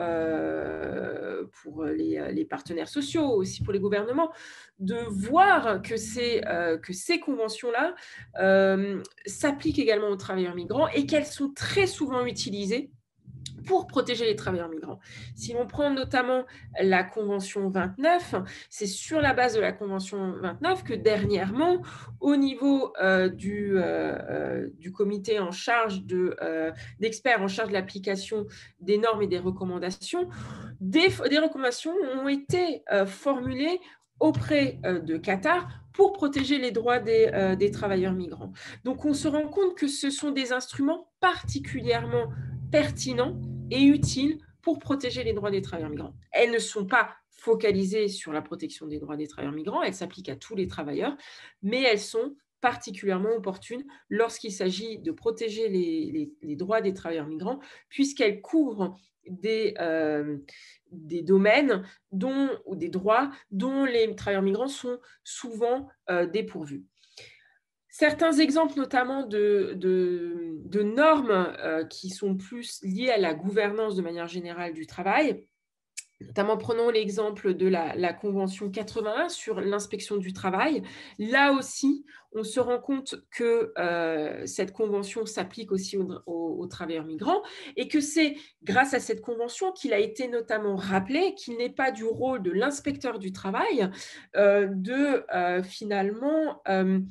euh, pour les, les partenaires sociaux, aussi pour les gouvernements, de voir que ces, euh, que ces conventions-là euh, s'appliquent également aux travailleurs migrants et qu'elles sont très souvent utilisées pour protéger les travailleurs migrants. Si on prend notamment la Convention vingt-neuf, c'est sur la base de la Convention vingt-neuf que dernièrement, au niveau euh, du, euh, du comité en charge de, euh, d'experts en charge de l'application des normes et des recommandations, des, des recommandations ont été euh, formulées auprès euh, de Qatar pour protéger les droits des, euh, des travailleurs migrants. Donc, on se rend compte que ce sont des instruments particulièrement pertinents et utiles pour protéger les droits des travailleurs migrants. Elles ne sont pas focalisées sur la protection des droits des travailleurs migrants, elles s'appliquent à tous les travailleurs, mais elles sont particulièrement opportunes lorsqu'il s'agit de protéger les, les, les droits des travailleurs migrants, puisqu'elles couvrent des, euh, des domaines dont, ou des droits dont les travailleurs migrants sont souvent euh, dépourvus. Certains exemples, notamment de, de, de normes euh, qui sont plus liées à la gouvernance de manière générale du travail, notamment prenons l'exemple de la, la Convention quatre-vingt-un sur l'inspection du travail. Là aussi, on se rend compte que euh, cette convention s'applique aussi aux, aux, aux travailleurs migrants et que c'est grâce à cette convention qu'il a été notamment rappelé qu'il n'est pas du rôle de l'inspecteur du travail euh, de euh, finalement... Euh,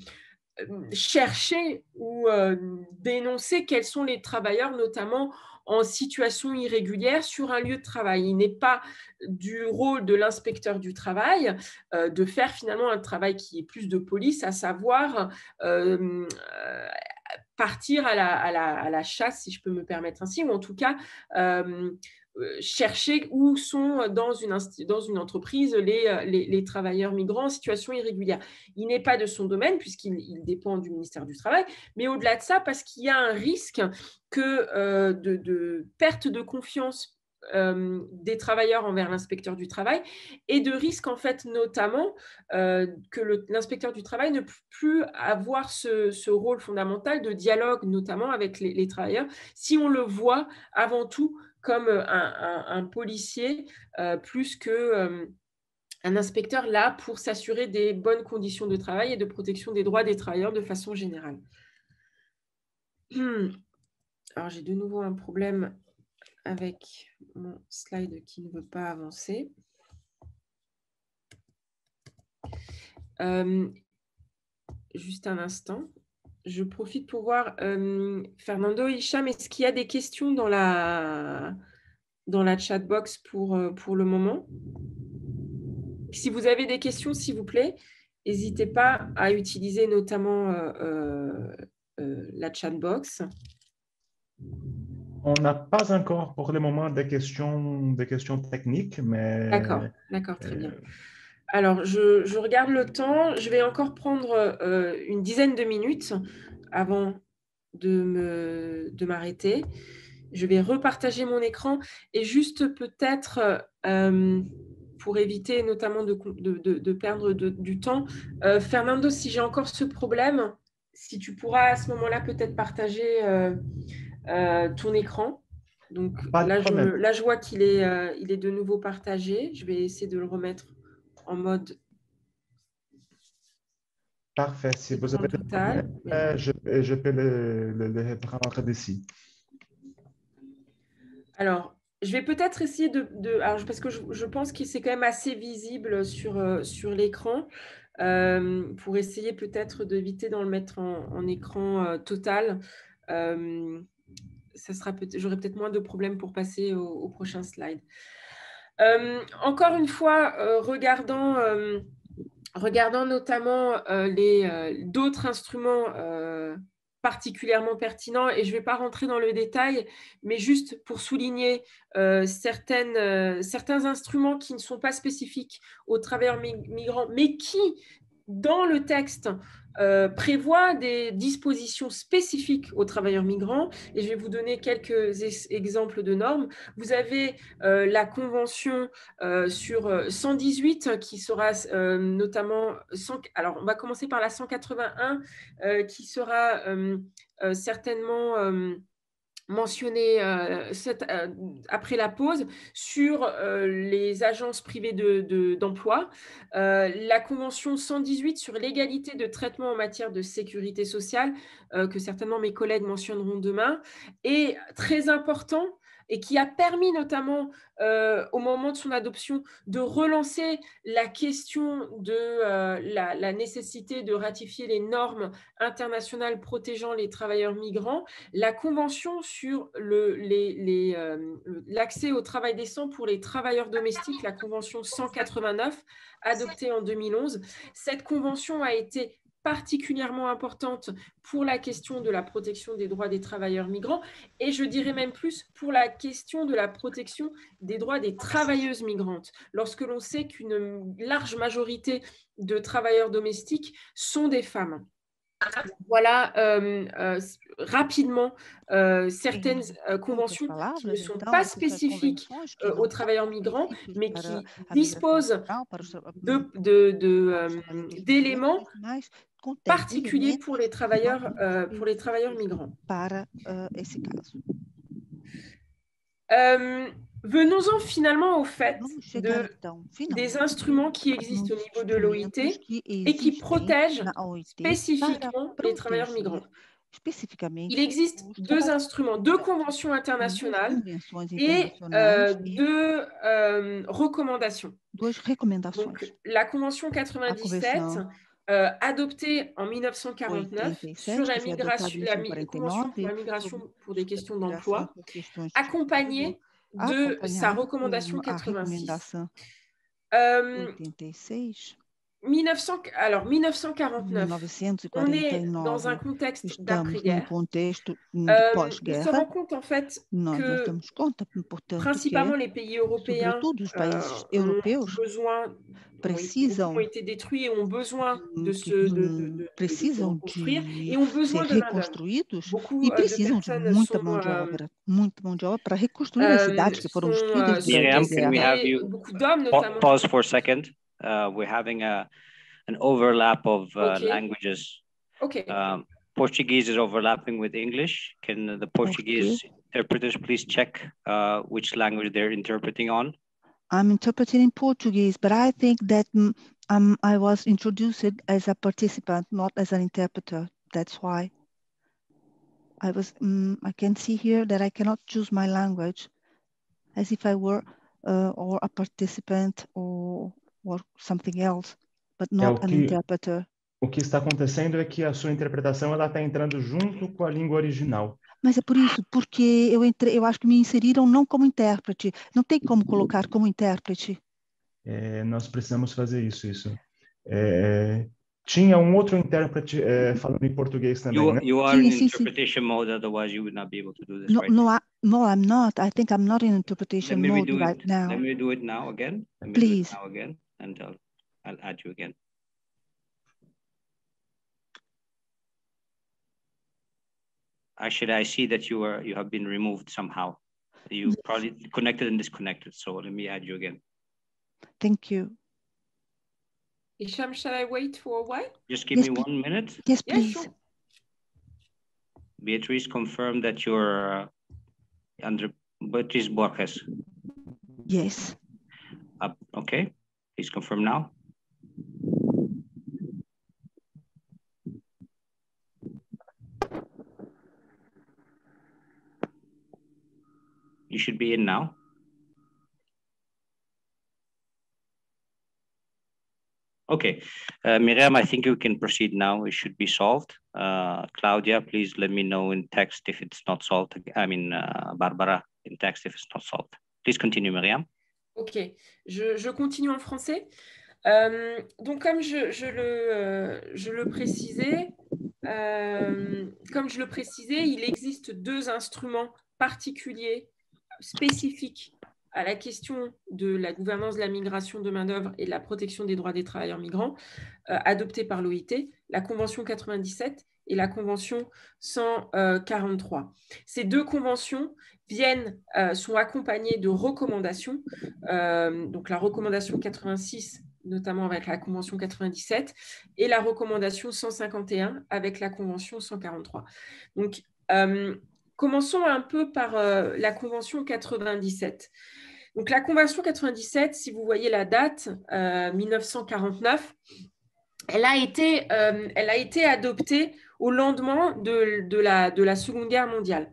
chercher ou euh, dénoncer quels sont les travailleurs, notamment en situation irrégulière sur un lieu de travail. Il n'est pas du rôle de l'inspecteur du travail euh, de faire finalement un travail qui est plus de police, à savoir euh, euh, partir à la, à, la, à la chasse, si je peux me permettre ainsi, ou en tout cas euh, chercher où sont dans une, dans une entreprise les, les, les travailleurs migrants en situation irrégulière. Il n'est pas de son domaine puisqu'il il dépend du ministère du Travail, mais au-delà de ça, parce qu'il y a un risque que, euh, de, de perte de confiance Euh, des travailleurs envers l'inspecteur du travail et de risque en fait notamment euh, que le, l'inspecteur du travail ne peut plus avoir ce, ce rôle fondamental de dialogue notamment avec les, les travailleurs si on le voit avant tout comme un, un, un policier euh, plus que euh, un inspecteur là pour s'assurer des bonnes conditions de travail et de protection des droits des travailleurs de façon générale. Alors j'ai de nouveau un problème avec mon slide qui ne veut pas avancer. Euh, juste un instant. Je profite pour voir euh, Fernando, Hicham, est-ce qu'il y a des questions dans la, dans la chat box pour, pour le moment? Si vous avez des questions, s'il vous plaît, n'hésitez pas à utiliser notamment euh, euh, la chat box. On n'a pas encore pour le moment des questions, des questions techniques, mais... D'accord, d'accord, très euh... bien. Alors, je, je regarde le temps. Je vais encore prendre euh, une dizaine de minutes avant de, me, de m'arrêter. Je vais repartager mon écran et juste peut-être, euh, pour éviter notamment de, de, de, de perdre de, du temps, euh, Fernando, si j'ai encore ce problème, si tu pourras à ce moment-là peut-être partager euh, euh, ton écran. Donc là je, là, je vois qu'il est, euh, il est de nouveau partagé. Je vais essayer de le remettre en mode... Parfait. Si vous avez total, mais... je, je peux le, le, le prendre d'ici. Alors, je vais peut-être essayer de... de alors, parce que je, je pense que c'est quand même assez visible sur, euh, sur l'écran, euh, pour essayer peut-être d'éviter d'en le mettre en, en écran euh, total. Euh, ça sera peut- j'aurai peut-être moins de problèmes pour passer au, au prochain slide. Euh, encore une fois, euh, regardant, euh, regardant notamment euh, les, euh, d'autres instruments euh, particulièrement pertinent et je ne vais pas rentrer dans le détail, mais juste pour souligner euh, certaines, euh, certains instruments qui ne sont pas spécifiques aux travailleurs migrants, mais qui, dans le texte, euh, prévoient des dispositions spécifiques aux travailleurs migrants. Et je vais vous donner quelques exemples de normes. Vous avez euh, la convention euh, sur cent dix-huit qui sera euh, notamment... cent, alors, on va commencer par la cent quatre-vingt-un euh, qui sera euh, euh, certainement... Euh, mentionné euh, cette, euh, après la pause sur euh, les agences privées de, de, d'emploi, euh, la convention cent dix-huit sur l'égalité de traitement en matière de sécurité sociale, euh, que certainement mes collègues mentionneront demain, est très important et qui a permis notamment euh, au moment de son adoption de relancer la question de euh, la, la nécessité de ratifier les normes internationales protégeant les travailleurs migrants. La convention sur le, les, les, euh, l'accès au travail décent pour les travailleurs domestiques, la convention cent quatre-vingt-neuf, adoptée en deux mille onze. Cette convention a été particulièrement importante pour la question de la protection des droits des travailleurs migrants et je dirais même plus pour la question de la protection des droits des travailleuses migrantes. Lorsque l'on sait qu'une large majorité de travailleurs domestiques sont des femmes. Voilà euh, euh, rapidement euh, certaines euh, conventions qui ne sont pas spécifiques euh, aux travailleurs migrants, mais qui disposent de, de, de, euh, d'éléments particuliers pour les travailleurs, euh, pour les travailleurs migrants. Euh, venons-en finalement au fait de, des instruments qui existent au niveau de l'O I T et qui protègent spécifiquement les travailleurs migrants. Il existe deux instruments, deux conventions internationales et euh, deux euh, recommandations. Donc, la convention quatre-vingt-dix-sept, euh, adoptée en mille neuf cent quarante-neuf sur la, migration, la mi convention pour la migration pour des questions d'emploi, accompagnée de sa recommandation quatre-vingt-six. Euh, mille neuf cents, alors, mille neuf cent quarante-neuf, on est dans un contexte d'après-guerre. Euh, on se rend compte en fait que principalement les pays européens euh, ont besoin, ont, ont été détruits et ont besoin de se de, de, de, de, de reconstruire et ont besoin de main-d'œuvre. Beaucoup euh, de personnes sont, euh, sont, Miriam, can we have you beaucoup d'hommes notamment. Pause for a second. Uh, we're having a an overlap of uh, okay. languages. Okay. Um, Portuguese is overlapping with English. Can the Portuguese okay. interpreters please check uh, which language they're interpreting on? I'm interpreting in Portuguese, but I think that um, I was introduced as a participant, not as an interpreter. That's why. I was. Um, I can see here that I cannot choose my language, as if I were uh, or a participant or or something else, but not é, an que, interpreter. O que está acontecendo é que a sua interpretação ela está entrando junto com a língua original. Mas é por isso, porque eu entrei, eu acho que me inseriram não como intérprete. Não tem como colocar como intérprete. É, nós precisamos fazer isso, isso. É, tinha um outro intérprete é, falando em português também, you, né? You are sim, in sim, interpretation sim. mode, otherwise you would not be able to do this, no, right? No, I, no, I'm not. I think I'm not in interpretation Let me mode do right it. now. Let me do it now again. Let me Please. Do it now again, and I'll, I'll add you again. Actually, I see that you are you have been removed somehow. You probably connected and disconnected. So let me add you again. Thank you. Isham, shall I wait for a while? Just give yes, me one minute. Yes, please. Yeah, sure. Beatrice, confirm that you're uh, under Beatrice Borges. Yes. Uh, okay, please confirm now. You should be in now. Okay, uh, Miriam, I think you can proceed now. It should be solved. Uh, Claudia, please let me know in text if it's not solved. I mean, uh, Barbara, in text if it's not solved. Please continue, Miriam. Ok, je, je continue en français. Euh, donc, comme je, je, le, euh, je le précisais, euh, comme je le précisais, il existe deux instruments particuliers, spécifiques à la question de la gouvernance de la migration de main-d'œuvre et de la protection des droits des travailleurs migrants, euh, adoptés par l'O I T, la Convention quatre-vingt-dix-sept et la Convention cent quarante-trois. Ces deux conventions viennent, euh, sont accompagnées de recommandations, euh, donc la recommandation quatre-vingt-six, notamment avec la Convention quatre-vingt-dix-sept, et la recommandation cent cinquante et un avec la Convention cent quarante-trois. Donc, euh, commençons un peu par euh, la Convention quatre-vingt-dix-sept. Donc, la Convention quatre-vingt-dix-sept, si vous voyez la date, euh, mille neuf cent quarante-neuf, elle a été, euh, elle a été adoptée au lendemain de, de, la, de la Seconde Guerre mondiale.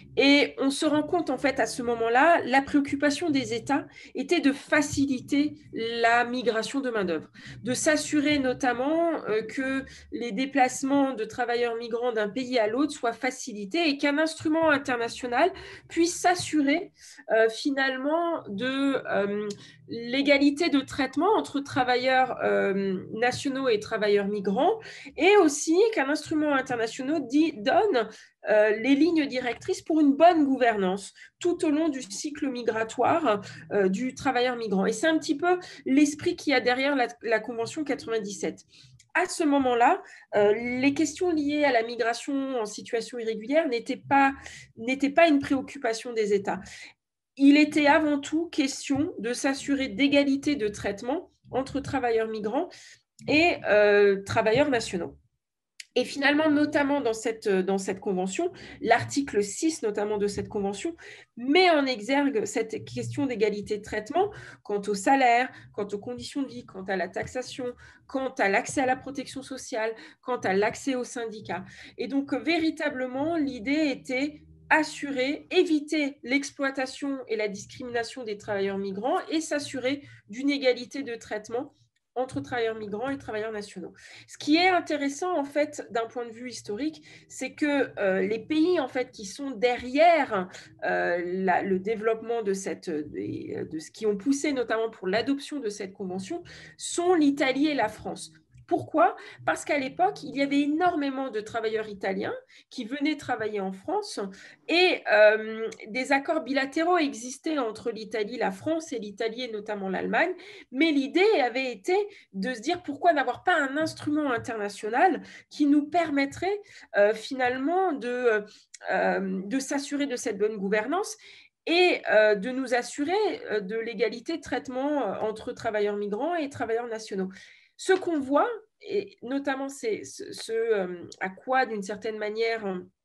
Et on se rend compte, en fait, à ce moment-là, la préoccupation des États était de faciliter la migration de main-d'œuvre, de s'assurer notamment euh, que les déplacements de travailleurs migrants d'un pays à l'autre soient facilités et qu'un instrument international puisse s'assurer euh, finalement de euh, l'égalité de traitement entre travailleurs euh, nationaux et travailleurs migrants, et aussi qu'un instrument international dit, donne Euh, les lignes directrices pour une bonne gouvernance tout au long du cycle migratoire euh, du travailleur migrant. Et c'est un petit peu l'esprit qu'il y a derrière la, la Convention quatre-vingt-dix-sept. À ce moment-là, euh, les questions liées à la migration en situation irrégulière n'étaient pas, n'étaient pas une préoccupation des États. Il était avant tout question de s'assurer d'égalité de traitement entre travailleurs migrants et euh, travailleurs nationaux. Et finalement, notamment dans cette, dans cette convention, l'article six notamment de cette convention met en exergue cette question d'égalité de traitement quant au salaire, quant aux conditions de vie, quant à la taxation, quant à l'accès à la protection sociale, quant à l'accès aux syndicats. Et donc, véritablement, l'idée était assurer, éviter l'exploitation et la discrimination des travailleurs migrants et s'assurer d'une égalité de traitement entre travailleurs migrants et travailleurs nationaux. Ce qui est intéressant, en fait, d'un point de vue historique, c'est que euh, les pays, en fait, qui sont derrière euh, la, le développement de, cette, de, de ce qui ont poussé notamment pour l'adoption de cette convention sont l'Italie et la France. Pourquoi ? Parce qu'à l'époque, il y avait énormément de travailleurs italiens qui venaient travailler en France et euh, des accords bilatéraux existaient entre l'Italie, la France et l'Italie et notamment l'Allemagne, mais l'idée avait été de se dire pourquoi n'avoir pas un instrument international qui nous permettrait euh, finalement de, euh, de s'assurer de cette bonne gouvernance et euh, de nous assurer de l'égalité de traitement entre travailleurs migrants et travailleurs nationaux. Ce qu'on voit, et notamment c'est ce, ce euh, à quoi d'une certaine manière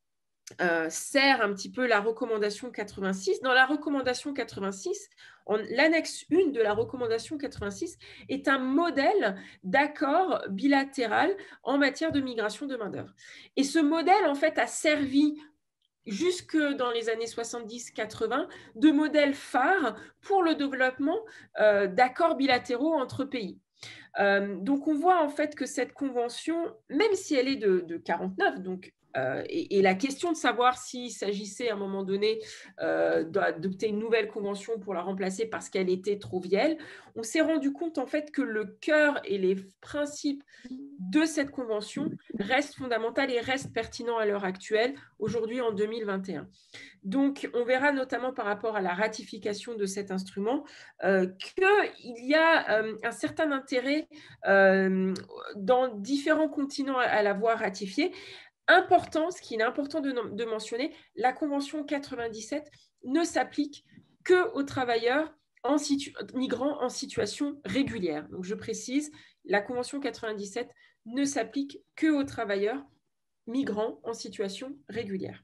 euh, sert un petit peu la recommandation quatre-vingt-six. Dans la recommandation quatre-vingt-six, l'annexe un de la recommandation quatre-vingt-six est un modèle d'accord bilatéral en matière de migration de main-d'œuvre. Et ce modèle, en fait, a servi jusque dans les années soixante-dix quatre-vingts, de modèle phare pour le développement euh, d'accords bilatéraux entre pays. Euh, donc, on voit en fait que cette convention, même si elle est de, de quarante-neuf, donc, euh, et, et la question de savoir s'il s'agissait à un moment donné euh, d'adopter une nouvelle convention pour la remplacer parce qu'elle était trop vieille, on s'est rendu compte en fait que le cœur et les principes de cette convention restent fondamentaux et restent pertinents à l'heure actuelle, aujourd'hui en deux mille vingt et un. Donc, on verra notamment par rapport à la ratification de cet instrument euh, qu'il y a euh, un certain intérêt euh, dans différents continents à, à l'avoir ratifié. Important, ce qu'il est important de, de mentionner, la Convention quatre-vingt-dix-sept ne s'applique qu'aux travailleurs en situ, migrants en situation régulière. Donc, je précise, la Convention quatre-vingt-dix-sept ne s'applique qu'aux travailleurs migrants en situation régulière.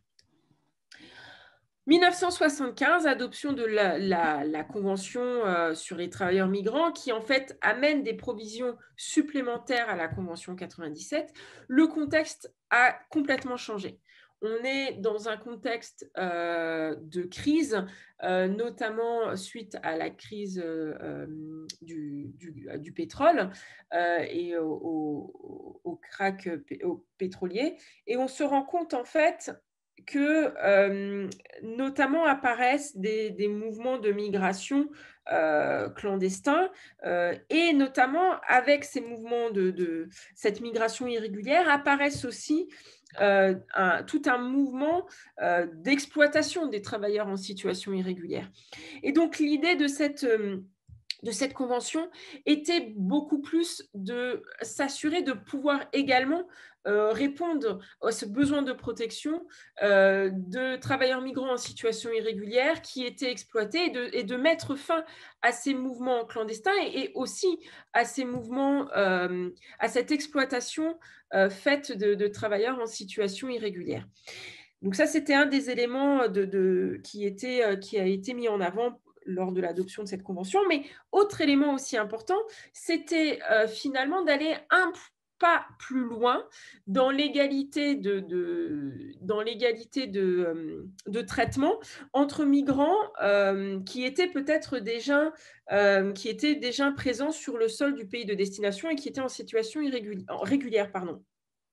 mille neuf cent soixante-quinze, adoption de la, la, la Convention euh, sur les travailleurs migrants qui en fait amène des provisions supplémentaires à la Convention quatre-vingt-dix-sept. Le contexte a complètement changé. On est dans un contexte euh, de crise, euh, notamment suite à la crise euh, du, du, du pétrole euh, et au, au, au crack au pétrolier. Et on se rend compte en fait que euh, notamment apparaissent des, des mouvements de migration euh, clandestins euh, et notamment avec ces mouvements de, de cette migration irrégulière apparaissent aussi euh, un, tout un mouvement euh, d'exploitation des travailleurs en situation irrégulière. Et donc l'idée de cette... Euh, de cette convention était beaucoup plus de s'assurer de pouvoir également euh, répondre à ce besoin de protection euh, de travailleurs migrants en situation irrégulière qui étaient exploités et de, et de mettre fin à ces mouvements clandestins et, et aussi à ces mouvements, euh, à cette exploitation euh, faite de, de travailleurs en situation irrégulière. Donc ça, c'était un des éléments de, de, qui, était, qui a été mis en avant lors de l'adoption de cette convention. Mais autre élément aussi important, c'était euh, finalement d'aller un pas plus loin dans l'égalité de, de, dans l'égalité de, de traitement entre migrants euh, qui étaient peut-être déjà, euh, qui étaient déjà présents sur le sol du pays de destination et qui étaient en situation irrégulière, régulière, pardon.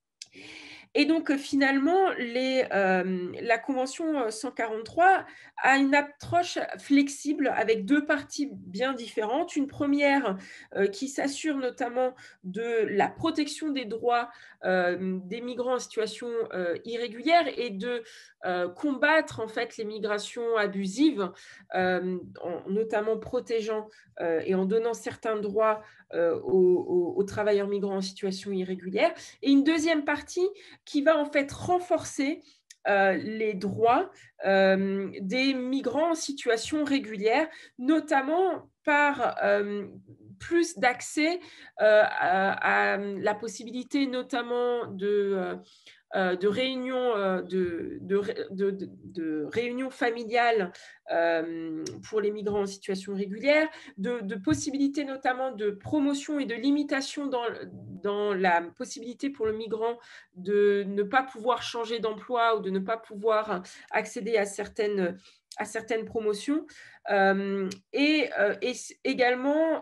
Et donc, finalement, les, euh, la Convention cent quarante-trois a une approche flexible avec deux parties bien différentes. Une première euh, qui s'assure notamment de la protection des droits euh, des migrants en situation euh, irrégulière et de euh, combattre en fait les migrations abusives, euh, en notamment protégeant euh, et en donnant certains droits euh, aux, aux, aux travailleurs migrants en situation irrégulière. Et une deuxième partie qui va en fait renforcer euh, les droits euh, des migrants en situation régulière, notamment par euh, plus d'accès euh, à, à la possibilité notamment de... Euh, Euh, de réunions euh, de, de, de, de, de réunions familiales euh, pour les migrants en situation régulière, de, de possibilités notamment de promotion et de limitation dans, dans la possibilité pour le migrant de ne pas pouvoir changer d'emploi ou de ne pas pouvoir accéder à certaines à certaines promotions euh, et, euh, et également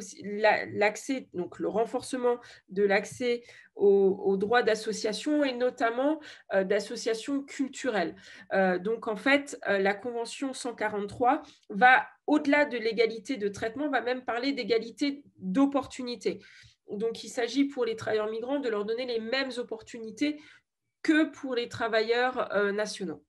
l'accès, la, donc le renforcement de l'accès aux, aux droits d'association et notamment euh, d'associations culturelles. Euh, donc en fait, euh, la Convention cent quarante-trois va au-delà de l'égalité de traitement, va même parler d'égalité d'opportunités. Donc il s'agit pour les travailleurs migrants de leur donner les mêmes opportunités que pour les travailleurs euh, nationaux.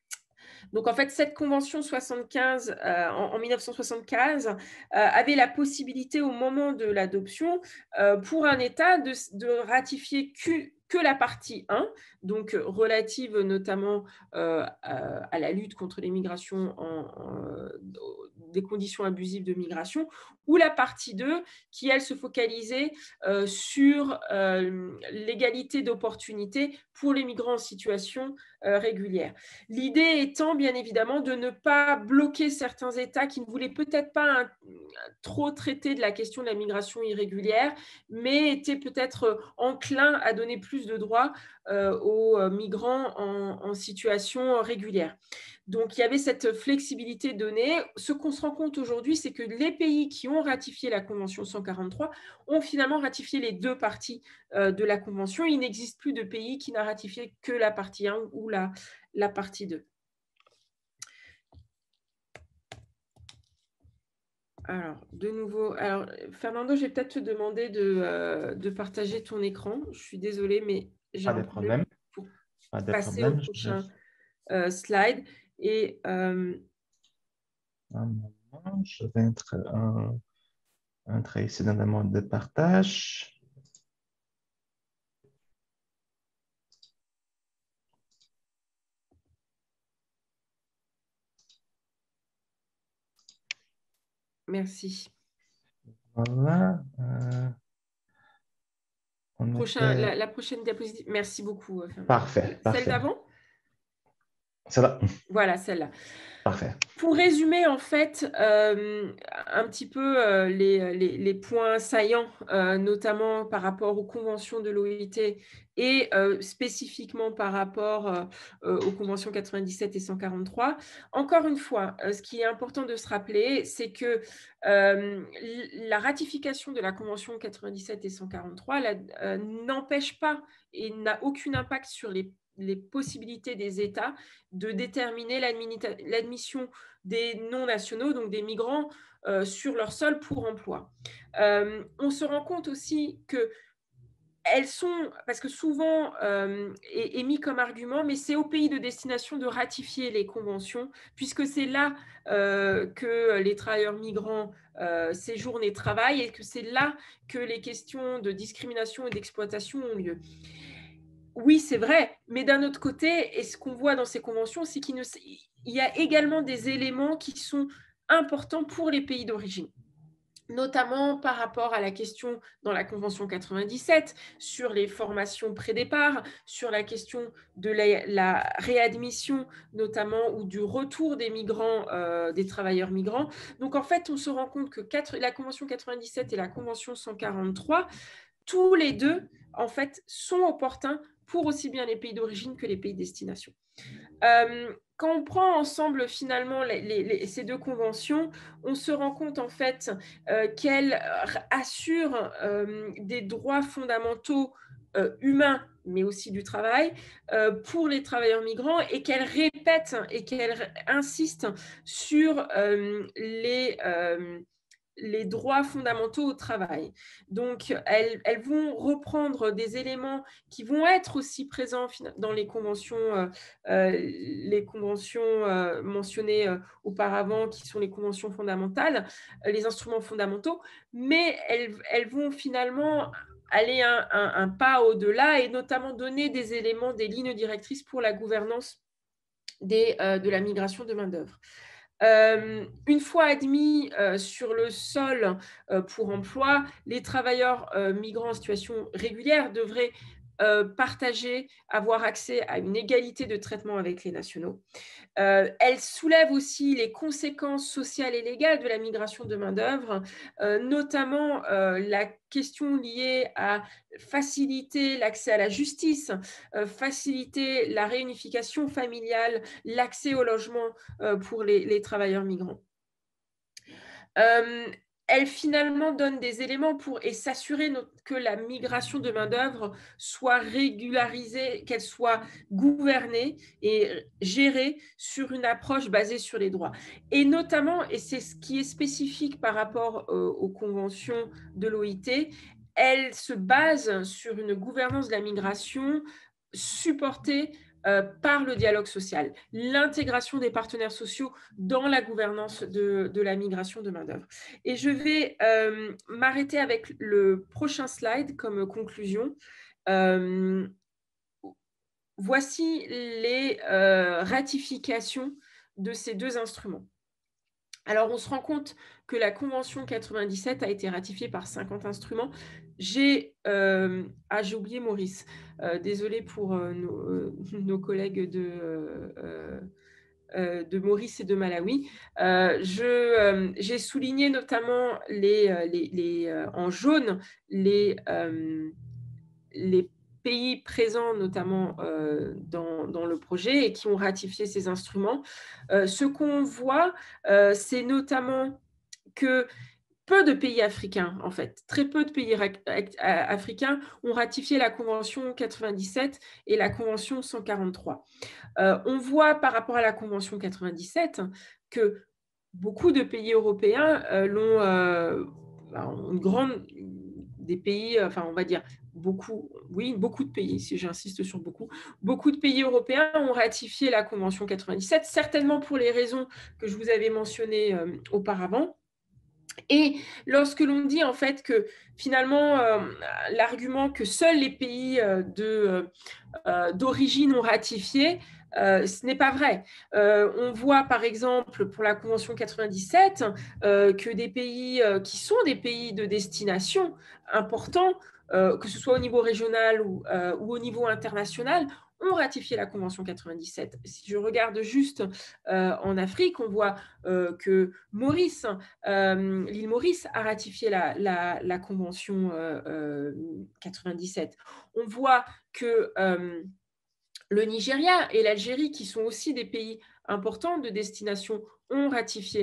Donc, en fait, cette convention soixante-quinze, euh, en, en mille neuf cent soixante-quinze euh, avait la possibilité au moment de l'adoption euh, pour un État de, de ratifier que, que la partie un, donc relative notamment euh, à, à la lutte contre les migrations, en, en, des conditions abusives de migration, ou la partie deux qui, elle, se focalisait euh, sur euh, l'égalité d'opportunités pour les migrants en situation euh, régulière. L'idée étant, bien évidemment, de ne pas bloquer certains États qui ne voulaient peut-être pas un, trop traiter de la question de la migration irrégulière, mais étaient peut-être enclins à donner plus de droits euh, aux migrants en, en situation régulière. Donc, il y avait cette flexibilité donnée. Ce qu'on se rend compte aujourd'hui, c'est que les pays qui ont ratifié la Convention cent quarante-trois ont finalement ratifié les deux parties euh, de la Convention. Il n'existe plus de pays qui n'a ratifié que la partie un ou la, la partie deux. Alors, de nouveau, alors, Fernando, je vais peut-être te demander de, euh, de partager ton écran. Je suis désolée, mais j'ai un problème pour Pas de passer problème. au prochain euh, slide. Et, euh... un moment, je vais entrer, un, entrer ici dans le mode de partage. Merci. Voilà. Euh, on Prochain, était... la, la prochaine diapositive. Merci beaucoup. Fernando. Parfait. Celle parfait. d'avant? Celle-là. Voilà, celle-là. Parfait. Pour résumer, en fait, euh, un petit peu euh, les, les, les points saillants, euh, notamment par rapport aux conventions de l'O I T et euh, spécifiquement par rapport euh, aux conventions quatre-vingt-dix-sept et cent quarante-trois. Encore une fois, euh, ce qui est important de se rappeler, c'est que euh, la ratification de la convention quatre-vingt-dix-sept et cent quarante-trois euh, n'empêche pas et n'a aucun impact sur les les possibilités des États de déterminer l'admission des non-nationaux, donc des migrants, euh, sur leur sol pour emploi. Euh, on se rend compte aussi que elles sont, parce que souvent euh, est, est mis comme argument, mais c'est au pays de destination de ratifier les conventions, puisque c'est là euh, que les travailleurs migrants euh, séjournent et travaillent, et que c'est là que les questions de discrimination et d'exploitation ont lieu. Oui, c'est vrai, mais d'un autre côté, et ce qu'on voit dans ces conventions, c'est qu'il ne, il y a également des éléments qui sont importants pour les pays d'origine, notamment par rapport à la question dans la Convention quatre-vingt-dix-sept sur les formations pré-départ, sur la question de la, la réadmission notamment ou du retour des migrants, euh, des travailleurs migrants. Donc en fait, on se rend compte que quatre, la Convention quatre-vingt-dix-sept et la Convention cent quarante-trois, tous les deux en fait sont opportuns pour aussi bien les pays d'origine que les pays de destination. Euh, quand on prend ensemble finalement les, les, les, ces deux conventions, on se rend compte en fait euh, qu'elles assurent euh, des droits fondamentaux euh, humains, mais aussi du travail, euh, pour les travailleurs migrants, et qu'elles répètent et qu'elles insistent sur euh, les... Euh, les droits fondamentaux au travail. Donc, elles, elles vont reprendre des éléments qui vont être aussi présents dans les conventions, euh, euh, les conventions euh, mentionnées euh, auparavant, qui sont les conventions fondamentales, euh, les instruments fondamentaux, mais elles, elles vont finalement aller un, un, un pas au-delà et notamment donner des éléments, des lignes directrices pour la gouvernance des, euh, de la migration de main-d'œuvre. Euh, une fois admis euh, sur le sol euh, pour emploi, les travailleurs euh, migrants en situation régulière devraient euh, partager, avoir accès à une égalité de traitement avec les nationaux. Euh, elle soulève aussi les conséquences sociales et légales de la migration de main-d'œuvre, euh, notamment euh, la question liée à faciliter l'accès à la justice, euh, faciliter la réunification familiale, l'accès au logement euh, pour les, les travailleurs migrants. Euh, elle finalement donne des éléments pour et s'assurer que la migration de main-d'œuvre soit régularisée, qu'elle soit gouvernée et gérée sur une approche basée sur les droits. Et notamment, et c'est ce qui est spécifique par rapport euh, aux conventions de l'O I T, elle se base sur une gouvernance de la migration supportée Euh, par le dialogue social, l'intégration des partenaires sociaux dans la gouvernance de, de la migration de main-d'œuvre. Et je vais euh, m'arrêter avec le prochain slide comme conclusion. Euh, voici les euh, ratifications de ces deux instruments. Alors, on se rend compte que la Convention quatre-vingt-dix-sept a été ratifiée par cinquante instruments. J'ai euh, ah, j'ai oublié Maurice. Euh, désolée pour euh, nos, euh, nos collègues de, euh, euh, de Maurice et de Malawi. Euh, je, euh, j'ai souligné notamment les, les, les, euh, en jaune les, euh, les pays présents notamment euh, dans, dans le projet et qui ont ratifié ces instruments. Euh, ce qu'on voit, euh, c'est notamment que peu de pays africains, en fait, très peu de pays africains ont ratifié la Convention quatre-vingt-dix-sept et la Convention cent quarante-trois. Euh, on voit par rapport à la Convention quatre-vingt-dix-sept que beaucoup de pays européens euh, l'ont, euh, une grande, des pays, enfin on va dire beaucoup, oui, beaucoup de pays, si j'insiste sur beaucoup, beaucoup de pays européens ont ratifié la Convention quatre-vingt-dix-sept, certainement pour les raisons que je vous avais mentionnées euh, auparavant. Et lorsque l'on dit en fait que finalement euh, l'argument que seuls les pays euh, de, euh, d'origine ont ratifié, euh, ce n'est pas vrai. Euh, on voit par exemple pour la Convention quatre-vingt-dix-sept euh, que des pays euh, qui sont des pays de destination importants, euh, que ce soit au niveau régional ou, euh, ou au niveau international, ont ratifié la Convention quatre-vingt-dix-sept. Si je regarde juste euh, en Afrique, on voit euh, que Maurice, euh, l'île Maurice a ratifié la, la, la Convention euh, euh, quatre-vingt-dix-sept. On voit que euh, le Nigeria et l'Algérie, qui sont aussi des pays importants de destination, ont ratifié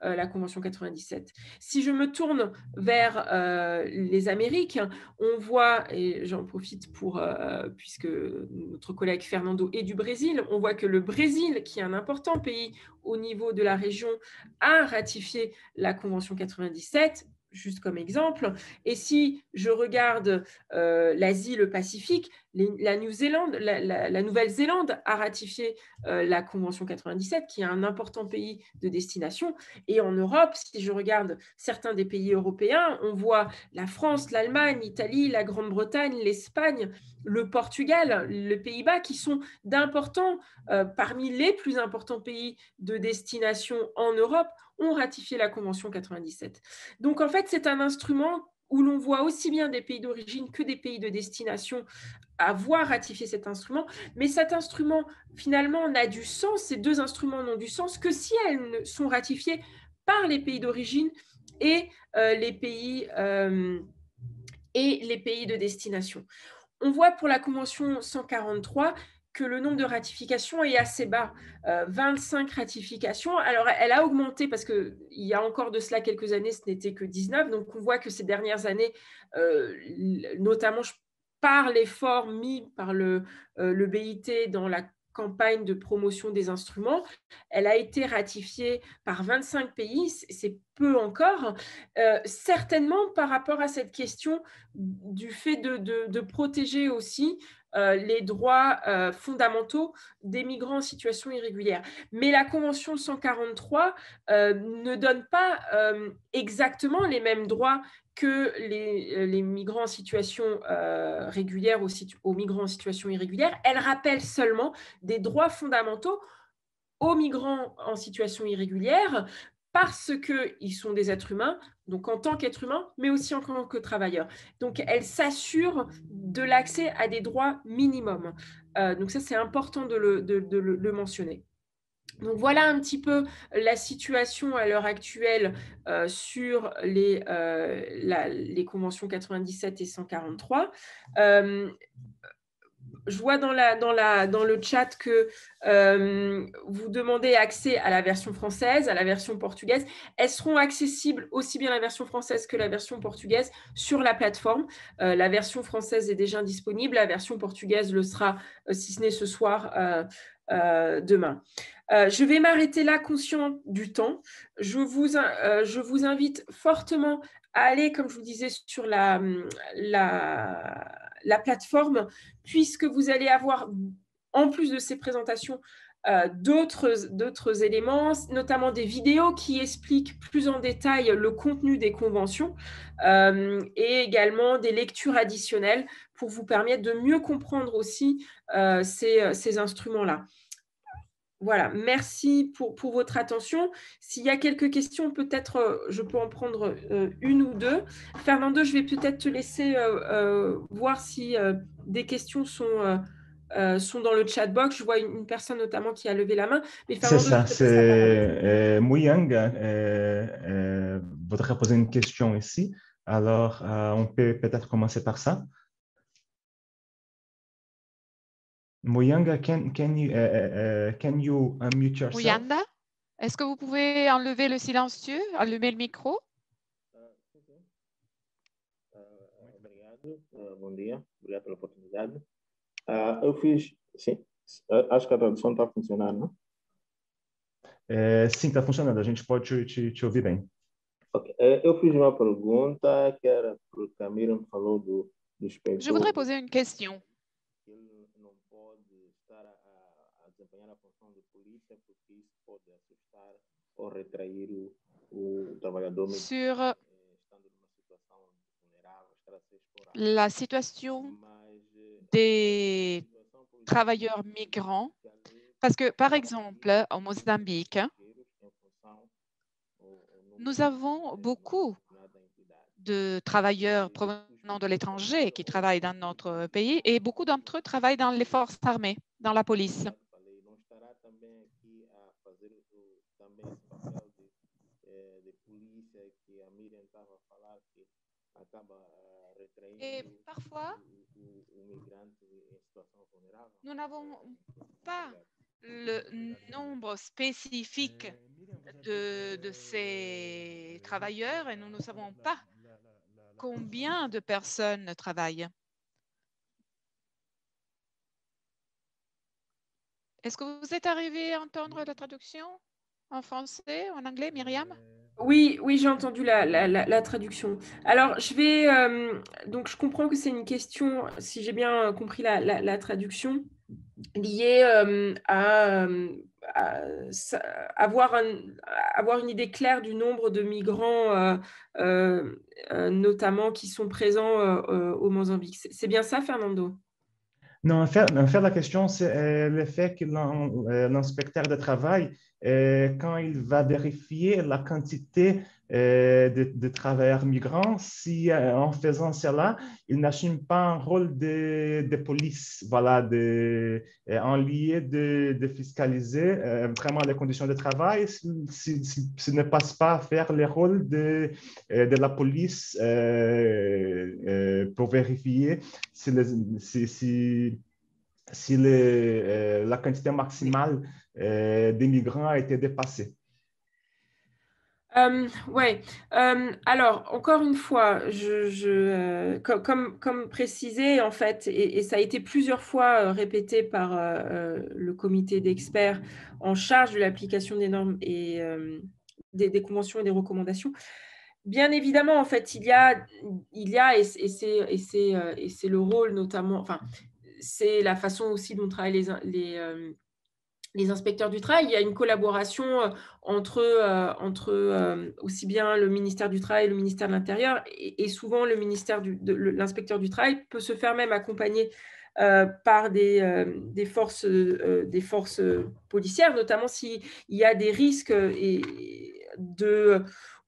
euh, la Convention quatre-vingt-dix-sept. Si je me tourne vers euh, les Amériques, on voit, et j'en profite pour, euh, puisque notre collègue Fernando est du Brésil, on voit que le Brésil, qui est un important pays au niveau de la région, a ratifié la Convention quatre-vingt-dix-sept, juste comme exemple. Et si je regarde euh, l'Asie, le Pacifique, les, la, New-Zélande, la, la, la Nouvelle-Zélande a ratifié euh, la Convention quatre-vingt-dix-sept, qui est un important pays de destination. Et en Europe, si je regarde certains des pays européens, on voit la France, l'Allemagne, l'Italie, la Grande-Bretagne, l'Espagne, le Portugal, les Pays-Bas, qui sont d'importants, euh, parmi les plus importants pays de destination en Europe, ont ratifié la Convention quatre-vingt-dix-sept. Donc, en fait, c'est un instrument où l'on voit aussi bien des pays d'origine que des pays de destination avoir ratifié cet instrument. Mais cet instrument, finalement, n'a du sens, ces deux instruments n'ont du sens que si elles sont ratifiées par les pays d'origine et, euh, les pays, euh, et les pays de destination. On voit pour la Convention cent quarante-trois que le nombre de ratifications est assez bas, euh, vingt-cinq ratifications. Alors, elle a augmenté parce qu'il y a encore de cela quelques années, ce n'était que dix-neuf. Donc, on voit que ces dernières années, euh, notamment par l'effort mis par le, euh, le B I T dans la campagne de promotion des instruments, elle a été ratifiée par vingt-cinq pays, c'est peu encore, euh, certainement par rapport à cette question du fait de, de, de protéger aussi euh, les droits euh, fondamentaux des migrants en situation irrégulière. Mais la Convention cent quarante-trois euh, ne donne pas euh, exactement les mêmes droits que les, les migrants en situation euh, régulière aux, situ aux migrants en situation irrégulière. Elle rappelle seulement des droits fondamentaux aux migrants en situation irrégulière parce qu'ils sont des êtres humains, donc en tant qu'êtres humains, mais aussi en tant que travailleurs. Donc, elle s'assure de l'accès à des droits minimums. Euh, donc ça, c'est important de le, de, de le mentionner. Donc voilà un petit peu la situation à l'heure actuelle euh, sur les, euh, la, les conventions quatre-vingt-dix-sept et cent quarante-trois. Euh, je vois dans, la, dans, la, dans le chat que euh, vous demandez accès à la version française, à la version portugaise. Elles seront accessibles aussi bien la version française que la version portugaise sur la plateforme. Euh, la version française est déjà disponible, la version portugaise le sera, euh, si ce n'est ce soir, euh, euh, demain. Euh, je vais m'arrêter là, conscient du temps. Je vous, euh, je vous invite fortement à aller, comme je vous disais, sur la, la, la plateforme, puisque vous allez avoir, en plus de ces présentations, euh, d'autres éléments, notamment des vidéos qui expliquent plus en détail le contenu des conventions euh, et également des lectures additionnelles pour vous permettre de mieux comprendre aussi euh, ces, ces instruments-là. Voilà, merci pour, pour votre attention. S'il y a quelques questions, peut-être euh, je peux en prendre euh, une ou deux. Fernando, je vais peut-être te laisser euh, euh, voir si euh, des questions sont, euh, euh, sont dans le chat box. Je vois une, une personne notamment qui a levé la main. C'est ça, c'est euh, Mouyang euh, euh, voudrait poser une question ici. Alors, euh, on peut peut-être commencer par ça. Mouyanga, can, can, you, uh, uh, can you unmute yourself? Mouyanga, est-ce que vous pouvez enlever le silencieux, allumer le micro? Obrigado, uh, bom dia, obrigado pela oportunidade. Uh, eu fiz, sim, acho que a tradução está funcionando, não? É, sim, está funcionando, a gente pode te, te, te ouvir bem. Ok, eu fiz uma pergunta que era porque a Miriam falou do, do inspetor. Je voudrais poser une question. Desempenhar a função de polícia porque isso pode assustar ou retrair o, o trabalhador sur estando numa situação vulnerável, estar a ser explorado. La situation des travailleurs migrants, parce que par exemple au Mozambique, nous avons beaucoup de travailleurs provenant de l'étranger qui travaillent dans notre pays et beaucoup d'entre eux travaillent dans les forces armées, dans la police. Et parfois, nous n'avons pas le nombre spécifique de, de ces travailleurs et nous ne savons pas combien de personnes travaillent. Est-ce que vous êtes arrivé à entendre la traduction en français, en anglais, Myriam? Oui, oui, j'ai entendu la, la, la, la traduction. Alors, je vais... Euh, donc, je comprends que c'est une question, si j'ai bien compris la, la, la traduction, liée euh, à, à, à avoir, un, avoir une idée claire du nombre de migrants, euh, euh, euh, notamment, qui sont présents euh, au Mozambique. C'est bien ça, Fernando? Non, en fait, en fait, la question, c'est euh, le fait que l'inspecteur de travail, euh, quand il va vérifier la quantité euh, de, de travailleurs migrants, si euh, en faisant cela, il n'assume pas un rôle de, de police, voilà, de, euh, en lieu de, de fiscaliser euh, vraiment les conditions de travail, s'il si, si, si ne passe pas à faire le rôle de, euh, de la police euh, euh, pour vérifier si, les, si, si si les, euh, la quantité maximale euh, des migrants a été dépassée. Euh, ouais. Euh, alors, encore une fois, je, je, euh, comme, comme, comme précisé, en fait, et, et ça a été plusieurs fois euh, répété par euh, le comité d'experts en charge de l'application des normes et euh, des, des conventions et des recommandations. Bien évidemment, en fait, il y a, il y a et c'est et c'est euh, et c'est le rôle notamment, enfin, c'est la façon aussi dont travaillent les les euh, les inspecteurs du travail. Il y a une collaboration entre, euh, entre euh, aussi bien le ministère du Travail et le ministère de l'Intérieur, et, et souvent le ministère du, de l'inspecteur du Travail peut se faire même accompagner euh, par des, euh, des, forces, euh, des forces policières, notamment s'il y a des risques et de,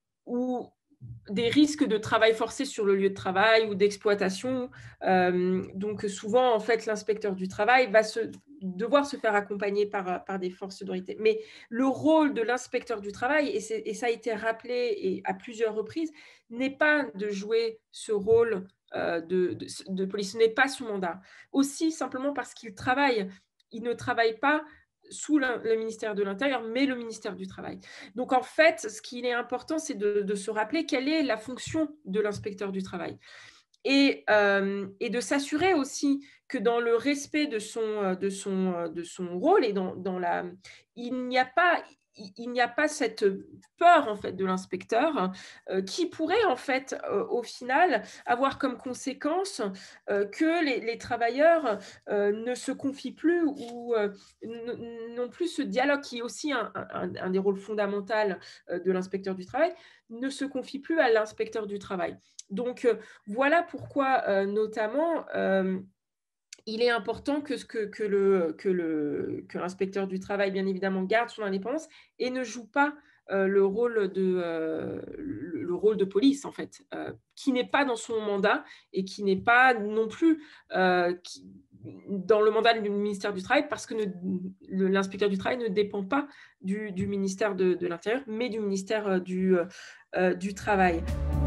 ou des risques de travail forcé sur le lieu de travail ou d'exploitation. Euh, donc souvent, en fait, l'inspecteur du travail va se, devoir se faire accompagner par, par des forces d'autorité. Mais le rôle de l'inspecteur du travail, et, et ça a été rappelé et à plusieurs reprises, n'est pas de jouer ce rôle euh, de, de, de police, ce n'est pas son mandat. Aussi simplement parce qu'il travaille, il ne travaille pas sous le, le ministère de l'Intérieur, mais le ministère du Travail. Donc, en fait, ce qu'il est important, c'est de, de se rappeler quelle est la fonction de l'inspecteur du travail. Et, euh, et de s'assurer aussi que dans le respect de son, de son, de son rôle, et dans, dans la, il n'y a pas... il n'y a pas cette peur en fait de l'inspecteur euh, qui pourrait en fait euh, au final avoir comme conséquence euh, que les, les travailleurs euh, ne se confient plus ou euh, n'ont plus ce dialogue qui est aussi un, un, un des rôles fondamentaux euh, de l'inspecteur du travail, ne se confie plus à l'inspecteur du travail. Donc euh, voilà pourquoi euh, notamment euh, il est important que, que, que, le, que, le, que l'inspecteur du travail, bien évidemment, garde son indépendance et ne joue pas euh, le, rôle de, euh, le, le rôle de police, en fait, euh, qui n'est pas dans son mandat et qui n'est pas non plus euh, qui, dans le mandat du ministère du Travail, parce que ne, l'inspecteur du travail ne dépend pas du, du ministère de, de l'Intérieur, mais du ministère du, euh, du Travail.